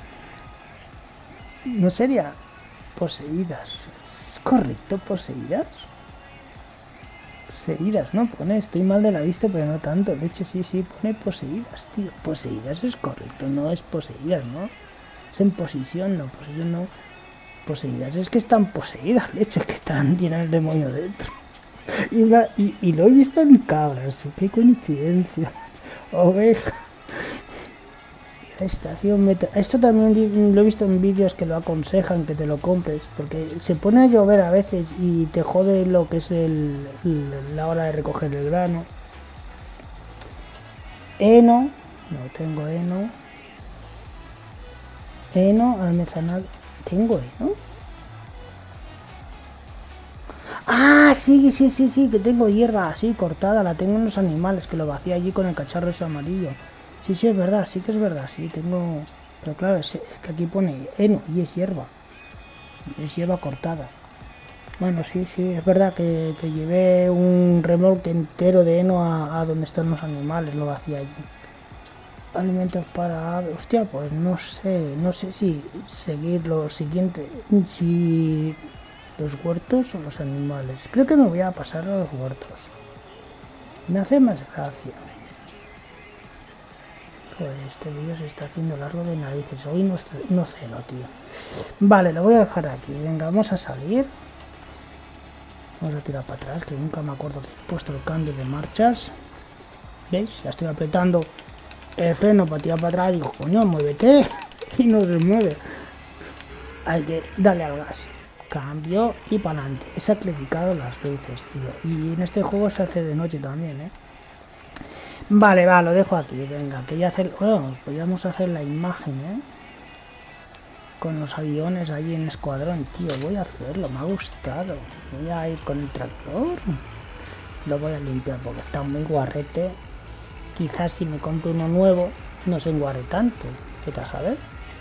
No sería poseídas. ¿Es correcto, poseídas? Poseídas, ¿no? Pone, estoy mal de la vista, pero no tanto. Leche, sí, pone poseídas, tío. Poseídas es correcto, no es poseídas, ¿no? Es en posición, no, posición no. Poseídas, es que están poseídas, leche, que tienen el demonio dentro. Y lo he visto en cabras, qué coincidencia. Oveja. Estación meta. Esto también lo he visto en vídeos que lo aconsejan que te lo compres, porque se pone a llover a veces y te jode lo que es la hora de recoger el grano. Heno, no tengo heno. Heno, almezanal. ¿Tengo heno? Ah, sí, que tengo hierba así cortada, la tengo en los animales, que lo vacía allí con el cacharro ese amarillo. Sí, es verdad, sí que es verdad, sí, tengo... Pero claro, es que aquí pone heno y es hierba cortada. Bueno, sí, es verdad que llevé un remolque entero de heno a donde están los animales, lo vacía allí. Alimentos para aves, hostia, pues no sé si seguir lo siguiente, si los huertos o los animales. Creo que me voy a pasar a los huertos. Me hace más gracia. Pues este vídeo se está haciendo largo de narices. Hoy no ceno, tío. Vale, lo voy a dejar aquí. Venga, vamos a salir. Vamos a tirar para atrás, que nunca me acuerdo que he puesto el cambio de marchas. ¿Veis? Ya estoy apretando el freno para tirar para atrás. Digo, coño, muévete. Y no se mueve. Hay que darle al gas. Cambio y para adelante. He sacrificado las veces, tío. Y en este juego se hace de noche también, ¿eh? Vale, lo dejo aquí. Venga, que ya hacer... Bueno, podríamos hacer la imagen, ¿eh? Con los aviones ahí en escuadrón, tío. Voy a hacerlo, me ha gustado. Voy a ir con el tractor. Lo voy a limpiar porque está muy guarrete. Quizás si me compro uno nuevo no se enguarre tanto. ¿Qué tal, sabes?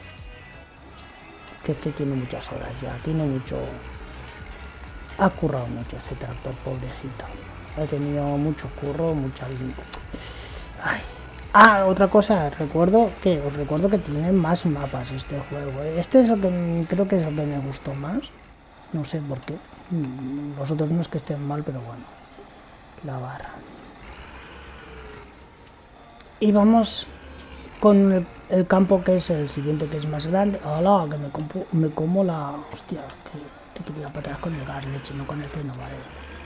Que este tiene muchas horas ya, tiene mucho... Ha currado mucho este tractor, pobrecito. Ha tenido mucho curro, mucha... Ay. Ah, otra cosa, os recuerdo que tiene más mapas este juego. Este es lo que creo que es lo que me gustó más. No sé por qué. Los otros no es que estén mal, pero bueno. La barra. Y vamos con el campo que es el siguiente, que es más grande. ¡Hala! Que me como la... Hostia, que quería para atrás con el gas, leche, no con el freno, vale.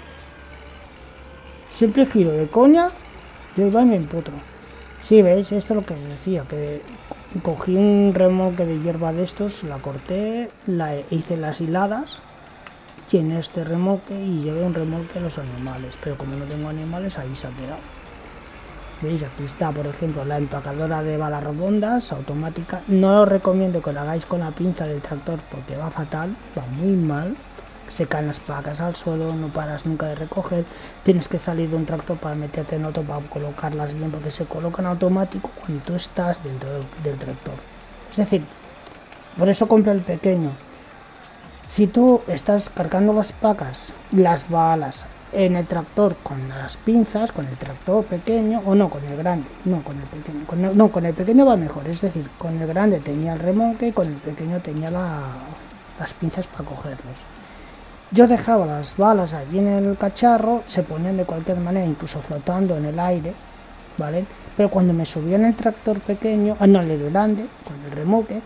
Siempre giro de coña, yo iba y me emputro. Sí, veis, esto es lo que os decía, que cogí un remolque de hierba de estos, la corté, hice las hiladas, llené este remolque y llevé un remolque a los animales. Pero como no tengo animales, ahí se ha quedado. Veis, aquí está, por ejemplo, la empacadora de balas redondas, automática. No os recomiendo que lo hagáis con la pinza del tractor porque va fatal, va muy mal. Se caen las placas al suelo, no paras nunca de recoger. Tienes que salir de un tractor para meterte en otro para colocarlas bien, porque se colocan automático cuando tú estás dentro del tractor. Es decir, por eso compra el pequeño. Si tú estás cargando las placas, las balas en el tractor con las pinzas, con el tractor pequeño, o no, con el grande, no, con el pequeño, con el pequeño va mejor, es decir, con el grande tenía el remolque y con el pequeño tenía las pinzas para cogerlos. Yo dejaba las balas allí en el cacharro, se ponían de cualquier manera, incluso flotando en el aire, ¿vale? Pero cuando me subía en el tractor pequeño, no, en el grande, con el remolque,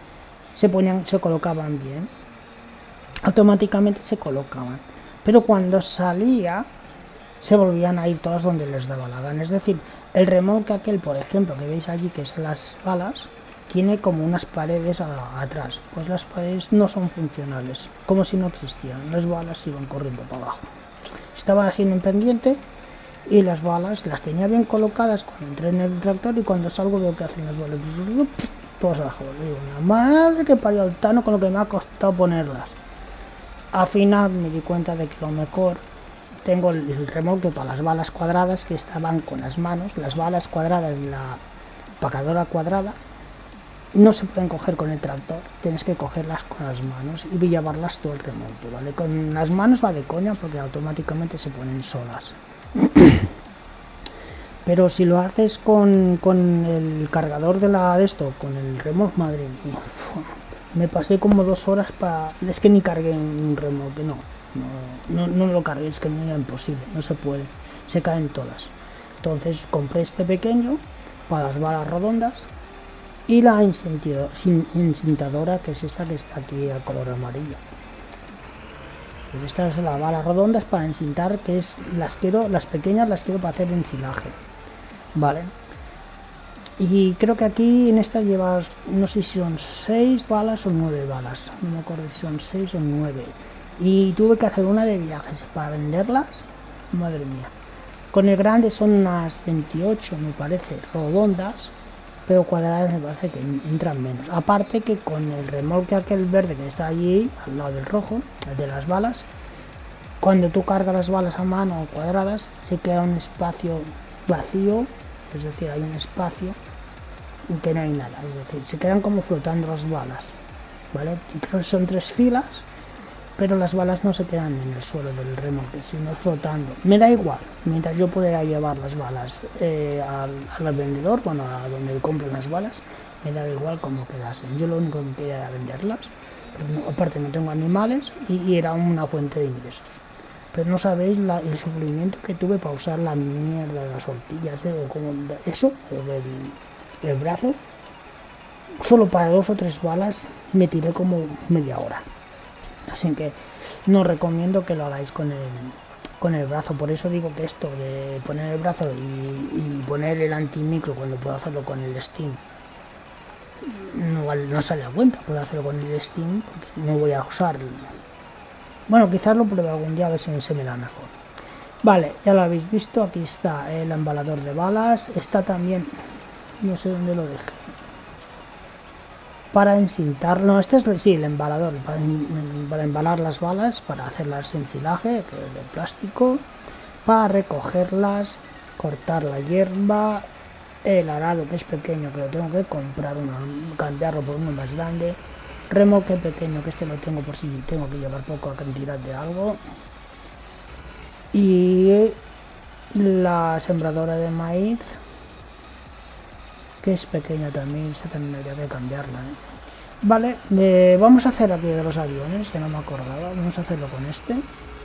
se colocaban bien. Automáticamente se colocaban. Pero cuando salía, se volvían a ir todas donde les daba la gana. Es decir, el remolque aquel, por ejemplo, que veis allí, que es las balas, tiene como unas paredes atrás. Pues las paredes no son funcionales, como si no existieran. Las balas iban corriendo para abajo. Estaba haciendo en pendiente y las balas las tenía bien colocadas cuando entré en el tractor, y cuando salgo veo que hacen las balas todas abajo. Digo, una madre que parió el tano con lo que me ha costado ponerlas. Al final me di cuenta de que lo mejor tengo el remolque para las balas cuadradas, que estaban con las manos. Las balas cuadradas de la empacadora cuadrada no se pueden coger con el tractor, tienes que cogerlas con las manos y llevarlas todo el remolque, ¿vale? Con las manos va de coña porque automáticamente se ponen solas. Pero si lo haces con el cargador de esto, con el remolque, madre mía, me pasé como 2 horas para... Es que ni cargué un remolque, no lo cargué, es que no era imposible, no se puede, se caen todas. Entonces compré este pequeño para las balas redondas y la encintadora, que es esta que está aquí a color amarillo. Pues estas son las balas redondas para encintar, que es las pequeñas las quiero para hacer ensilaje. Vale. Y creo que aquí en esta llevas, no sé si son 6 balas o 9 balas. No me acuerdo si son 6 o 9. Y tuve que hacer una de viajes para venderlas. Madre mía. Con el grande son unas 28, me parece, redondas. Pero cuadradas me parece que entran menos. Aparte que con el remolque aquel verde que está allí, al lado del rojo, el de las balas, cuando tú cargas las balas a mano cuadradas, se queda un espacio vacío. Es decir, hay un espacio en que no hay nada, es decir, se quedan como flotando las balas, ¿vale? Creo que son 3 filas, pero las balas no se quedan en el suelo del remolque, sino flotando. Me da igual, mientras yo pueda llevar las balas al vendedor, bueno, a donde compren las balas, me da igual cómo quedasen. Yo lo único que quería era venderlas, pero aparte no tengo animales y era una fuente de ingresos. Pero no sabéis el sufrimiento que tuve para usar la mierda de las horquillas, o como eso, el brazo. Solo para 2 o 3 balas me tiré como media hora. Así que no recomiendo que lo hagáis con el brazo. Por eso digo que esto de poner el brazo y poner el antimicro cuando puedo hacerlo con el Steam, no sale a cuenta. Puedo hacerlo con el Steam porque no voy a usar. Bueno, quizás lo pruebe algún día a ver si se me da mejor. Vale, ya lo habéis visto. Aquí está el embalador de balas. Está también, no sé dónde lo dejé, para encintar. No, este es sí, el embalador para embalar las balas, para hacerlas ensilaje, que es de plástico, para recogerlas, cortar la hierba, el arado que es pequeño, que lo tengo que comprar, cambiarlo por uno más grande, remolque pequeño, que este lo tengo por si tengo que llevar poca cantidad de algo, y la sembradora de maíz, que es pequeña también. Esta también habría que cambiarla, ¿eh? Vale, vamos a hacer aquí de los aviones, que no me acordaba. Vamos a hacerlo con este.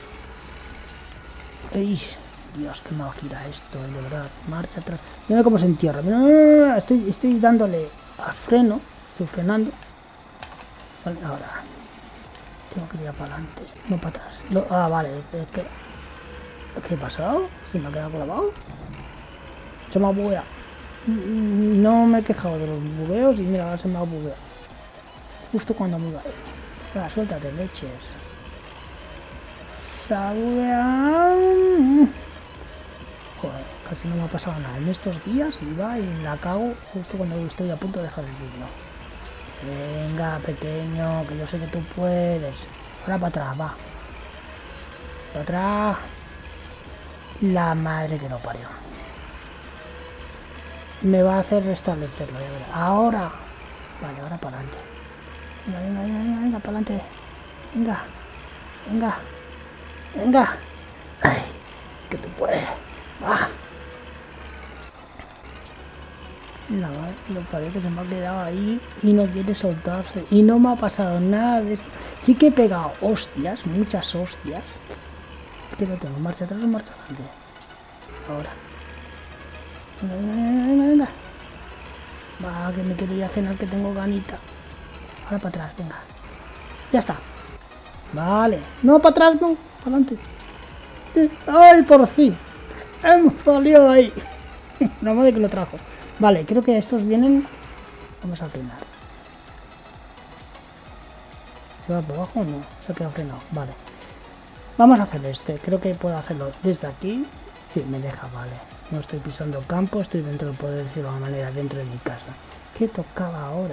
¡Ey! Dios, qué mal gira esto, de verdad. Marcha atrás. Mira cómo se entierra. Mira, estoy dándole al freno. Estoy frenando. Vale, ahora tengo que ir para adelante, no para atrás. Vale, ¿qué ha pasado? ¿Se me ha quedado clavado? Se me ha bugueado. No me he quejado de los bugueos y mira, ahora se me ha bugueado. Justo cuando me iba a ir. Suéltate, leches. Se ha bugueado. Joder, casi no me ha pasado nada en estos días y va y la cago justo cuando estoy a punto de dejar el vídeo. Venga, pequeño, que yo sé que tú puedes. Ahora para atrás, va. Para atrás. La madre que lo parió. Me va a hacer restablecerlo, ya verás. Ahora. Vale, ahora para adelante. Venga, para adelante. Venga. Ay, que tú puedes. Va. No, lo parece que se me ha quedado ahí y no quiere soltarse. Y no me ha pasado nada de esto. Sí que he pegado hostias, muchas hostias. Que lo tengo, marcha atrás o marcha adelante. Ahora. Venga. Va, que me quiero ir a cenar, que tengo ganita. Ahora para atrás, venga. Ya está. Vale. No, para atrás, no. Para adelante. ¡Ay, por fin! Hemos salido ahí. No me de que lo trajo. Vale, creo que estos vienen. Vamos a frenar. ¿Se va por abajo o no? Se ha quedado frenado. Vale. Vamos a hacer este. Creo que puedo hacerlo desde aquí. Sí, me deja, vale. No estoy pisando campo, estoy dentro, poder decirlo de alguna manera, dentro de mi casa. ¿Qué tocaba ahora?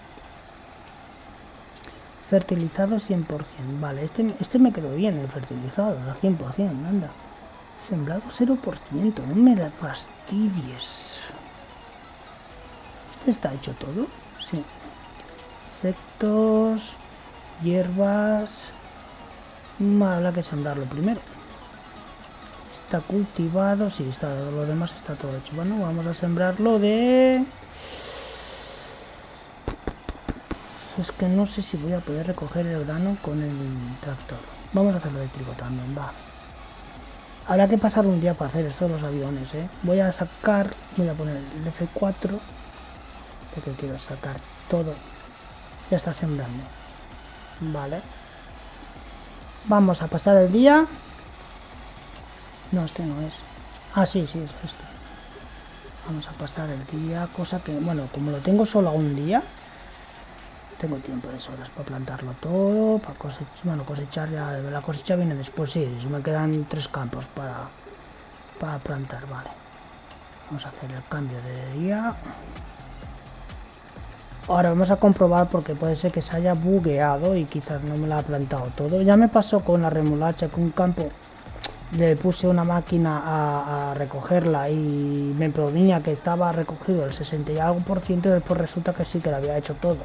Fertilizado 100%. Vale, este me quedó bien, el fertilizado, al 100%, anda. Sembrado 0%, no me da fastidies. ¿Este está hecho todo? Sí. Insectos, hierbas. Habrá que sembrarlo primero. Está cultivado, sí, está, lo demás está todo hecho. Bueno, vamos a sembrarlo de... Es que no sé si voy a poder recoger el grano con el tractor. Vamos a hacerlo de trigo también, va. Habrá que pasar un día para hacer esto de los aviones, ¿eh? Voy a poner el F4, porque quiero sacar todo. Ya está sembrando. Vale. Vamos a pasar el día. No, este no es. Ah, sí, es este. Vamos a pasar el día, cosa que, bueno, como lo tengo solo un día, tengo tiempo de sobras para plantarlo todo, para cosechar, bueno, cosechar ya, la cosecha viene después, sí, me quedan 3 campos para plantar, vale. Vamos a hacer el cambio de día. Ahora vamos a comprobar porque puede ser que se haya bugueado y quizás no me lo ha plantado todo. Ya me pasó con la remolacha, que un campo le puse una máquina a recogerla y me ponía que estaba recogido el 60 y algo por ciento y después resulta que sí que lo había hecho todo.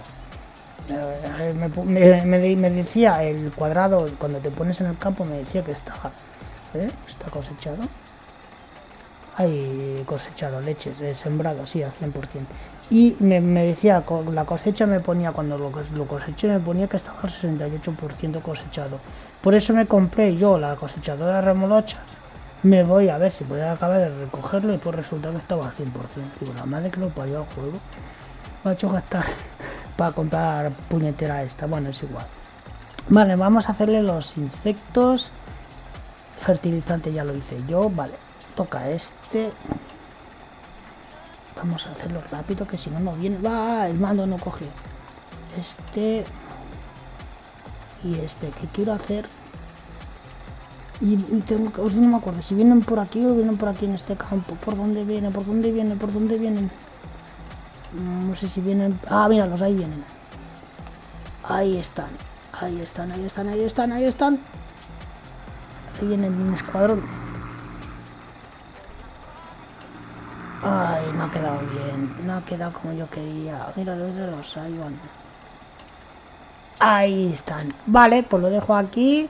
Me decía el cuadrado, cuando te pones en el campo me decía que está cosechado. Hay cosechado leches, sembrado, sí, al 100%. Y me decía, con la cosecha me ponía, cuando lo coseché me ponía que estaba al 68% cosechado. Por eso me compré yo la cosechadora de remolochas. Me voy a ver si puedo acabar de recogerlo y pues resulta que estaba al 100%. Digo, la madre que lo parió al juego. Me ha hecho gastar para comprar puñetera esta. Bueno, es igual. Vale, vamos a hacerle los insectos. Fertilizante ya lo hice yo, vale. Toca este. Vamos a hacerlo rápido que si no no viene. ¡Va! El mando no coge. Este. Y este. ¿Qué quiero hacer? Y tengo que... no me acuerdo si vienen por aquí o vienen por aquí en este campo. ¿Por dónde vienen? ¿Por dónde vienen? ¿Por dónde vienen? No sé si vienen... Ah, míralos, ahí vienen. Ahí están. Ahí están, ahí están, ahí están, ahí están. Ahí vienen un escuadrón. Ay, no ha quedado bien. No ha quedado como yo quería. Míralos, ahí van. Ahí están. Vale, pues lo dejo aquí.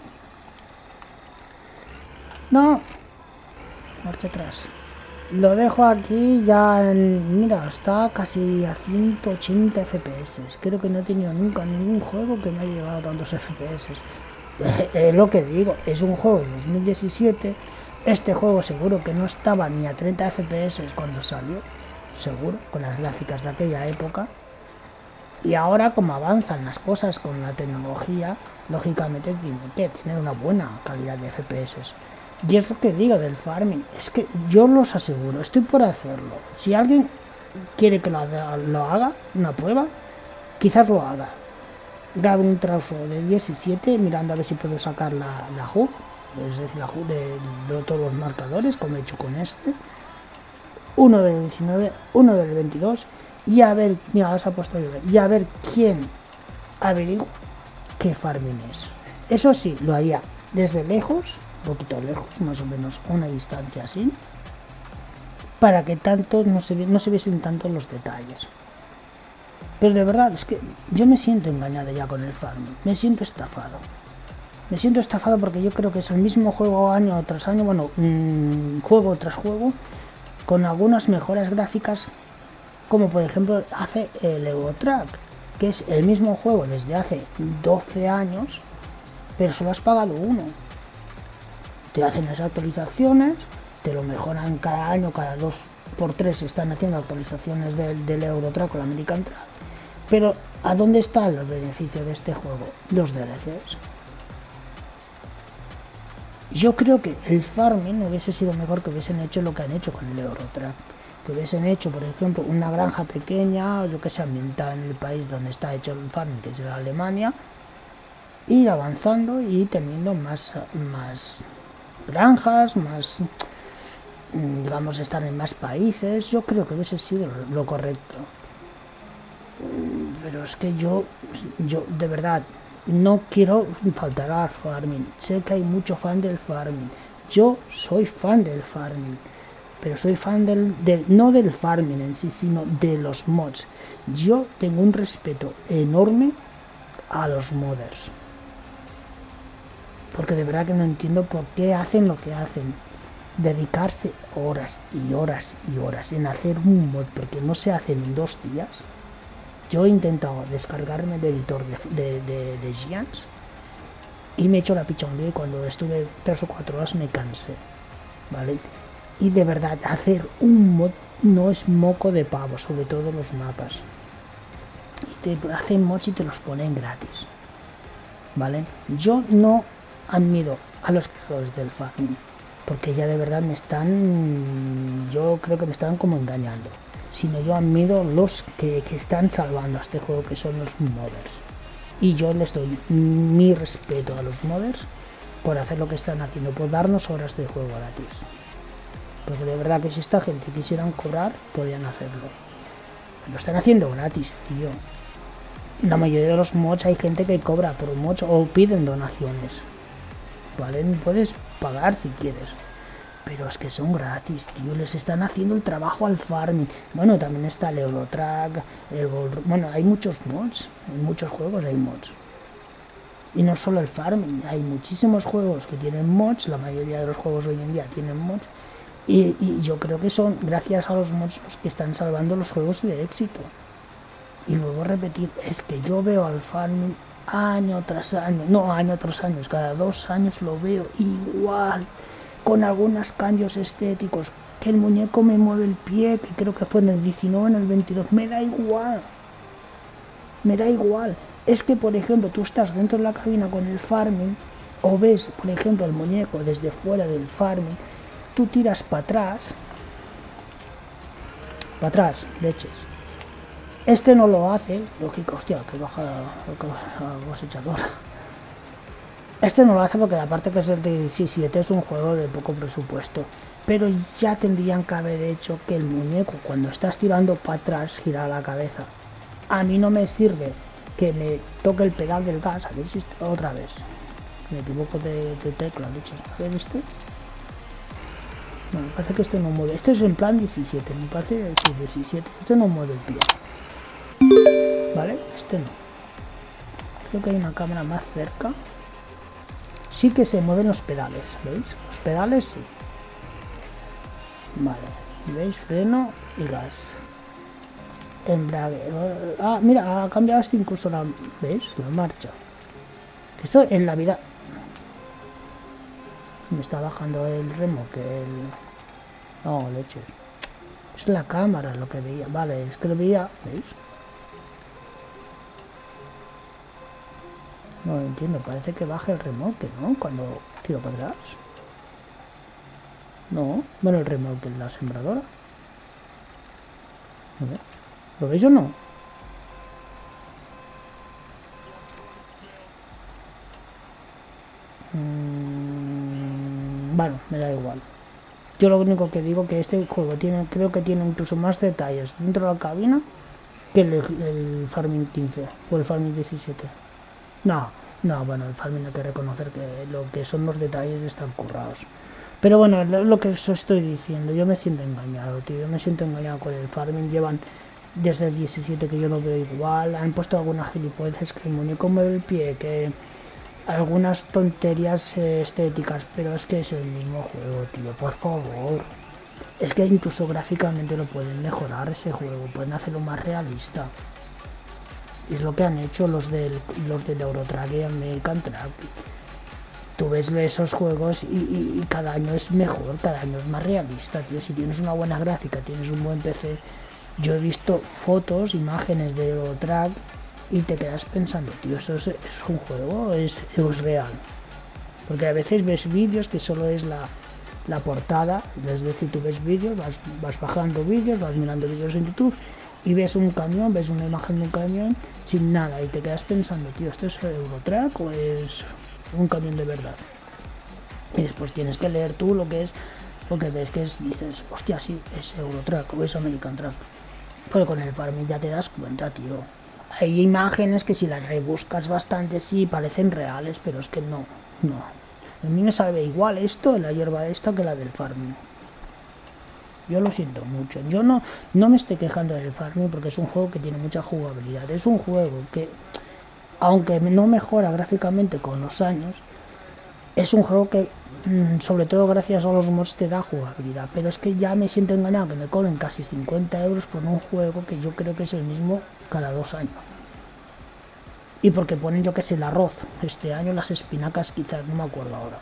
No. Marcha atrás. Lo dejo aquí ya en... Mira, está casi a 180 FPS. Creo que no he tenido nunca ningún juego que me haya llevado tantos FPS. Es lo que digo, es un juego de 2017. Este juego seguro que no estaba ni a 30 FPS cuando salió. Seguro, con las gráficas de aquella época. Y ahora como avanzan las cosas con la tecnología, lógicamente tiene que tener una buena calidad de FPS. Y es lo que digo del farming, es que yo los aseguro, estoy por hacerlo. Si alguien quiere que lo haga, una prueba, quizás lo haga. Grabo un trozo de 17 mirando a ver si puedo sacar la HUD, es decir, la HUD de todos los marcadores, como he hecho con este. Uno del 19, uno del 22, y a ver, mira, ahora se ha puesto a llover, y a ver quién averigua qué farming es. Eso sí, lo haría desde lejos, un poquito lejos, más o menos una distancia así, para que tanto no se viesen tanto los detalles. Pero de verdad, es que yo me siento engañado ya con el farming, me siento estafado. Me siento estafado porque yo creo que es el mismo juego año tras año, bueno, juego tras juego, con algunas mejoras gráficas, como por ejemplo hace el Eurotrack, que es el mismo juego desde hace 12 años, pero solo has pagado uno. Te hacen las actualizaciones, te lo mejoran cada año, cada 2 por 3 están haciendo actualizaciones del Eurotrack o el American Track. Pero ¿a dónde están los beneficios de este juego? Los DLCs. Yo creo que el farming hubiese sido mejor que hubiesen hecho lo que han hecho con el Eurotrack. Que hubiesen hecho, por ejemplo, una granja pequeña, o yo que sé, ambientada en el país donde está hecho el farming, que es la Alemania, ir avanzando y teniendo más granjas, más, digamos, estar en más países. Yo creo que hubiese sido lo correcto. Pero es que yo de verdad no quiero faltar al farming. Sé que hay mucho fan del farming. Yo soy fan del farming, pero soy fan no del farming en sí, sino de los mods. Yo tengo un respeto enorme a los modders, porque de verdad que no entiendo por qué hacen lo que hacen. Dedicarse horas y horas y horas en hacer un mod, porque no se hacen en 2 días. Yo he intentado descargarme el editor de Giants y me he hecho la pichongue, y cuando estuve 3 o 4 horas me cansé, ¿vale? Y de verdad, hacer un mod no es moco de pavo, sobre todo los mapas. Y te hacen mods y te los ponen gratis, ¿vale? Yo no admiro a los creadores del farming, porque ya de verdad me están, yo creo que me están como engañando, sino yo admiro los que están salvando a este juego, que son los modders, y yo les doy mi respeto a los modders por hacer lo que están haciendo, por darnos horas de juego gratis, porque de verdad que si esta gente quisieran cobrar, podrían hacerlo. Lo están haciendo gratis, tío. La mayoría de los mods hay gente que cobra por mods o piden donaciones, ¿vale? Puedes pagar si quieres, pero es que son gratis, tío. Les están haciendo el trabajo al farming. Bueno, también está el Eurotrack, bueno, hay muchos mods, en muchos juegos hay mods. Y no solo el farming, hay muchísimos juegos que tienen mods, la mayoría de los juegos hoy en día tienen mods. Y yo creo que son gracias a los mods los que están salvando los juegos de éxito. Y luego repetir, es que yo veo al farming año tras año, no año tras año, cada 2 años lo veo igual, con algunos cambios estéticos, que el muñeco me mueve el pie, que creo que fue en el 19, en el 22, me da igual. Es que, por ejemplo, tú estás dentro de la cabina con el farming, o ves, por ejemplo, el muñeco desde fuera del farming, tú tiras para atrás, leches. Este no lo hace, lógico, hostia, que baja la cosechadora. Este no lo hace porque la parte que es el 17 es un juego de poco presupuesto, pero ya tendrían que haber hecho que el muñeco, cuando estás tirando para atrás, gira la cabeza. A mí no me sirve que me toque el pedal del gas, a ver si otra vez me equivoco de tecla, leches. A ver este. Bueno, me parece que este no mueve. Este es en plan 17, me parece sí, 17. Este no mueve el pie. Vale, este no. Creo que hay una cámara más cerca. Sí que se mueven los pedales, ¿veis? Los pedales sí. Vale, ¿veis? Freno y gas. Embrague. Ah, mira, ha cambiado hasta incluso la... ¿Veis? La marcha. Esto en la vida... Me está bajando el remolque, No, leches. Es la cámara lo que veía. Vale, es que lo veía, ¿veis? No lo entiendo, parece que baja el remolque, ¿no? Cuando tiro para atrás. No, bueno, el remolque en la sembradora. A ver, ¿lo veis o no? Bueno, me da igual. Yo lo único que digo que este juego tiene, creo que tiene incluso más detalles dentro de la cabina que el Farming 15 o el Farming 17. No, bueno, el Farming hay que reconocer que lo que son los detalles están currados. Pero bueno, lo que os estoy diciendo, yo me siento engañado, tío. Yo me siento engañado con el Farming. Llevan desde el 17 que yo lo veo igual. Han puesto algunas gilipolleces, que el muñeco mueve el pie, que algunas tonterías estéticas, pero es que es el mismo juego, tío, por favor. Es que incluso gráficamente lo pueden mejorar ese juego, pueden hacerlo más realista. Es lo que han hecho los del Eurotrack y American Track. Tú ves esos juegos y cada año es mejor, cada año es más realista, tío. Si tienes una buena gráfica, tienes un buen PC. Yo he visto fotos, imágenes de Eurotrack y te quedas pensando, tío, ¿eso es un juego o es real? Porque a veces ves vídeos que solo es la portada, es decir, tú ves vídeos, vas bajando vídeos, vas mirando vídeos en YouTube y ves un camión, ves una imagen de un camión sin nada y te quedas pensando, tío, ¿esto es Eurotrack o es un camión de verdad? Y después tienes que leer tú lo que es, porque ves que dices, hostia, sí, es Eurotrack o es American Track. Pero con el Farming ya te das cuenta, tío. Hay imágenes que si las rebuscas bastante sí parecen reales, pero es que no. A mí me sabe igual esto, la hierba esta, que la del Farming. Yo lo siento mucho. Yo no me estoy quejando del Farming porque es un juego que tiene mucha jugabilidad. Es un juego que, aunque no mejora gráficamente con los años, es un juego que, sobre todo gracias a los mods, te da jugabilidad. Pero es que ya me siento engañado que me cobren casi 50 euros por un juego que yo creo que es el mismo cada 2 años. Y porque ponen, yo que sé, el arroz. Este año las espinacas quizás, no me acuerdo ahora.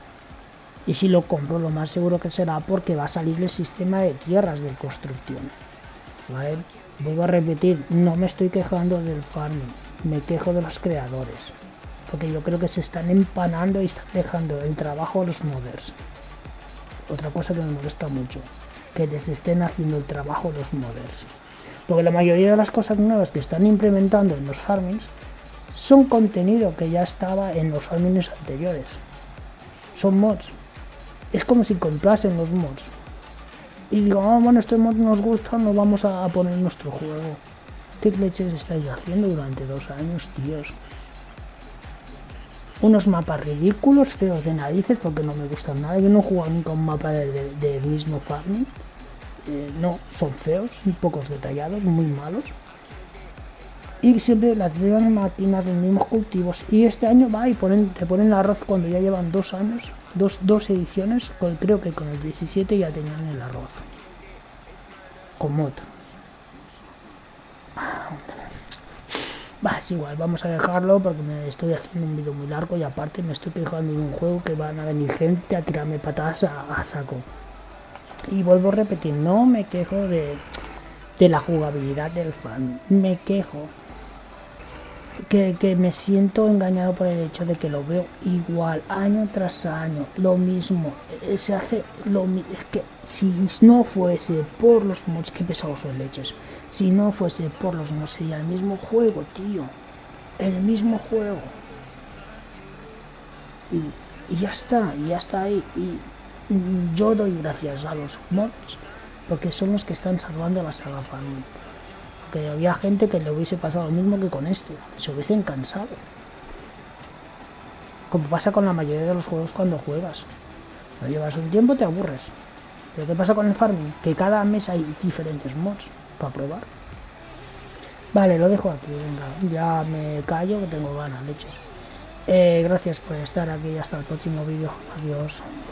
Y si lo compro, lo más seguro que será porque va a salir el sistema de tierras de construcción. ¿Vale? Vuelvo a repetir, no me estoy quejando del farming, me quejo de los creadores. porque yo creo que se están empanando y están dejando el trabajo a los modders. Otra cosa que me molesta mucho, que les estén haciendo el trabajo los modders, porque la mayoría de las cosas nuevas que están implementando en los farmings son contenido que ya estaba en los farmings anteriores, son mods. Es como si comprasen los mods y digo, oh, bueno, este mod nos gusta, nos vamos a poner nuestro juego. ¿Qué leches estáis haciendo durante 2 años, tíos? Unos mapas ridículos, feos de narices, porque no me gustan nada. Yo no he jugado nunca un mapa de mismo farming. No, son feos, pocos detallados, muy malos. Y siempre las mismas máquinas, los mismos cultivos. Y este año va y te ponen arroz cuando ya llevan 2 años, dos ediciones. Creo que con el 17 ya tenían el arroz. Con mod. Es igual, vamos a dejarlo porque me estoy haciendo un vídeo muy largo y aparte me estoy quejando de un juego que van a venir gente a tirarme patadas a saco. Y vuelvo a repetir, no me quejo de la jugabilidad del fan, me quejo que me siento engañado por el hecho de que lo veo igual, año tras año, lo mismo, se hace lo mismo. Es que si no fuese por los mods, que pesados son leches, si no fuese por los mods sería el mismo juego, tío, el mismo juego. Y ya está ahí. Y yo doy gracias a los mods porque son los que están salvando la saga Farming. Que había gente que le hubiese pasado lo mismo que con este, se hubiesen cansado. Como pasa con la mayoría de los juegos cuando juegas. Lo llevas un tiempo, te aburres. Pero ¿qué pasa con el farming? Que cada mes hay diferentes mods para probar. Vale, lo dejo aquí, venga, ya me callo que tengo ganas, leches. Gracias por estar aquí, hasta el próximo vídeo, adiós.